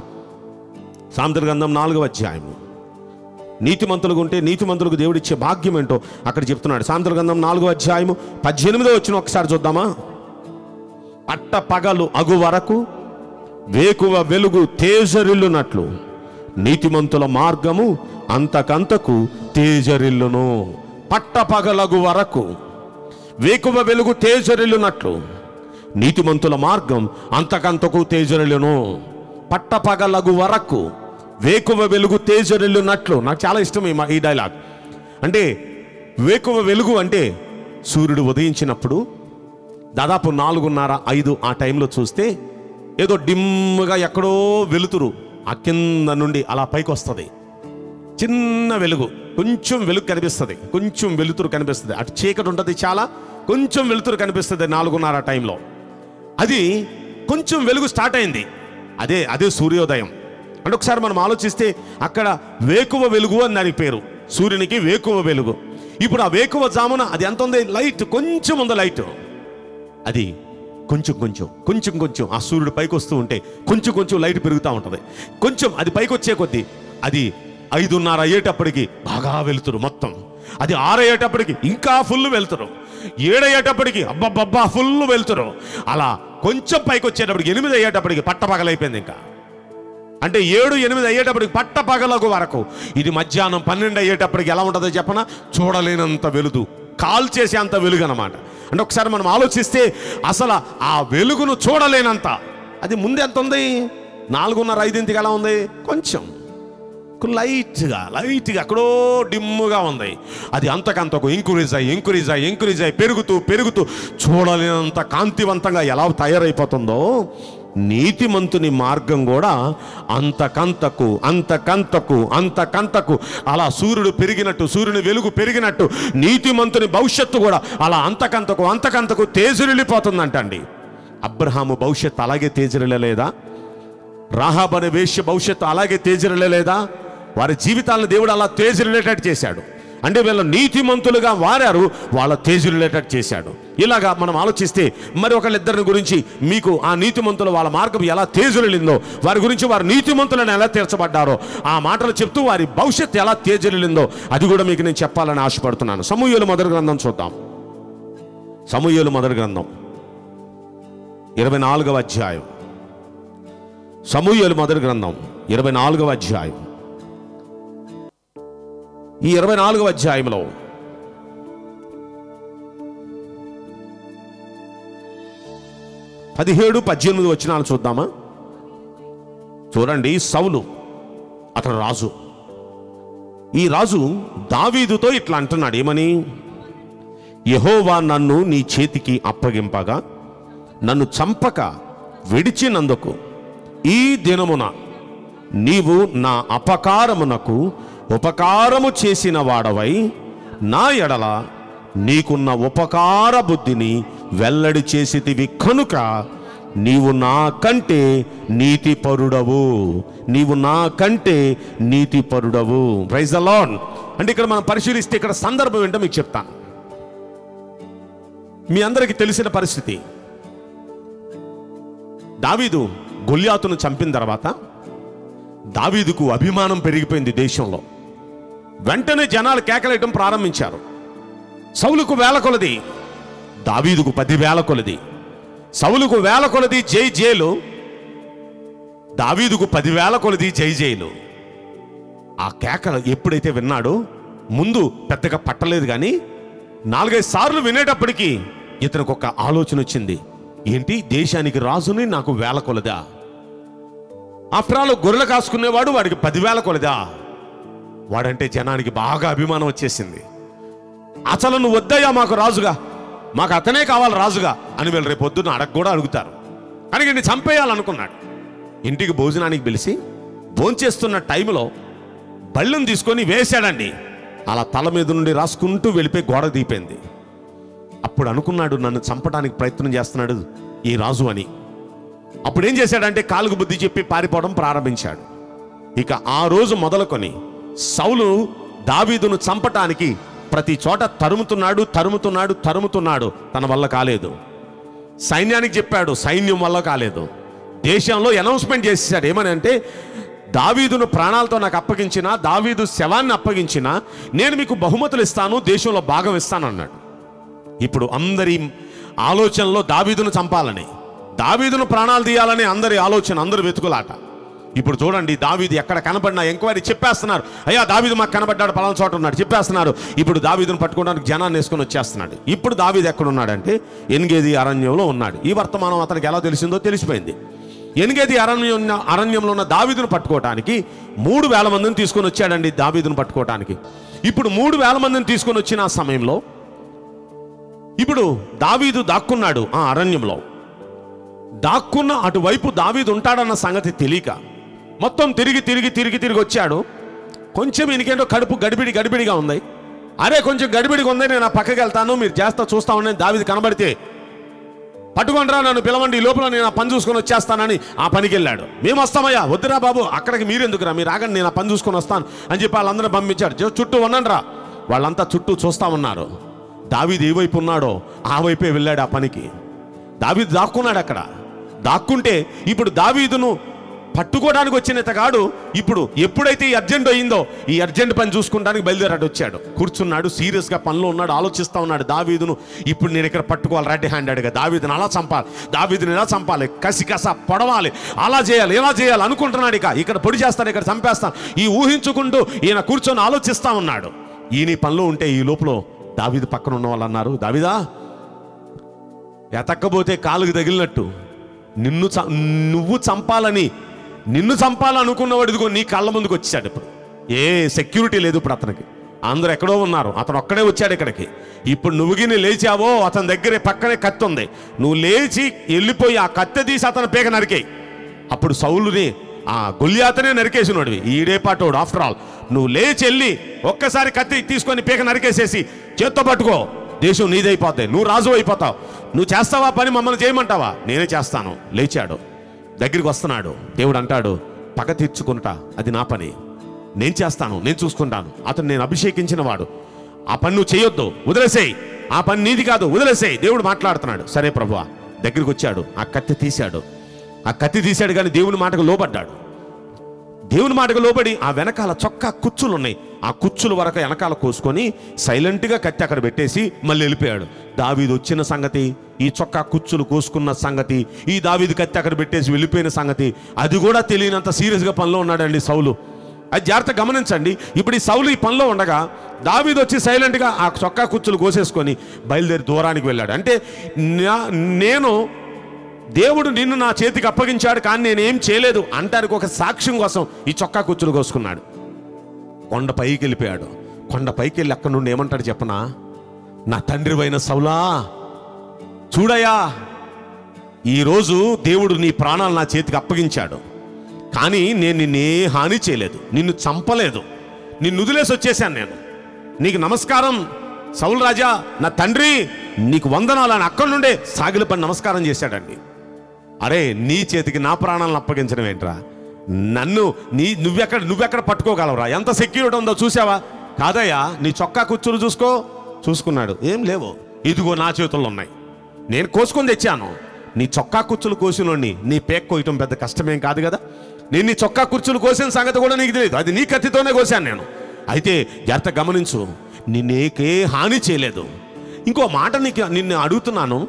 అధ్యాయము. నీతిమంతులుగా ఉంటే నీతిమంతులకు దేవుడిచ్చే భాగ్యం ఏంటో అక్కడ చెప్తున్నాడు. సామెతల గ్రంథం 4వ అధ్యాయము 18వ వచనం ఒకసారి చూద్దామా. పట్ట పగలు అగు వరకు వేకువ వెలుగు తేజరిల్లునట్లు నీతిమంతుల మార్గము అంతకంతకు తేజరిల్లును. పట్ట పగలగు వరకు వేకువ వెలుగు తేజరిల్లునట్లు నీతిమంతుల మార్గం అంతకంతకు తేజరిల్లును. పట్ట పగలగు వరకు వేకువ వెలుగు తేజరిల్లునట్లు. నాకు చాలా ఇష్టం ఈ డైలాగ్. అంటే వేకువ వెలుగు అంటే సూర్యుడు ఉదయించినప్పుడు దాదాపు 4:30-5 ఆ టైంలో చూస్తే ఏదో డిమ్గా ఎక్కడో వెలుతురు ఆ కింద నుండి అలా పైకి వస్తుంది. చిన్న వెలుగు, కొంచెం వెలుగు కనిపిస్తుంది, కొంచెం వెలుతురు కనిపిస్తుంది. అటు చీకటి ఉంటుంది, చాలా కొంచెం వెలుతురు కనిపిస్తుంది 4:30 టైంలో. అది కొంచెం వెలుగు స్టార్ట్ అయింది, అదే సూర్యోదయం. అంటే ఒకసారి మనం ఆలోచిస్తే అక్కడ వేకువ వెలుగు అని దానికి పేరు. సూర్యునికి వేకువ వెలుగు. ఇప్పుడు ఆ వేకువ జామున అది ఎంత ఉంది? లైట్ కొంచెం ఉంది. లైట్ అది కొంచెం ఆ సూర్యుడు పైకి వస్తూ ఉంటే కొంచెం లైట్ పెరుగుతూ ఉంటుంది. కొంచెం అది పైకి వచ్చే కొద్దీ అది 5:30 అయ్యేటప్పటికి బాగా వెలుతురు మొత్తం. అది 6 అయ్యేటప్పటికి ఇంకా ఫుల్ వెలుతురు. 7 అయ్యేటప్పటికి అబ్బబ్బబ్బా ఫుల్ వెలుతురు. అలా కొంచెం పైకి వచ్చేటప్పటికి 8 అయ్యేటప్పటికి పట్టపగలైపోయింది. ఇంకా అంటే 7, 8 అయ్యేటప్పటికి పట్టపగలకు వరకు. ఇది మధ్యాహ్నం 12 అయ్యేటప్పటికి ఎలా ఉంటుందో చెప్పనా? చూడలేనంత వెలుగు, కాల్ చేసే అంత వెలుగు అన్నమాట. అంటే ఒకసారి మనం ఆలోచిస్తే అసలు ఆ వెలుగును చూడలేనంత. అది ముందు ఎంత ఉంది? 4:30-5 ఎలా ఉంది? కొంచెం లైట్గా ఎక్కడో డిమ్ముగా ఉంది. అది అంతకంతకు ఇంక్రీజ్ అయ్యి పెరుగుతూ చూడలేనంత కాంతివంతంగా ఎలా తయారైపోతుందో నీతిమంతుని మార్గం కూడా అంతకంతకు అలా సూర్యుడు పెరిగినట్టు, సూర్యుని వెలుగు పెరిగినట్టు నీతిమంతుని భవిష్యత్తు కూడా అలా అంతకంతకు తేజరిల్లిపోతుందంటండి. అబ్రహాము భవిష్యత్తు అలాగే తేజరిల్లలేదా? రాహాబు అనే వేశ్య భవిష్యత్తు అలాగే తేజరిల్లలేదా? వారి జీవితాలను దేవుడు అలా తేజరిల్లేటట్టు చేశాడు. అంటే వీళ్ళ నీతిమంతులుగా వారారు, వాళ్ళ తేజరిల్లేటట్టు చేశాడు. ఇలాగా మనం ఆలోచిస్తే మరి ఒకళ్ళిద్దరిని గురించి మీకు ఆ నీతిమంతులు వాళ్ళ మార్గం ఎలా తేజరిల్లిందో, వారి గురించి వారి నీతిమంతులను ఎలా తీర్చబడ్డారో ఆ మాటలు చెప్తూ వారి భవిష్యత్తు ఎలా తేజరిల్లిందో అది కూడా మీకు నేను చెప్పాలని ఆశపడుతున్నాను. సమూయేలు మొదటి గ్రంథం చూద్దాం. సమూయేలు మొదటి గ్రంథం 24వ అధ్యాయం. సమూయేలు మొదటి గ్రంథం 24వ అధ్యాయం. ఈ 24వ అధ్యాయంలో 17-18 వచనాలు చూద్దామా? చూడండి, సౌలు అతను రాజు. ఈ రాజు దావీదుతో ఇట్లా అంటున్నాడు, ఏమని? యెహోవా నన్ను నీ చేతికి అప్పగింపగా నన్ను చంపక విడిచినందుకు ఈ దినమున నీవు నా అపకారమునకు ఉపకారము చేసిన వాడవై నా ఎడల నీకున్న ఉపకార బుద్ధిని వెల్లడి చేసితివి కనుక నీవు నాకంటే నీతిపరుడవు. Praise the lord. అంటే ఇక్కడ మనం పరిశీలిస్తే ఇక్కడ సందర్భం ఏంటో మీకు చెప్తాను. మీ అందరికీ తెలిసిన పరిస్థితి, దావీదు గొల్యాతును చంపిన తర్వాత దావీదుకు అభిమానం పెరిగిపోయింది దేశంలో. వెంటనే జనాలు కేకలేయటం ప్రారంభించారు. సౌలుకు 1000 కొలది, దావీదుకు 10,000 కొలది. సౌలుకు 1000 కొలది జై జైలు, దావీదుకు 10,000 కొలది జై జైలు. ఆ కేకలు ఎప్పుడైతే విన్నాడో ముందు పెద్దగా పట్టలేదు, కానీ 4-5 సార్లు వినేటప్పటికీ ఇతనికి ఒక ఆలోచన వచ్చింది. ఏంటి, దేశానికి రాజుని నాకు 1000 కొలదా? ఆఫ్టర్ ఆల్ గొర్రెలు కాసుకునేవాడు, వాడికి 10,000 కొలదా? వాడంటే జనానికి బాగా అభిమానం వచ్చేసింది. అసలు నువ్వు వద్దయ్యా మాకు రాజుగా, మాకు అతనే కావాలి రాజుగా అని వీళ్ళు రేపు పొద్దున్న కూడా అడుగుతారు. కానీ వీడిని చంపేయాలనుకున్నాడు. ఇంటికి భోజనానికి పిలిచి భోంచేస్తున్న టైంలో బళ్ళను తీసుకొని వేశాడండి. అలా తల మీద నుండి రాసుకుంటూ వెళ్ళిపోయి గోడ దీపింది. అప్పుడు అనుకున్నాడు, నన్ను చంపడానికి ప్రయత్నం చేస్తున్నాడు ఈ రాజు అని. అప్పుడు ఏం చేశాడంటే కాలుకు బుద్ధి చెప్పి పారిపోవడం ప్రారంభించాడు. ఇక ఆ రోజు మొదలుకొని సౌలు దావీదును చంపటానికి ప్రతి చోట తరుముతున్నాడు. తన వల్ల కాలేదు. సైన్యానికి చెప్పాడు, సైన్యం వల్ల కాలేదు. దేశంలో అనౌన్స్మెంట్ చేసేసాడు. ఏమని అంటే, దావీదును ప్రాణాలతో నాకు అప్పగించినా, దావీదు శవాన్ని అప్పగించినా నేను మీకు బహుమతులు ఇస్తాను, దేశంలో భాగం ఇస్తాను అన్నాడు. ఇప్పుడు అందరి ఆలోచనలో దావీదును చంపాలని, దావీదును ప్రాణాలు తీయాలని అందరి ఆలోచన, అందరు వెతుకులాట. ఇప్పుడు చూడండి, దావీదు ఎక్కడ కనబడినా ఎంక్వైరీ చెప్పేస్తున్నారు. అయ్యా దావీదు మాకు కనబడ్డాడు, పలానా చోట ఉన్నాడు చెప్పేస్తున్నారు. ఇప్పుడు దావీదును పట్టుకోవడానికి జనాన్ని వేసుకొని వచ్చేస్తున్నాడు. ఇప్పుడు దావీదు ఎక్కడున్నాడంటే ఎన్గేది అరణ్యంలో ఉన్నాడు. ఈ వర్తమానం అతనికి ఎలా తెలిసిందో తెలిసిపోయింది. ఎన్గేది అరణ్యంలో ఉన్న దావీదును పట్టుకోవటానికి 3,000 మందిని తీసుకొని వచ్చాడండి. దావీదును పట్టుకోవటానికి ఇప్పుడు 3,000 మందిని తీసుకొని వచ్చిన ఆ సమయంలో ఇప్పుడు దావీదు దాక్కున్నాడు. ఆ అరణ్యంలో దాక్కున్న అటువైపు దావీదు ఉంటాడన్న సంగతి తెలియక మొత్తం తిరిగి వచ్చాడు. కొంచెం ఈయనకేంటో కడుపు గడిబిడిగా ఉంది. అరే కొంచెం గడిబిడిగా ఉంది, నేను ఆ పక్కకి వెళ్తాను, మీరు చూస్తా ఉన్నాను. దావీదు కనబడితే పట్టుకొనిరా, నన్ను పిలవండి, ఈ లోపల నేను ఆ పని చూసుకొని వచ్చేస్తానని ఆ పనికి వెళ్ళాడు. మేము వస్తామయ్యా, వద్దురా బాబు, అక్కడికి మీరెందుకురా, మీరు ఆగండి, నేను ఆ పని చూసుకొని వస్తాను అని చెప్పి వాళ్ళందరూ పంపించాడు. చుట్టూ ఉన్నాను. వాళ్ళంతా చుట్టూ చూస్తా ఉన్నారు. దావీదు ఏ వైపు ఉన్నాడో ఆ వైపే వెళ్ళాడు ఆ పనికి. దావీదు దాక్కున్నాడు అక్కడ. దాక్కుంటే ఇప్పుడు దావీదును పట్టుకోవడానికి వచ్చిన ఇతగాడు ఇప్పుడు ఎప్పుడైతే ఈ అర్జెంట్ అయ్యిందో ఈ అర్జెంట్ పని చూసుకుంటానికి బయలుదేరాడు. వచ్చాడు, కూర్చున్నాడు, సీరియస్గా పనిలో ఉన్నాడు, ఆలోచిస్తూ ఉన్నాడు. దావీదును ఇప్పుడు నేను ఇక్కడ పట్టుకోవాలి, రెడ్ హ్యాండెడ్గా దావీదును అలా చంపాలి, దావీదుని ఎలా చంపాలి, కసికస పొడవాలి, అలా చేయాలి, ఇలా చేయాలి అనుకుంటున్నాడు. ఇక్కడ పొడి చేస్తాను, ఇక్కడ చంపేస్తాను, ఈ ఊహించుకుంటూ ఈయన కూర్చొని ఆలోచిస్తూ ఉన్నాడు. ఈయన పనిలో ఉంటే ఈ లోపల దావీదు పక్కన ఉన్న వాళ్ళు అన్నారు, దావీదా ఎతక్కపోతే కాలుకు తగిలినట్టు నిన్ను చంపాలనుకున్నవాడు ఇదిగో నీ కళ్ళ ముందుకు వచ్చాడు. ఇప్పుడు ఏ సెక్యూరిటీ లేదు. ఇప్పుడు అతనికి అందరూ ఎక్కడో ఉన్నారు, అతను ఒక్కడే వచ్చాడు ఇక్కడికి. ఇప్పుడు నువ్వుకి లేచావో అతని దగ్గరే పక్కనే కత్తి ఉంది, నువ్వు లేచి వెళ్ళిపోయి ఆ కత్తి తీసి అతని పీక నరికేయి. అప్పుడు సౌలుని ఆ గొల్యాతనే నరికేసినోడివి, ఈడేపాటోడు. ఆఫ్టర్ ఆల్ నువ్వు లేచి వెళ్ళి ఒక్కసారి కత్తి తీసుకొని పీక నరికేసేసి చేత్తో పట్టుకో, దేశం నీదైపోతాయి, నువ్వు రాజు అయిపోతావు. నువ్వు చేస్తావా పని, మమ్మల్ని చేయమంటావా? నేనే చేస్తాను. లేచాడు, దగ్గరికి వస్తున్నాడు. దేవుడు అంటాడు, పగ తీర్చుకుంటా, అది నా పని, నేను చేస్తాను, నేను చూసుకుంటాను. అతను నేను అభిషేకించిన వాడు, ఆ పని నువ్వు చేయొద్దు, వదిలేసేయి, ఆ పని నీది కాదు, వదిలేసేయి. దేవుడు మాట్లాడుతున్నాడు. సరే ప్రభువా. దగ్గరికి వచ్చాడు, ఆ కత్తి తీశాడు కానీ దేవుని మాటకు లోబడ్డాడు. దేవుని మాటకు లోబడి ఆ వెనకాల చొక్కా కుచ్చులు ఉన్నాయి, ఆ కుచ్చుల వరకు వెనకాల కోసుకొని సైలెంట్గా కత్తి అక్కడ పెట్టేసి మళ్ళీ వెళ్ళిపోయాడు. దావీదు వచ్చిన సంగతి, ఈ చొక్కా కుచ్చులు కోసుకున్న సంగతి, ఈ దావీదు కత్తి అక్కడ పెట్టేసి వెళ్ళిపోయిన సంగతి అది కూడా తెలియనంత సీరియస్గా పనిలో ఉన్నాడండి సౌలు. అది జాగ్రత్త గమనించండి. ఇప్పుడు ఈ సౌలు ఈ పనిలో ఉండగా దావీదు వచ్చి సైలెంట్గా ఆ చొక్కా కుచ్చులు కోసేసుకొని బయలుదేరి దూరానికి వెళ్ళాడు. అంటే నేను దేవుడు నిన్ను నా చేతికి అప్పగించాడు కానీ నేనేం చేయలేదు అంటానికి ఒక సాక్ష్యం కోసం ఈ చొక్కా కుచ్చులు కోసుకున్నాడు. కొండ పైకి వెళ్ళిపోయాడు. కొండ పైకి వెళ్ళి అక్కడ నుండి ఏమంటాడు చెప్పనా, నా తండ్రివైన సౌలా, చూడయా, ఈరోజు దేవుడు నీ ప్రాణాలు నా చేతికి అప్పగించాడు, కానీ నేను నిన్నే హాని చేయలేదు, నిన్ను చంపలేదు, నిన్ను వదిలేసి వచ్చేసాను. నేను నీకు నమస్కారం సౌలు రాజా, నా తండ్రి నీకు వందనాలు అని అక్కడి నుండే సాగిలపడి నమస్కారం చేశాడండి. అరే నీ చేతికి నా ప్రాణాలను అప్పగించడం ఏంట్రా, నన్ను నువ్వెక్కడ పట్టుకోగలవురా, ఎంత సెక్యూరిటీ ఉందో చూసావా? కాదయ్యా, నీ చొక్కా కుచ్చులు చూసుకున్నాడు, ఏం లేవు, ఇదిగో నా చేతుల్లో ఉన్నాయి, నేను కోసుకొని తెచ్చాను, నీ చొక్కా కుర్చీలు కోసినోడిని నీ పేక్ కోయటం పెద్ద కష్టమేం కాదు కదా. నేను నీ చొక్కా కుర్చీలు కోసిన సంగతి కూడా నీకు తెలియదు, అది నీ కత్తితోనే కోసాను నేను. అయితే జాగ్రత్త గమనించు, నిన్నేకే హాని చేయలేదు. ఇంకో మాట నిన్ను అడుగుతున్నాను,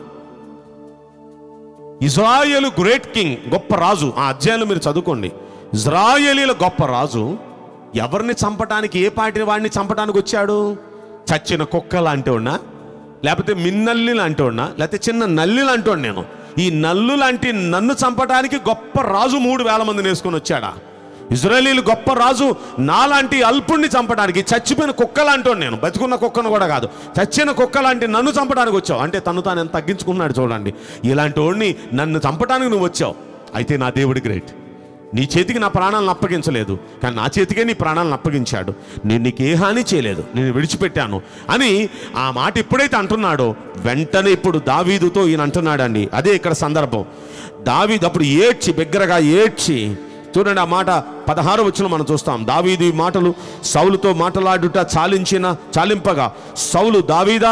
ఇజ్రాయేలు గ్రేట్ కింగ్, గొప్ప రాజు, ఆ అధ్యాయంలో మీరు చదువుకోండి. ఇజ్రాయేలీల గొప్ప రాజు ఎవరిని చంపటానికి, ఏ పాటి వాడిని చంపటానికి వచ్చాడు? చచ్చిన కుక్క లాంటి వాడినా, లేకపోతే మిన్నల్లి లాంటి వాడినా, లేకపోతే చిన్న నల్లి లాంటి వాడు. నేను ఈ నల్లు లాంటి నన్ను చంపటానికి గొప్ప రాజు 3,000 మందిని వేసుకొని వచ్చాడా? ఇజ్రాయేలీలు గొప్ప రాజు నాలాంటి అల్పుణ్ణి చంపడానికి, చచ్చిపోయిన కుక్క లాంటి నేను, బతుకున్న కుక్కను కూడా కాదు, చచ్చిన కుక్క లాంటి నన్ను చంపడానికి వచ్చావు అంటే తను తాను ఎంత తగ్గించుకున్నాడు చూడండి. ఇలాంటి వాడిని నన్ను చంపడానికి నువ్వు వచ్చావు. అయితే నా దేవుడు గ్రేట్, నీ చేతికి నా ప్రాణాలను అప్పగించలేదు, కానీ నా చేతికే నీ ప్రాణాలను అప్పగించాడు. నేను నీకు ఏ హాని చేయలేదు, నేను విడిచిపెట్టాను అని ఆ మాట ఎప్పుడైతే అంటున్నాడో వెంటనే ఇప్పుడు దావీదుతో ఈయన అంటున్నాడండి. అదే ఇక్కడ సందర్భం. దావీదు అప్పుడు ఏడ్చి, బిగ్గరగా ఏడ్చి, చూడండి ఆ మాట 16వ వచనం మనం చూస్తాం. దావీదు ఈ మాటలు సౌలుతో మాట్లాడుట చాలింపగా సౌలు, దావీదా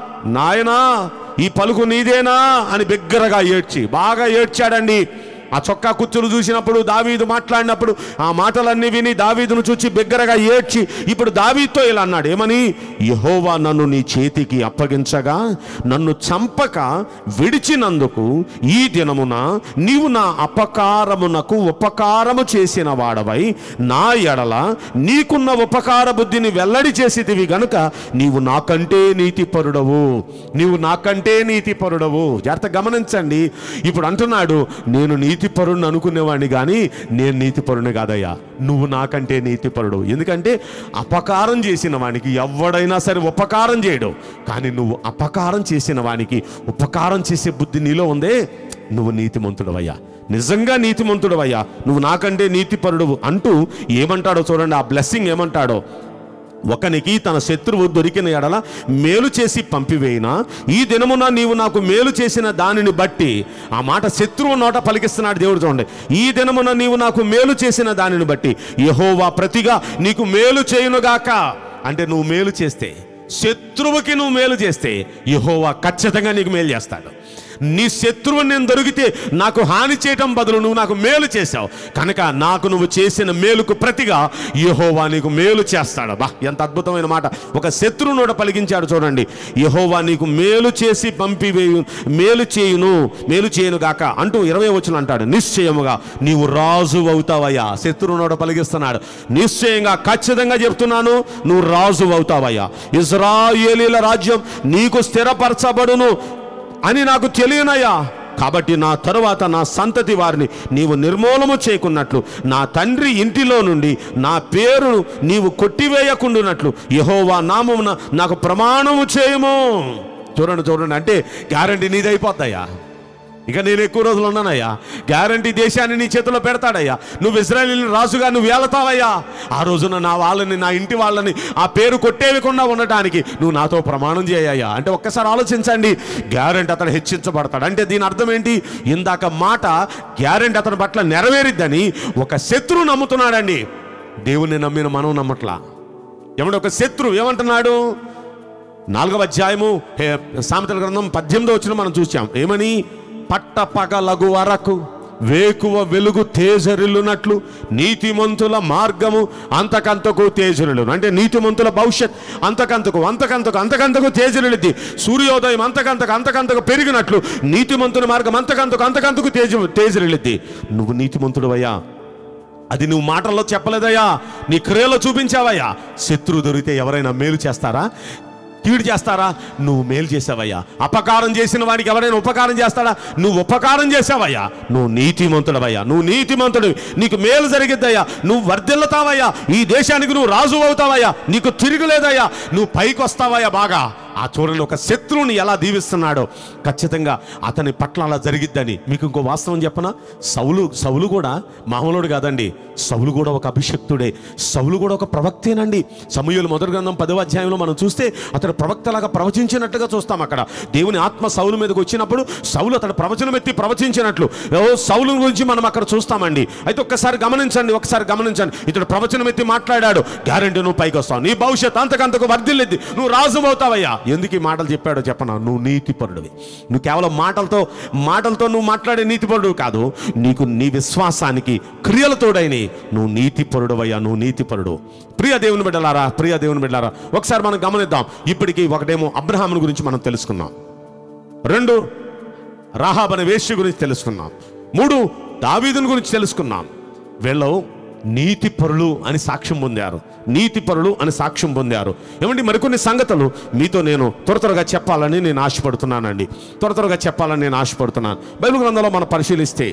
నాయనా ఈ పలుకు నీదేనా అని బిగ్గరగా ఏడ్చి, బాగా ఏడ్చాడండి. ఆ చొక్కా కుర్చీలు చూసినప్పుడు, దావీదు మాట్లాడినప్పుడు ఆ మాటలన్నీ విని దావీదును చూచి బిగ్గరగా ఏడ్చి ఇప్పుడు దావీదుతో ఇలా అన్నాడు, ఏమని? యెహోవా నన్ను నీ చేతికి అప్పగించగా నన్ను చంపక విడిచినందుకు ఈ దినమున నీవు నా అపకారమునకు ఉపకారము చేసిన వాడవై నా ఎడల నీకున్న ఉపకార బుద్ధిని వెల్లడి చేసేదివి గనుక నీవు నాకంటే నీతిపరుడవు, నీవు నాకంటే నీతిపరుడవు. జాగ్రత్త గమనించండి. ఇప్పుడు అంటున్నాడు, నేను నీతిపరుడిని అనుకునేవాడిని కానీ నేను నీతిపరుని కాదయ్యా, నువ్వు నాకంటే నీతిపరుడు. ఎందుకంటే అపకారం చేసిన వానికి ఎవడైనా సరే ఉపకారం చేయడు, కానీ నువ్వు అపకారం చేసిన వానికి ఉపకారం చేసే బుద్ధి నీలో ఉందే, నువ్వు నీతిమంతుడవయ్యా, నిజంగా నీతిమంతుడవయ్యా, నువ్వు నాకంటే నీతిపరుడు అంటూ ఏమంటాడో చూడండి. ఆ బ్లెస్సింగ్ ఏమంటాడో, ఒకనికి తన శత్రువు దొరికిన ఎడల మేలు చేసి పంపివేయినా ఈ దినమున నీవు నాకు మేలు చేసిన దానిని బట్టి, ఆ మాట శత్రువు నోట పలికిస్తున్నాడు దేవుడు. చూడండి, ఈ దినమున నీవు నాకు మేలు చేసిన దానిని బట్టి యెహోవా ప్రతిగా నీకు మేలు చేయునుగాక. అంటే నువ్వు మేలు చేస్తే, శత్రువుకి నువ్వు మేలు చేస్తే యెహోవా ఖచ్చితంగా నీకు మేలు చేస్తాడు. నీ శత్రువు నేను దొరికితే నాకు హాని చేయటం బదులు నువ్వు నాకు మేలు చేశావు కనుక నాకు నువ్వు చేసిన మేలుకు ప్రతిగా యెహోవా నీకు మేలు చేస్తాడు. బా, ఎంత అద్భుతమైన మాట. ఒక శత్రువు నోట పలికించాడు చూడండి. యెహోవా నీకు మేలు చేసి మేలు చేయును గాక అంటూ 20వ వచనం అంటాడు, నిశ్చయముగా నీవు రాజు అవుతావయ్యా. శత్రువు నోట పలికిస్తున్నాడు. నిశ్చయంగా ఖచ్చితంగా చెప్తున్నాను, నువ్వు రాజు అవుతావయ్యా. ఇశ్రాయేలీల రాజ్యం నీకు స్థిరపరచబడును అని నాకు తెలియనయ్యా. కాబట్టి నా తరువాత నా సంతతి వారిని నీవు నిర్మూలము చేయకున్నట్లు, నా తండ్రి ఇంటిలో నుండి నా పేరు నీవు కొట్టివేయకుండానట్లు యెహోవా నామమున నాకు ప్రమాణము చేయము. చూడండి, అంటే గ్యారంటీ నీదైపోతాయా. ఇక నేను ఎక్కువ రోజులు ఉన్నానయ్యా, గ్యారంటీ దేశాన్ని నీ చేతిలో పెడతాడయ్యా. నువ్వు ఇశ్రాయేలు రాజుగా నువ్వు ఏలతావయ్యా. ఆ రోజున నా వాళ్ళని, నా ఇంటి వాళ్ళని ఆ పేరు కొట్టేయకుండా ఉండటానికి నువ్వు నాతో ప్రమాణం చేయయ్యా. అంటే ఒక్కసారి ఆలోచించండి, గ్యారంటీ అతను హెచ్చించబడతాడు. అంటే దీని అర్థం ఏంటి? ఇందాక మాట గ్యారంటీ అతని పట్ల నెరవేరిద్దని ఒక శత్రువు నమ్ముతున్నాడండి. దేవుణ్ణి నమ్మిన మనం నమ్మట్లా. ఏమంటే ఒక శత్రువు ఏమంటున్నాడు? 4వ అధ్యాయము సామెతల గ్రంథం 18వ వచనం మనం చూసాం. ఏమని? పట్టపగలగు వరకు వేకువ వెలుగు తేజరిల్లునట్లు నీతిమంతుల మార్గము అంతకంతకు తేజరిల్లును. అంటే నీతిమంతుల భవిష్యత్ అంతకంతకు తేజరిల్లుద్ది. సూర్యోదయం అంతకంతకు పెరిగినట్లు నీతిమంతుల మార్గం అంతకంతకు తేజరిల్లుద్ది. నువ్వు నీతిమంతుడవయ్యా, అది నువ్వు మాటల్లో చెప్పలేదయ్యా, నీ క్రియలో చూపించావయ్యా. శత్రువు దొరికితే ఎవరైనా మేలు చేస్తారా? కీడు చేస్తారా? నువ్వు మేలు చేసావయ్యా. అపకారం చేసిన వాడికి ఎవరైనా ఉపకారం చేస్తాడా? నువ్వు ఉపకారం చేసావయ్యా. నువ్వు నీతిమంతుడవయ్యా, నువ్వు నీతిమంతుడు. నీకు మేలు జరిగిద్దయ్యా, నువ్వు వర్ధిల్లుతావయ్యా. ఈ దేశానికి నువ్వు రాజు అవుతావయ్యా. నీకు తిరుగులేదయ్యా, నువ్వు పైకి వస్తావయ్యా. బాగా ఆ చూడండి, ఒక శత్రువుని ఎలా దీవిస్తున్నాడో ఖచ్చితంగా అతని పట్ల అలా జరిగిద్దని. మీకు ఇంకో వాస్తవం చెప్పనా? సౌలు కూడా మామూలుడు కాదండి. సౌలు కూడా ఒక అభిషక్తుడే, సౌలు కూడా ఒక ప్రవక్తేనండి. సమూయేలు మొదటి గ్రంథం 10వ అధ్యాయంలో మనం చూస్తే అతడు ప్రవక్తలాగా ప్రవచించినట్టుగా చూస్తాం. అక్కడ దేవుని ఆత్మ సౌలు మీదకి వచ్చినప్పుడు సౌలు అతడు ప్రవచనం ఎత్తి ప్రవచించినట్లు సౌలు గురించి మనం అక్కడ చూస్తామండి. అయితే ఒకసారి గమనించండి. ఇతడు ప్రవచనం ఎత్తి మాట్లాడాడు. గ్యారెంటీ నువ్వు పైకి వస్తావు, నీ భవిష్యత్ అంతకంతకు వర్ధిల్లిద్ది, నువ్వు రాజు అవుతావయ్యా. ఎందుకు ఈ మాటలు చెప్పాడో చెప్పనా? నువ్వు నీతిపరుడివి. నువ్వు కేవలం మాటలతో నువ్వు మాట్లాడే నీతిపరుడు కాదు, నీకు నీ విశ్వాసానికి క్రియలతోడైన నువ్వు నీతిపరుడువయ్యా, నువ్వు నీతిపరుడు. ప్రియ దేవుని బిడ్డలారా, ఒకసారి మనం గమనిద్దాం. ఇప్పటికీ ఒకటేమో అబ్రహాముని గురించి మనం తెలుసుకున్నాం, 2 రాహాబు అనే వేశ్య గురించి తెలుసుకున్నాం, 3 దావీదుని గురించి తెలుసుకున్నాం. వీళ్ళు నీతిపరులు అని సాక్ష్యం పొందారు. ఏమండి, మరికొన్ని సంగతులు మీతో నేను త్వరగా చెప్పాలని నేను ఆశపడుతున్నానండి. బైబిల్ గ్రంథంలో మనం పరిశీలిస్తే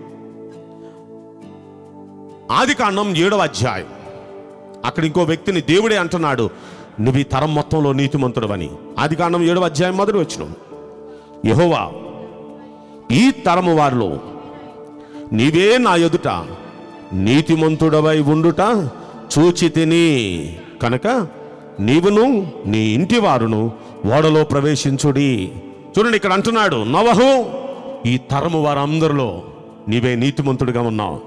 ఆదికాండం 7వ అధ్యాయం, అక్కడ ఇంకో వ్యక్తిని దేవుడే అంటున్నాడు, నువ్వు ఈ తరం మొత్తంలో నీతిమంతుడవని. ఆదికాండం 7వ అధ్యాయం మొదటి వచనం, యెహోవా ఈ తరము వారిలో నీవే నా ఎదుట నీతిమంతుడవై ఉండుట చూచితిని కనుక నీవును నీ ఇంటి వారును ఓడలో ప్రవేశించుడి. చూడండి, ఇక్కడ అంటున్నాడు, నోవహు ఈ తరము వారందరిలో నీవే నీతిమంతుడిగా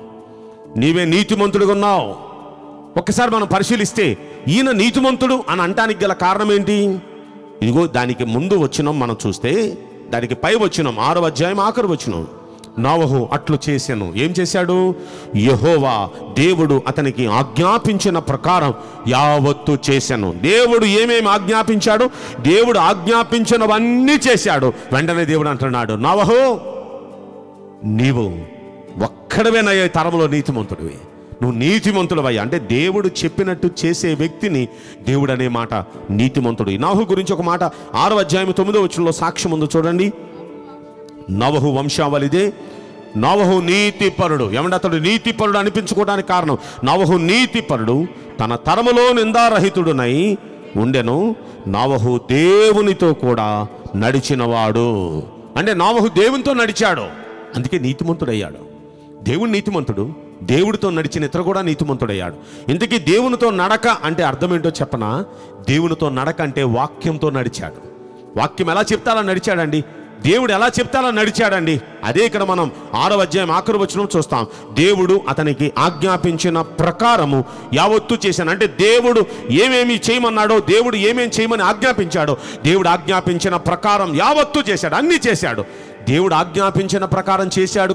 ఉన్నావు. ఒక్కసారి మనం పరిశీలిస్తే ఈయన నీతిమంతుడు అని అంటానికి గల కారణం ఏంటి? ఇదిగో దానికి ముందు వచనం మనం చూస్తే, దానికి పై వచనం 6వ అధ్యాయం ఆఖరి వచనం, నోవహు అట్లు చేశాను. ఏం చేశాడు? యెహోవా దేవుడు అతనికి ఆజ్ఞాపించిన ప్రకారం యావత్తు చేశాను. దేవుడు ఏమేమి ఆజ్ఞాపించాడు? దేవుడు ఆజ్ఞాపించినవన్నీ చేశాడు. వెంటనే దేవుడు అంటున్నాడు, నోవహు నీవు ఒక్కడవేనయ్యా తరంలో నీతిమంతుడివి, నువ్వు నీతిమంతుడవయ్యా. అంటే దేవుడు చెప్పినట్టు చేసే వ్యక్తిని దేవుడు అనే మాట నీతిమంతుడు. నోవహు గురించి ఒక మాట 6వ అధ్యాయం 9వ వచనంలో సాక్ష్యం ఉంది చూడండి. నోవహు వంశావళిదే, నోవహు నీతిపరుడు. ఏమంటే అతడు నీతిపరుడు అనిపించుకోవడానికి కారణం, నోవహు నీతిపరుడు, తన తరములో నిందారహితుడునై ఉండెను, నోవహు దేవునితో కూడా నడిచినవాడు. అంటే నోవహు దేవునితో నడిచాడు, అందుకే నీతిమంతుడయ్యాడు. దేవుడు నీతిమంతుడు, దేవుడితో నడిచిన ఇతరు కూడా నీతిమంతుడయ్యాడు. ఇంతకీ దేవునితో నడక అంటే అర్థం ఏంటో చెప్పనా? దేవునితో నడక అంటే వాక్యంతో నడిచాడు. వాక్యం ఎలా చెప్తే అలా నడిచాడండి, దేవుడు ఎలా చెప్తే అలా నడిచాడండి. అదే ఇక్కడ మనం 6వ అధ్యాయం ఆఖరి వచనం చూస్తాం. దేవుడు అతనికి ఆజ్ఞాపించిన ప్రకారము యావత్తు చేశాను. అంటే దేవుడు ఏమేమి చేయమన్నాడో, దేవుడు ఏమేమి చేయమని ఆజ్ఞాపించాడో, దేవుడు ఆజ్ఞాపించిన ప్రకారం యావత్తు చేశాడు, అన్నీ చేశాడు. దేవుడు ఆజ్ఞాపించిన ప్రకారం చేశాడు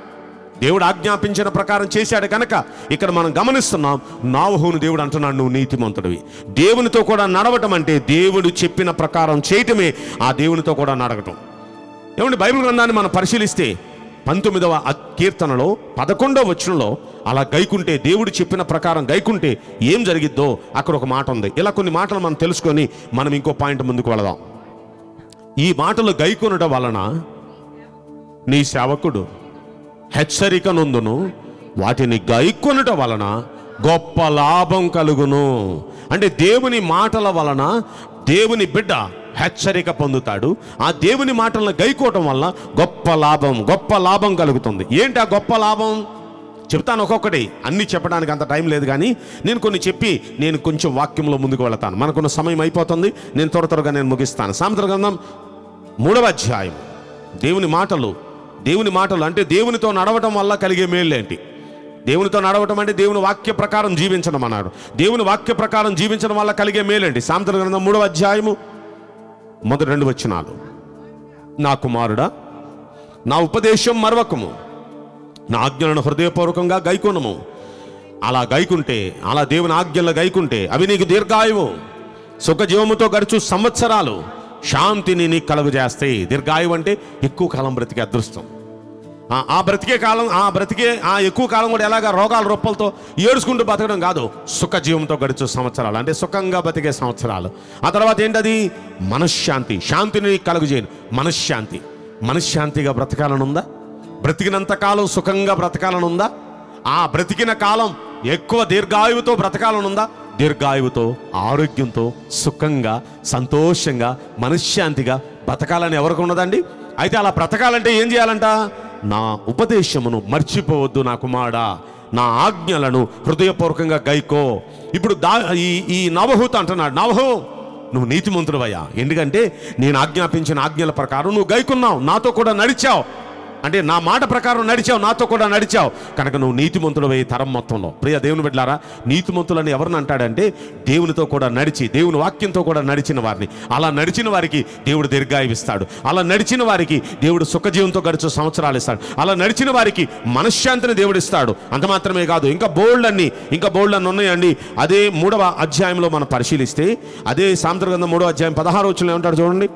కనుక ఇక్కడ మనం గమనిస్తున్నాం, నోవహును దేవుడు అంటున్నాడు, నువ్వు నీతిమంతుడివి. దేవునితో కూడా నడవటం అంటే దేవుడు చెప్పిన ప్రకారం చేయటమే ఆ దేవునితో కూడా నడవటం. ఏమంటే బైబిల్ గ్రంథాన్ని మనం పరిశీలిస్తే 19వ కీర్తనలో 11వ వచనంలో అలా గైకుంటే, దేవుడు చెప్పిన ప్రకారం గైకుంటే ఏం జరిగిద్దో అక్కడ ఒక మాట ఉంది. ఇలా కొన్ని మాటలు మనం తెలుసుకొని మనం ఇంకో పాయింట్ ముందుకు వెళదాం. ఈ మాటలు గైకొనడం వలన నీ సేవకుడు హెచ్చరిక నొందును, వాటిని గైకొనట వలన గొప్ప లాభం కలుగును. అంటే దేవుని మాటల వలన దేవుని బిడ్డ హెచ్చరిక పొందుతాడు. ఆ దేవుని మాటలను గైకోవటం వల్ల గొప్ప లాభం కలుగుతుంది. ఏంటి ఆ గొప్ప లాభం? చెప్తాను ఒక్కొక్కటి, అన్ని చెప్పడానికి అంత టైం లేదు, కానీ నేను కొన్ని చెప్పి నేను కొంచెం వాక్యంలో ముందుకు వెళతాను. మనకున్న సమయం అయిపోతుంది, నేను త్వరగా నేను ముగిస్తాను. సామెతల గ్రంథం 3వ అధ్యాయం, దేవుని మాటలు అంటే దేవునితో నడవటం వల్ల కలిగే మేళ్ళేంటి? దేవునితో నడవటం అంటే దేవుని వాక్య ప్రకారం జీవించడం అన్నాడు. దేవుని వాక్య ప్రకారం జీవించడం వల్ల కలిగే మేలేంటి? సామెతల గ్రంథం 3వ అధ్యాయము మొదటి 2 వచనాలు, నా కుమారుడా నా ఉపదేశం మరవకము, నా ఆజ్ఞలను హృదయపూర్వకంగా గైకొనము. అలా గైకుంటే, అలా దేవుని ఆజ్ఞలు గైకుంటే అవి నీకు దీర్ఘాయువు, సుఖజీవముతో గడుచు సంవత్సరాలు, శాంతిని నీకు కలుగజేస్తాయి. దీర్ఘాయువు అంటే ఎక్కువ కాలం బ్రతికే అదృష్టం. ఎక్కువ కాలం కూడా ఎలాగా రోగాల రొప్పలతో ఏడుచుకుంటూ బతకడం కాదు, సుఖజీవంతో గడిచే సంవత్సరాలు అంటే సుఖంగా బతికే సంవత్సరాలు. ఆ తర్వాత ఏంటది? మనశ్శాంతి, శాంతిని కలుగజేయను. మనశ్శాంతిగా బ్రతకాలనుందా? బ్రతికినంత కాలం సుఖంగా బ్రతకాలనుందా? ఆ బ్రతికిన కాలం ఎక్కువ దీర్ఘాయువుతో బ్రతకాలనుందా? దీర్ఘాయువుతో, ఆరోగ్యంతో, సుఖంగా, సంతోషంగా, మనశ్శాంతిగా బ్రతకాలని ఎవరికి ఉన్నదండి? అయితే అలా బ్రతకాలంటే ఏం చేయాలంట? నా ఉపదేశమును మర్చిపోవద్దు నా కుమారుడా, నా ఆజ్ఞలను హృదయపూర్వకంగా గైకో. ఇప్పుడు ఈ నోవహుతో అంటున్నాడు, నోవహు నువ్వు నీతిమంతుడివయ్యా, ఎందుకంటే నేను ఆజ్ఞాపించిన ఆజ్ఞల ప్రకారం నువ్వు గైకున్నావు, నాతో కూడా నడిచావు. అంటే నా మాట ప్రకారం నడిచావు, నాతో కూడా నడిచావు కనుక నువ్వు నీతిమంతుడు ఈ తరం మొత్తంలో. ప్రియ దేవుని బిడ్డలారా, నీతిమంతులని ఎవరిని అంటాడంటే దేవునితో కూడా నడిచి, దేవుని వాక్యంతో కూడా నడిచిన వారిని. అలా నడిచిన వారికి దేవుడు దీర్ఘాయువిస్తాడు. అలా నడిచిన వారికి దేవుడు సుఖజీవంతో గడిచే సంవత్సరాలు ఇస్తాడు. అలా నడిచిన వారికి మనశ్శాంతిని దేవుడు ఇస్తాడు. అంత మాత్రమే కాదు, ఇంకా బోల్డ్ అన్ని ఉన్నాయండి. అదే 3వ అధ్యాయంలో మనం పరిశీలిస్తే, అదే సామెతల గ్రంథం 3వ అధ్యాయం 16వ వచనంలో ఏమంటాడు చూడండి.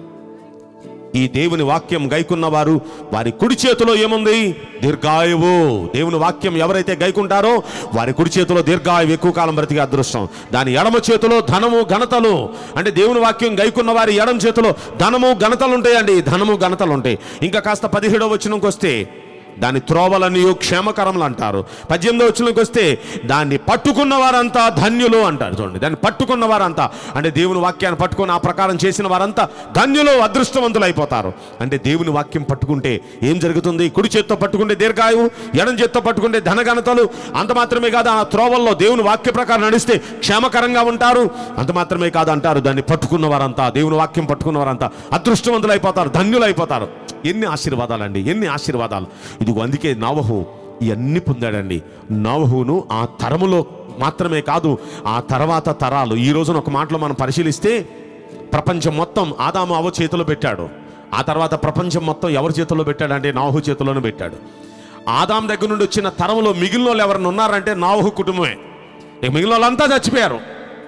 ఈ దేవుని వాక్యం గైకున్న వారు వారి కుడి చేతిలో ఏముంది? దీర్ఘాయువు. దేవుని వాక్యం ఎవరైతే గైకుంటారో వారి కుడి చేతిలో దీర్ఘాయువు, ఎక్కువ కాలం బ్రతికే అదృష్టం. దాని ఎడమ చేతిలో ధనము ఘనతలు. అంటే దేవుని వాక్యం గైకున్న వారి ఎడమ చేతిలో ధనము ఘనతలు ఉంటాయండి. ధనము ఘనతలు ఉంటాయి. ఇంకా కాస్త 17వ వచనంకి వస్తే దాని త్రోవలని క్షేమకరములు అంటారు. 18వ వచనంకి వస్తే దాన్ని పట్టుకున్న వారంతా ధన్యులు అంటారు. చూడండి, దాన్ని పట్టుకున్న వారంతా అంటే దేవుని వాక్యాన్ని పట్టుకొని ఆ ప్రకారం చేసిన వారంతా ధన్యులు, అదృష్టవంతులు అయిపోతారు. అంటే దేవుని వాక్యం పట్టుకుంటే ఏం జరుగుతుంది? కుడి చేత్తో పట్టుకుంటే దీర్ఘాయువు, ఎడం చేత్తో పట్టుకుంటే ధనఘనతలు. అంత మాత్రమే కాదు, ఆ త్రోవల్లో దేవుని వాక్య ప్రకారం నడిస్తే క్షేమకరంగా ఉంటారు. అంత మాత్రమే కాదు అంటారు, దాన్ని పట్టుకున్న వారంతా, దేవుని వాక్యం పట్టుకున్న వారంతా అదృష్టవంతులు అయిపోతారు, ధన్యులు అయిపోతారు. ఎన్ని ఆశీర్వాదాలండి, ఎన్ని ఆశీర్వాదాలు. ఇదిగో అందుకే నోవహు ఇవన్నీ పొందాడండి. నోవహును ఆ తరములో మాత్రమే కాదు, ఆ తర్వాత తరాలు. ఈ రోజున ఒక మాటలో మనం పరిశీలిస్తే ప్రపంచం మొత్తం ఆదాము అవ్వ చేతిలో పెట్టాడు. ఆ తర్వాత ప్రపంచం మొత్తం ఎవరి చేతిలో పెట్టాడంటే నోవహు చేతిలోనే పెట్టాడు. ఆదాం దగ్గర నుండి వచ్చిన తరంలో మిగిలిన వాళ్ళు ఎవరైనా ఉన్నారంటే నోవహు కుటుంబమే. ఇక మిగిలిన వాళ్ళంతా చచ్చిపోయారు.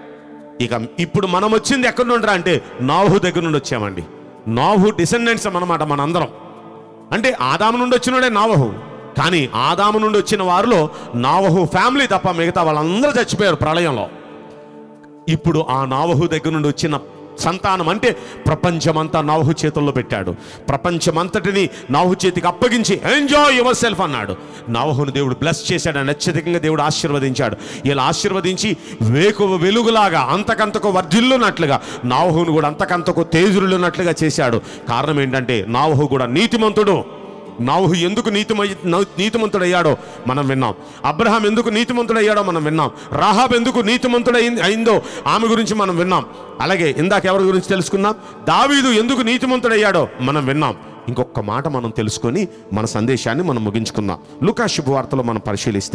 ఇక ఇప్పుడు మనం వచ్చింది ఎక్కడి నుండి అంటే నోవహు దగ్గర నుండి వచ్చామండి. నోవహు డిసెండెంట్స్ అన్నమాట మనందరం. అంటే ఆదాము నుండి వచ్చినోడే నోవహు. కానీ ఆదాము నుండి వచ్చిన వారిలో నోవహు ఫ్యామిలీ తప్ప మిగతా వాళ్ళందరూ చచ్చిపోయారు ప్రళయంలో. ఇప్పుడు ఆ నోవహు దగ్గర నుండి వచ్చిన సంతానం అంటే ప్రపంచమంతా నోవహు చేతుల్లో పెట్టాడు. ప్రపంచమంతటిని నోవహు చేతికి అప్పగించి ఎంజాయ్ యువర్ సెల్ఫ్ అన్నాడు. నోవహును దేవుడు బ్లెస్ చేశాడు, అత్యధికంగా దేవుడు ఆశీర్వదించాడు. ఇలా ఆశీర్వదించి వేకువ వెలుగులాగా అంతకంతకు వర్ధిల్లున్నట్లుగా నోవహును కూడా అంతకంతకు తేజులున్నట్లుగా చేశాడు. కారణం ఏంటంటే నోవహు కూడా నీతిమంతుడు. నోవహు ఎందుకు నీతిమంతుడయ్యాడో మనం విన్నాం. అబ్రహాం ఎందుకు నీతిమంతుడయ్యాడో మనం విన్నాం. రాహాబ్ ఎందుకు నీతిమంతుడైందో ఆమె గురించి మనం విన్నాం. అలాగే ఇందాక ఎవరి గురించి తెలుసుకున్నాం? దావీదు ఎందుకు నీతిమంతుడయ్యాడో మనం విన్నాం. ఇంకొక మాట మనం తెలుసుకొని మన సందేశాన్ని మనం ముగించుకుందాం. లూకా శుభవార్తలో మనం పరిశీలిస్తే,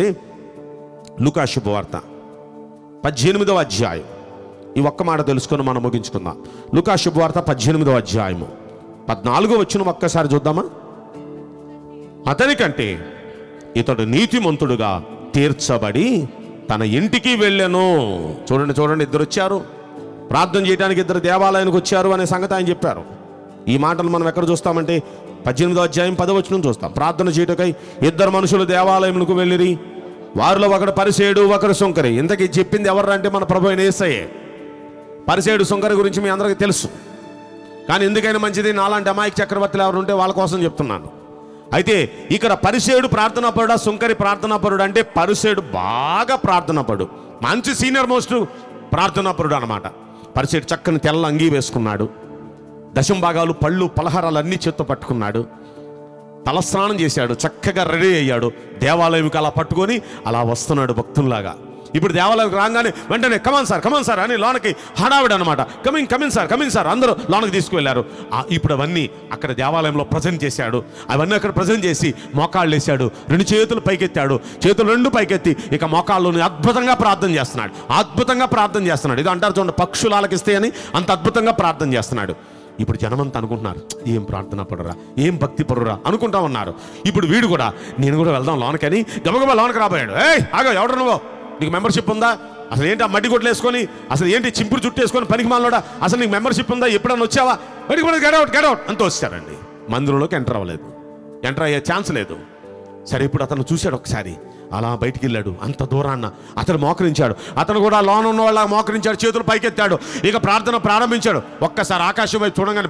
లూకా శుభవార్త 18వ అధ్యాయం, ఈ ఒక్క మాట తెలుసుకొని మనం ముగించుకుందాం. లూకా శుభవార్త 18వ అధ్యాయము 14వ వచనం ఒక్కసారి చూద్దామా? అతనికంటే ఇతడు నీతిమంతుడుగా తీర్చబడి తన ఇంటికి వెళ్ళెను. చూడండి చూడండి, ఇద్దరు వచ్చారు ప్రార్థన చేయడానికి, ఇద్దరు దేవాలయానికి వచ్చారు అనే సంగతి ఆయన చెప్పారు. ఈ మాటలు మనం ఎక్కడ చూస్తామంటే 18వ అధ్యాయం 10వ వచనం చూస్తాం. ప్రార్థన చేయటకై ఇద్దరు మనుషులు దేవాలయమునకు వెళ్ళిరి. వారిలో ఒకడు పరిసేయుడు, ఒకరు సుంకరి. ఇంతకీ చెప్పింది ఎవరు అంటే మన ప్రభు అయిన యేసయ్యే. పరిసేయుడు సుంకరి గురించి మీ అందరికీ తెలుసు. కానీ ఎందుకైనా మంచిది, నాలాంటి అమాయక చక్రవర్తులు ఎవరు ఉంటే వాళ్ళ కోసం చెప్తున్నాను. అయితే ఇక్కడ పరిసేయుడు ప్రార్థనాపరుడా, సుంకరి ప్రార్థనాపరుడు అంటే పరిసేయుడు బాగా ప్రార్థనాపరుడు, మంచి సీనియర్ మోస్ట్ ప్రార్థనాపరుడు అనమాట. పరిసేయుడు చక్కని తెల్ల అంగీ వేసుకున్నాడు, దశం భాగాలు పళ్ళు పలహారాలు అన్నీ చేత్తో పట్టుకున్నాడు, తలస్నానం చేశాడు, చక్కగా రెడీ అయ్యాడు. దేవాలయంకి అలా పట్టుకొని అలా వస్తున్నాడు భక్తుల్లాగా. ఇప్పుడు దేవాలయంకి రాగానే వెంటనే కమాన్ సార్ అని లోనకి హడావిడ అనమాట. కమింగ్ సార్ అందరూ లోనకి తీసుకువెళ్ళారు. ఇప్పుడు అవన్నీ అక్కడ దేవాలయంలో ప్రజెంట్ చేశాడు. అవన్నీ అక్కడ ప్రజెంట్ చేసి మోకాళ్ళు వేశాడు, 2 చేతులు పైకెత్తాడు, చేతులు 2 పైకెత్తి ఇక మోకాళ్ళలోని అద్భుతంగా ప్రార్థన చేస్తున్నాడు. ఇది అంటారు చూడండి, పక్షులు ఆలకిస్తే అని అంత అద్భుతంగా ప్రార్థన చేస్తున్నాడు. ఇప్పుడు జనమంతా అనుకుంటున్నారు, ఏం ప్రార్థన పడురా, ఏం భక్తి పడురా అనుకుంటా ఉన్నారు. ఇప్పుడు వీడు కూడా నేను కూడా వెళ్దాం లోనకని గబగబా లోనకి రాబోయాడు. ఆగో, ఎవడు నువ్వు, నీకు మెంబర్షిప్ ఉందా? అసలు ఏంటి ఆ మడ్డి కొట్లు వేసుకొని, అసలు ఏంటి చింపురు చుట్టూ వేసుకొని పనికి మాలోడా, అసలు నీకు మెంబర్షిప్ ఉందా? ఎప్పుడన్నా వచ్చావా? బయటికి కూడా గెడౌట్ అంతా వచ్చారండి. మందిరంలోకి ఎంటర్ అవ్వలేదు, ఎంటర్ అయ్యే ఛాన్స్ లేదు. సరే, ఇప్పుడు అతను చూశాడు ఒకసారి, అలా బయటికి వెళ్ళాడు. అంత దూరాన్న అతను మోకరించాడు. అతను కూడా లోన ఉన్న వాళ్ళ మోకరించాడు, చేతులు పైకెత్తాడు, ఇక ప్రార్థన ప్రారంభించాడు. ఒక్కసారి ఆకాశం వైపు చూడగానే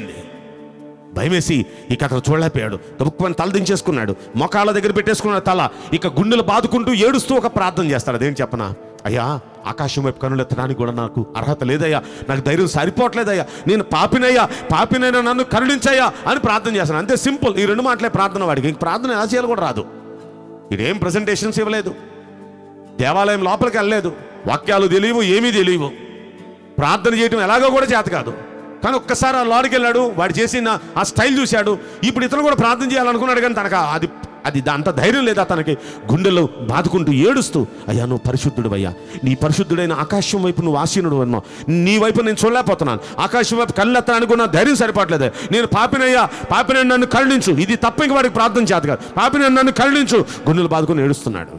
భయమేసి ఇక అతను చూడలేకపోయాడు. గబుక్కుని తల దించేసుకున్నాడు, మోకాళ్ళ దగ్గర పెట్టేసుకున్నాడు తల. ఇక గుండెలు బాదుకుంటూ ఏడుస్తూ ఒక ప్రార్థన చేస్తాడు. అదేం చెప్పనా, అయ్యా ఆకాశం వైపు కనులెత్తడానికి కూడా నాకు అర్హత లేదయ్యా, నాకు ధైర్యం సరిపోవట్లేదయ్యా, నేను పాపినైనా నన్ను కరుణించయ్యా అని ప్రార్థన చేస్తాను. అంతే, సింపుల్. ఈ 2 మాటలే ప్రార్థన వాడికి. ఇంక ప్రార్థన ఎలా చేయాలి కూడా రాదు. ఇదేం ప్రజెంటేషన్స్ ఇవ్వలేదు, దేవాలయం లోపలికి వెళ్ళలేదు, వాక్యాలు తెలియవు, ఏమీ తెలియవు, ప్రార్థన చేయటం ఎలాగో కూడా చేత కాదు. కానీ ఒక్కసారి ఆ లోనికి వెళ్ళాడు, వాడు చేసిన ఆ స్టైల్ చూశాడు. ఇప్పుడు ఇతను కూడా ప్రార్థన చేయాలనుకున్నాడు, కానీ తనకు అది అంత ధైర్యం లేదా. తనకి గుండెలో బాదుకుంటూ ఏడుస్తూ, అయ్యా నువ్వు పరిశుద్ధుడు అయ్యా, నీ పరిశుద్ధుడైన ఆకాశం వైపు నువ్వు ఆసీనుడు అన్నావు, నీ వైపు నేను చూడలేకపోతున్నాను, ఆకాశం వైపు కళ్ళెత్తానికి నా ధైర్యం సరిపడలేదు, నేను పాపినయ్యా, పాపినని నన్ను కరుణించు. ఇది తప్ప ఇంక వాడికి ప్రార్థన చేత కాదు, పాపినని నన్ను కరుణించు. గుండెలు బాదుకుని ఏడుస్తున్నాడు.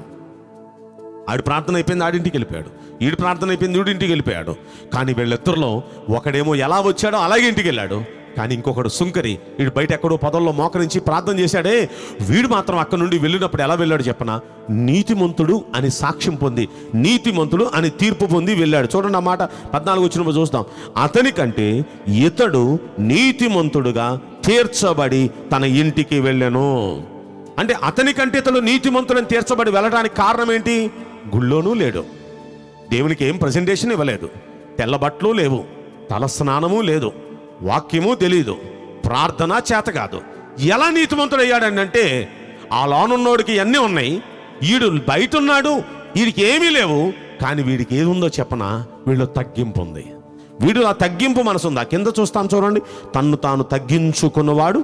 ఆడి ప్రార్థన అయిపోయింది, ఆడింటికి వెళ్ళిపోయాడు. ఈడి ప్రార్థన అయిపోయింది, వీడింటికి వెళ్ళిపోయాడు. కానీ వీళ్ళిద్దరిలో ఒకడేమో ఎలా వచ్చాడో అలాగే ఇంటికి వెళ్ళాడు. కానీ ఇంకొకడు సుంకరి, వీడు బయట ఎక్కడో పొదల్లో మోకరించి ప్రార్థన చేశాడే, వీడు మాత్రం అక్కడ నుండి వెళ్ళినప్పుడు ఎలా వెళ్ళాడు చెప్పనా? నీతిమంతుడు అని సాక్ష్యం పొంది, నీతిమంతుడు అని తీర్పు పొంది వెళ్ళాడు. చూడండి ఆ మాట 14 వచ్చినప్పుడు చూస్తాం. అతనికంటే ఇతడు నీతిమంతుడుగా తీర్చబడి తన ఇంటికి వెళ్ళాను. అంటే అతనికంటే ఇతడు నీతిమంతుడని తీర్చబడి వెళ్ళడానికి కారణం ఏంటి? గుళ్ళోనూ లేడు, దేవునికి ఏం ప్రజెంటేషన్ ఇవ్వలేదు, తెల్ల బట్టలు లేవు, తల స్నానము లేదు, వాక్యము తెలీదు, ప్రార్థన చేత కాదు. ఎలా నీతిమంతుడయ్యాడని అంటే, ఆ లోనున్నోడికి అన్నీ ఉన్నాయి, వీడు బయట ఉన్నాడు, వీడికి ఏమీ లేవు. కానీ వీడికి ఏది ఉందో చెప్పనా? వీళ్ళు తగ్గింపు ఉంది. వీడు ఆ తగ్గింపు మనసు ఉంది. ఆ కింద చూస్తాను చూడండి. తన్ను తాను తగ్గించుకున్నవాడు,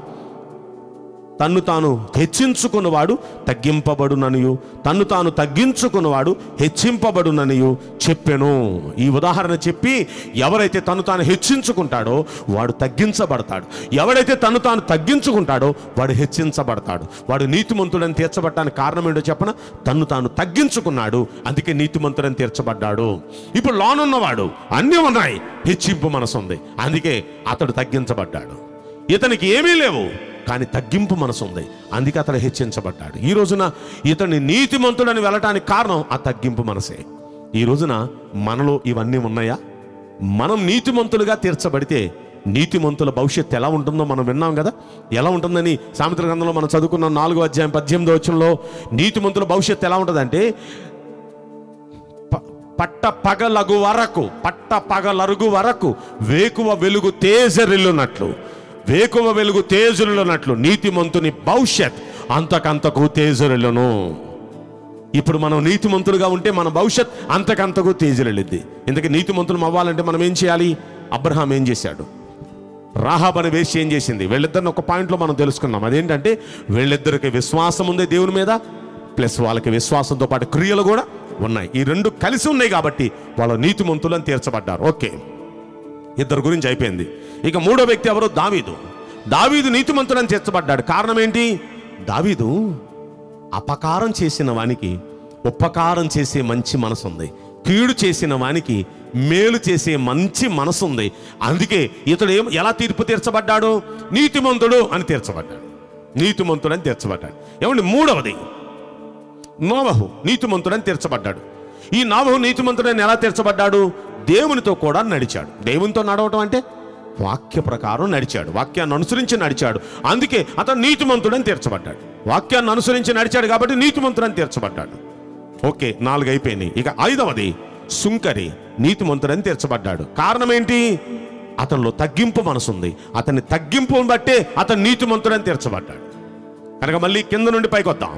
తన్ను తాను హెచ్చించుకున్నవాడు తగ్గింపబడుననియు, తన్ను తాను తగ్గించుకున్నవాడు హెచ్చింపబడుననియు చెప్పెను. ఈ ఉదాహరణ చెప్పి, ఎవరైతే తను తాను హెచ్చించుకుంటాడో వాడు తగ్గించబడతాడు, ఎవడైతే తను తాను తగ్గించుకుంటాడో వాడు హెచ్చించబడతాడు. వాడు నీతిమంతుడని తీర్చబడటానికి కారణం ఏంటో చెప్పన? తన్ను తాను తగ్గించుకున్నాడు, అందుకే నీతిమంతుడని తీర్చబడ్డాడు. ఇప్పుడు లోనున్నవాడు అన్నీ ఉన్నాయి, హెచ్చింపు మనసు ఉంది, అందుకే అతడు తగ్గించబడ్డాడు. ఇతనికి ఏమీ లేవు, కానీ తగ్గింపు మనసు ఉంది, అందుకే అతడు హెచ్చించబడ్డాడు. ఈ రోజున ఇతన్ని నీతిమంతుడని వెళ్ళటానికి కారణం ఆ తగ్గింపు మనసే. ఈ రోజున మనలో ఇవన్నీ ఉన్నాయా? మనం నీతిమంతులుగా తీర్చబడితే నీతిమంతుల భవిష్యత్తు ఎలా ఉంటుందో మనం విన్నాం కదా. ఎలా ఉంటుందని సామెతల గ్రంథంలో మనం చదువుకున్న 4వ అధ్యాయం 18వ వచనంలో నీతిమంతుల భవిష్యత్తు ఎలా ఉంటుందంటే, పట్టపగలరుగు వరకు వేకువ వెలుగు తేజరిల్లునట్లు, వేకువ వెలుగు తేజరిల్లునట్లు నీతిమంతుని భవిష్యత్ అంతకంతకు తేజరిల్లును. ఇప్పుడు మనం నీతిమంతులుగా ఉంటే మన భవిష్యత్ అంతకంతకు తేజరిల్లిద్ది. ఎందుకంటే నీతిమంతులు అవ్వాలంటే మనం ఏం చేయాలి? అబ్రహాం ఏం చేశాడు? రాహాబ్ అనే వేశ్య ఏం చేసింది? వీళ్ళిద్దరిని ఒక పాయింట్లో మనం తెలుసుకున్నాం. అదేంటంటే వీళ్ళిద్దరికి విశ్వాసం ఉంది దేవుని మీద, ప్లస్ వాళ్ళకి విశ్వాసంతో పాటు క్రియలు కూడా ఉన్నాయి. ఈ రెండు కలిసి ఉన్నాయి కాబట్టి వాళ్ళు నీతిమంతులను తీర్చబడ్డారు. ఓకే, ఇద్దరు గురించి అయిపోయింది. ఇక మూడో వ్యక్తి ఎవరు? దావీదు నీతిమంతుడని తీర్చబడ్డాడు. కారణం ఏంటి? దావీదు అపకారం చేసిన వానికి ఉపకారం చేసే మంచి మనసు ఉంది, కీడు చేసిన వానికి మేలు చేసే మంచి మనసు ఉంది. అందుకే ఇతడు ఎలా తీర్పు తీర్చబడ్డాడు? నీతిమంతుడు అని తీర్చబడ్డాడు, నీతిమంతుడని తీర్చబడ్డాడు. ఏమండి, మూడవది నోవహు నీతిమంతుడని తీర్చబడ్డాడు. ఈ నోవహు నీతిమంతుడని ఎలా తీర్చబడ్డాడు? దేవునితో కూడా నడిచాడు. దేవునితో నడవటం అంటే వాక్య ప్రకారం నడిచాడు, వాక్యాన్ని అనుసరించి నడిచాడు, అందుకే అతను నీతిమంతుడని తీర్చబడ్డాడు. వాక్యాన్ని అనుసరించి నడిచాడు కాబట్టి నీతిమంతుడని తీర్చబడ్డాడు. ఓకే, 4 అయిపోయినాయి. ఇక 5వది సుంకరి నీతిమంతుడని తీర్చబడ్డాడు. కారణం ఏంటి? అతనిలో తగ్గింపు మనసుంది, అతని తగ్గింపుని బట్టే అతను నీతిమంతుడని తీర్చబడ్డాడు. కనుక మళ్ళీ కింద నుండి పైకి వద్దాం.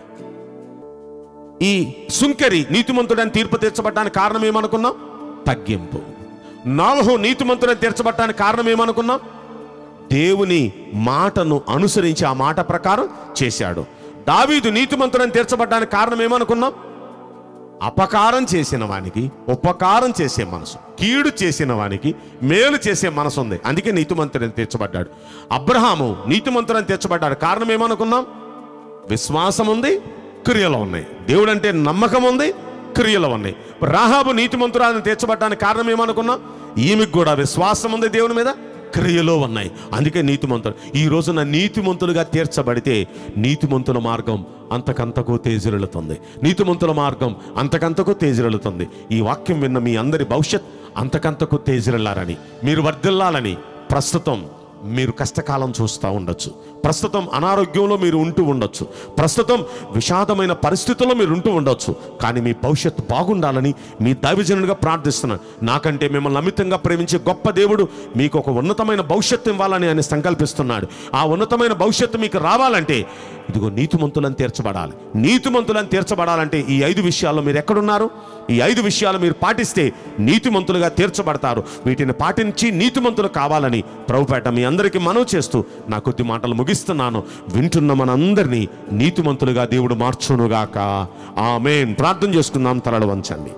ఈ సుంకరి నీతిమంతుడని తీర్పు తీర్చబడ్డానికి కారణం ఏమనుకున్నాం? తగ్గింపు. నోవహు నీతిమంతుడని తీర్చబడ్డానికి కారణం ఏమనుకున్నాం? దేవుని మాటను అనుసరించి ఆ మాట ప్రకారం చేశాడు. దావీదు నీతిమంతుడని తీర్చబడ్డానికి కారణం ఏమనుకున్నాం? అపకారం చేసిన వానికి ఉపకారం చేసే మనసు, కీడు చేసిన వానికి మేలు చేసే మనసు ఉంది, అందుకే నీతిమంతుడని తీర్చబడ్డాడు. అబ్రహాము నీతిమంతుడని తీర్చబడ్డాడు. కారణం ఏమనుకున్నాం? విశ్వాసం ఉంది, క్రియలు ఉన్నాయి. దేవుడు అంటే నమ్మకం ఉంది, క్రియలు ఉన్నాయి. రాహాబు నీతిమంతురాలను తీర్చబడ్డానికి కారణం ఏమనుకున్నాం? ఈమెకు కూడా విశ్వాసం ఉంది, దేవుని మీద క్రియలు ఉన్నాయి, అందుకే నీతిమంతుడు. ఈ రోజున నీతిమంతులుగా తీర్చబడితే నీతిమంతుల మార్గం అంతకంతకు తేజరిల్లుతుంది, నీతిమంతుల మార్గం అంతకంతకు తేజరిల్లుతుంది. ఈ వాక్యం విన్న మీ అందరి భవిష్యత్ అంతకంతకు తేజరిల్లాలని, మీరు వర్ధిల్లాలని. ప్రస్తుతం మీరు కష్టకాలం చూస్తూ ఉండొచ్చు, ప్రస్తుతం అనారోగ్యంలో మీరు ఉంటూ ఉండొచ్చు, ప్రస్తుతం విషాదమైన పరిస్థితుల్లో మీరు ఉంటూ ఉండొచ్చు, కానీ మీ భవిష్యత్తు బాగుండాలని మీ దైవజనుడిగా ప్రార్థిస్తున్నాను. నాకంటే మిమ్మల్ని అమితంగా ప్రేమించే గొప్ప దేవుడు మీకు ఒక ఉన్నతమైన భవిష్యత్తు ఇవ్వాలని ఆయన సంకల్పిస్తున్నాడు. ఆ ఉన్నతమైన భవిష్యత్తు మీకు రావాలంటే ఇదిగో నీతిమంతులను తీర్చబడాలి. నీతిమంతులను తీర్చబడాలంటే ఈ 5 విషయాల్లో మీరు ఎక్కడున్నారు? ఈ 5 విషయాలు మీరు పాటిస్తే నీతిమంతులుగా తీర్చబడతారు. వీటిని పాటించి నీతిమంతులు కావాలని ప్రభుపేట మీ అందరికీ మనవి చేస్తూ నా కొద్ది మాటలు ముగిస్తున్నాను. వింటున్న మనందరినీ నీతిమంతులుగా దేవుడు మార్చునుగాక. ఆమేన్. ప్రార్థన చేసుకుందాం. తలలు వంచండి.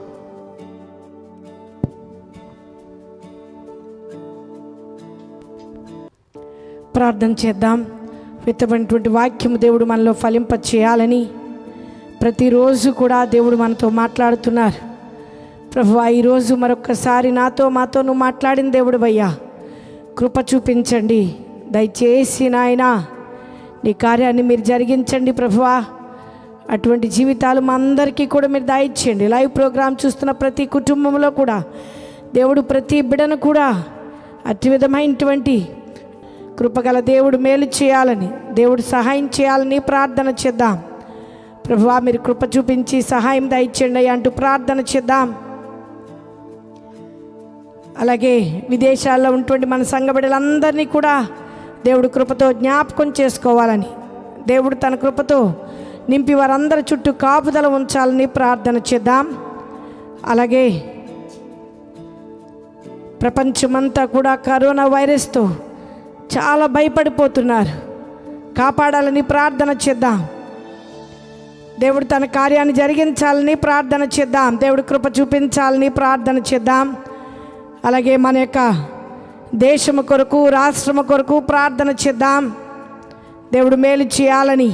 ప్రార్థన చేద్దాం. విత్తబడినటువంటి వాక్యము దేవుడు మనలో ఫలింప చేయాలని ప్రతిరోజు కూడా దేవుడు మనతో మాట్లాడుతున్నారు. ప్రభువా, ఈరోజు మరొక్కసారి మాతో నువ్వు మాట్లాడిన దేవుడు అయ్యా, కృప చూపించండి. దయచేసి నాయనా నీ కార్యాన్ని మీరు జరిగించండి ప్రభువా. అటువంటి జీవితాలు మా అందరికీ కూడా మీరు దయచేయండి. లైవ్ ప్రోగ్రాం చూస్తున్న ప్రతి కుటుంబంలో కూడా దేవుడు ప్రతి బిడ్డను కూడా అతి విధమైనటువంటి కృపగల దేవుడు మేలు చేయాలని, దేవుడు సహాయం చేయాలని ప్రార్థన చేద్దాం. ప్రభువా, మీరు కృప చూపించి సహాయం దయచేయండి అంటూ ప్రార్థన చేద్దాం. అలాగే విదేశాల్లో ఉన్నటువంటి మన సంఘ బిడ్డలందరినీ కూడా దేవుడు కృపతో జ్ఞాపకం చేసుకోవాలని, దేవుడు తన కృపతో నింపి వారందరి చుట్టూ కాపుదల ఉంచాలని ప్రార్థన చేద్దాం. అలాగే ప్రపంచమంతా కూడా కరోనా వైరస్తో చాలా భయపడిపోతున్నారు. కాపాడాలని ప్రార్థన చేద్దాం. దేవుడు తన కార్యాన్ని జరిగించాలని ప్రార్థన చేద్దాం. దేవుడు కృప చూపించాలని ప్రార్థన చేద్దాం. అలాగే మన యొక్క దేశము కొరకు, రాష్ట్రము కొరకు ప్రార్థన చేద్దాం. దేవుడు మేలు చేయాలని,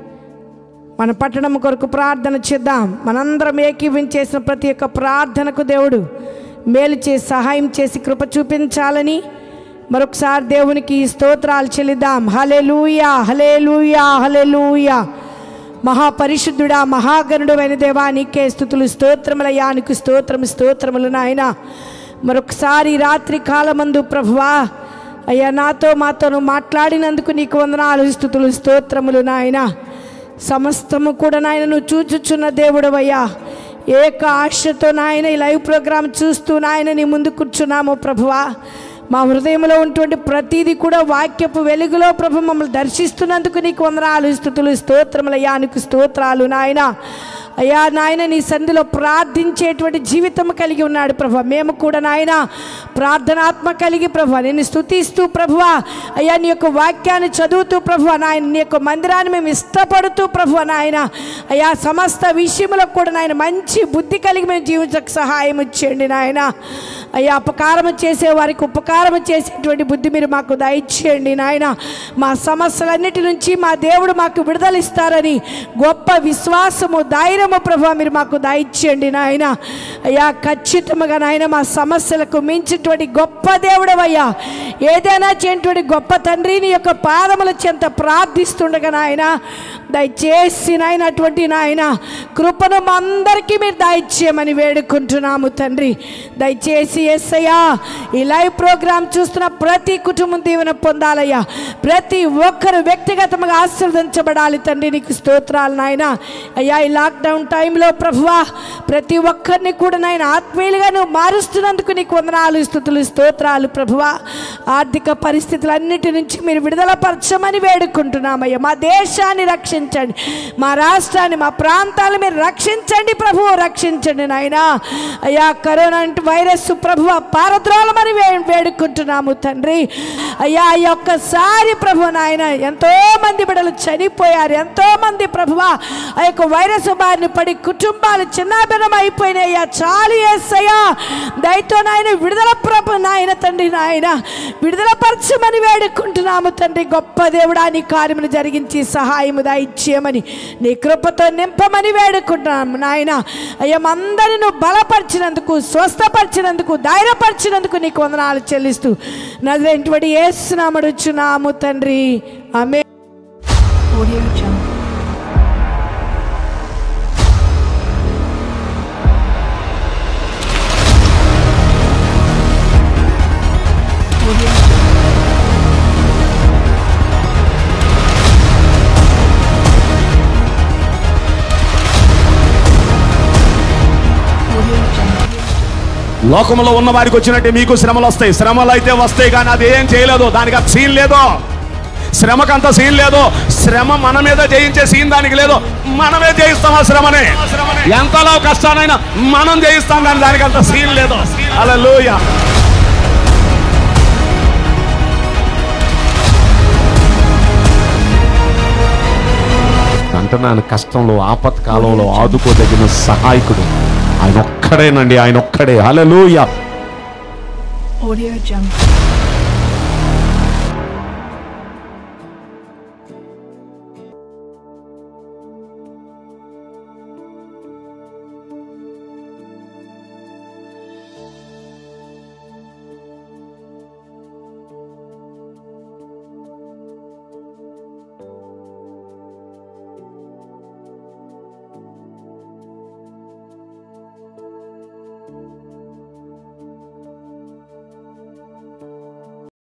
మన పట్టణం కొరకు ప్రార్థన చేద్దాం. మనందరం ఏకీవించేసిన ప్రతి ఒక్క ప్రార్థనకు దేవుడు మేలు చేసి సహాయం చేసి కృప చూపించాలని మరొకసారి దేవునికి స్తోత్రాలు చెల్లిద్దాం. హల్లెలూయా, హల్లెలూయా, హల్లెలూయా. మహాపరిశుద్ధుడా, మహాగణుడు అయిన దేవా, నీకే స్తుతులు స్తోత్రములయ్యా. నీకు స్తోత్రములు నాయన. మరొకసారి రాత్రి కాలమందు ప్రభువా అయ్యా మాతోను మాట్లాడినందుకు నీకు వందనాలు, స్తుతులు స్తోత్రములు నాయన. సమస్తము కూడా నాయన నువ్వు చూచుచున్న దేవుడు అయ్యా. ఏక ఆశతో నాయన ఈ లైవ్ ప్రోగ్రాం చూస్తూ నాయన నీ ముందు కూర్చున్నాము ప్రభువా. మా హృదయంలో ఉన్నటువంటి ప్రతిదీ కూడా వాక్యపు వెలుగులో ప్రభు మమ్మల్ని దర్శిస్తున్నందుకు నీకు వందనాలు, స్తుతులు స్తోత్రములయ్యా. నీకు స్తోత్రాలు నాయన. అయ్యా నాయన నీ సంధిలో ప్రార్థించేటువంటి జీవితం కలిగి ఉన్నాడు ప్రభు. మేము కూడా నాయన ప్రార్థనాత్మ కలిగి ప్రభు నేను స్తుతిస్తూ ప్రభువా అయ్యా నీ యొక్క వాక్యాన్ని చదువుతూ ప్రభువా నాయన నీ యొక్క మందిరాన్ని మేము ఇష్టపడుతూ ప్రభువా నాయన అయ్యా సమస్త విషయంలో కూడా నాయన మంచి బుద్ధి కలిగి మేము జీవించక సహాయం ఇచ్చేయండి నాయన. అయ్యా అపకారం చేసే వారికి ఉపకారం చేసేటువంటి బుద్ధి మీరు మాకు దయచేయండి నాయన. మా సమస్యలన్నిటి నుంచి మా దేవుడు మాకు విడుదలిస్తారని గొప్ప విశ్వాసము, ధైర్యము ప్రభువా మీరు మాకు దయచేయండి నాయన. అయ్యా ఖచ్చితంగా నాయన మా సమస్యలకు మించినటువంటి గొప్ప దేవుడవయ్యా, ఏదైనా చేయటువంటి గొప్ప తండ్రి నీ యొక్క పాదముల చెంత ప్రార్థిస్తుండగా నాయన దయచేసి నాయన అటువంటి నాయన కృపను మా అందరికీ మీరు దయచేయమని వేడుకుంటున్నాము తండ్రి. దయచేసి యేసయ్యా ఈ లైవ్ ప్రోగ్రాం చూస్తున్న ప్రతి కుటుంబం దీవెన పొందాలయ్యా. ప్రతి ఒక్కరు వ్యక్తిగతంగా ఆశీర్వదించబడాలి తండ్రి. నీకు స్తోత్రాలు నాయన. అయ్యా ఈ లాక్డౌన్ టైంలో ప్రభువా ప్రతి ఒక్కరిని కూడా నాయన ఆత్మీయులుగా నువ్వు మారుస్తున్నందుకు నీకు వందనాలు, స్తుతులు స్తోత్రాలు ప్రభువా. ఆర్థిక పరిస్థితులన్నిటి నుంచి మీరు విడుదల పరచమని వేడుకుంటున్నామయ్యా. మా దేశాన్ని రక్షించండి, మా రాష్ట్రాన్ని, మా ప్రాంతాలను మీరు రక్షించండి ప్రభువు, రక్షించండి నాయన. అయ్యా కరోనా వైరస్ ప్రభువా పారద్రోలమని వేడుకుంటున్నాము తండ్రి. అయ్యా ఈ ఒక్కసారి ప్రభు నాయన ఎంతో మంది బిడ్డలు చనిపోయారు, ఎంతో మంది ప్రభువా ఆ యొక్క వైరస్ బారిన పడి కుటుంబాలు చిన్నాభిన్నం అయిపోయినాయి. అయ్యా చాలు యేసయ్యా దయతో నాయన విడుదల ప్రభు నాయన తండ్రి నాయన విడుదల పరచమని వేడుకుంటున్నాము తండ్రి. గొప్ప దేవుడా నీ కార్యములు జరిగించి సహాయము దయచేయమని నీ కృపతో నింపమని వేడుకుంటున్నాము నాయన. అయ్యా అందరిని నువ్వు బలపరిచినందుకు, స్వస్థపరిచినందుకు, ధైర్యపరిచినందుకు నీకు వందనాలు చెల్లిస్తూ నజరేయుడైన యేసు నామమున అడుగుచున్నాము తండ్రి. ఆమేన్. Audio Jungle. Audio Jungle. Audio Jungle. లోకంలో ఉన్న వారికి వచ్చినట్టే మీకు శ్రమలు వస్తాయి. శ్రమలు అయితే వస్తాయి కానీ అది ఏం చేయలేదు, దానికి ఆ సీన్ లేదు. శ్రమకంత సీన్ లేదు. శ్రమ మన మీద జయించే సీన్ దానికి లేదు. మనమే జయిస్తాం ఆ శ్రమని. ఎంతలో కష్టానైనా మనం జయిస్తాం, కానీ దానికి అంత సీన్ లేదు. హల్లెలూయా. అంటున్నాను, కష్టంలో ఆపత్కాలంలో ఆదుకోదగిన సహాయకుడు ఆయన ఒక్కడేనండి, ఆయన ఒక్కడే. హల్లెలూయా. Audio Jungle.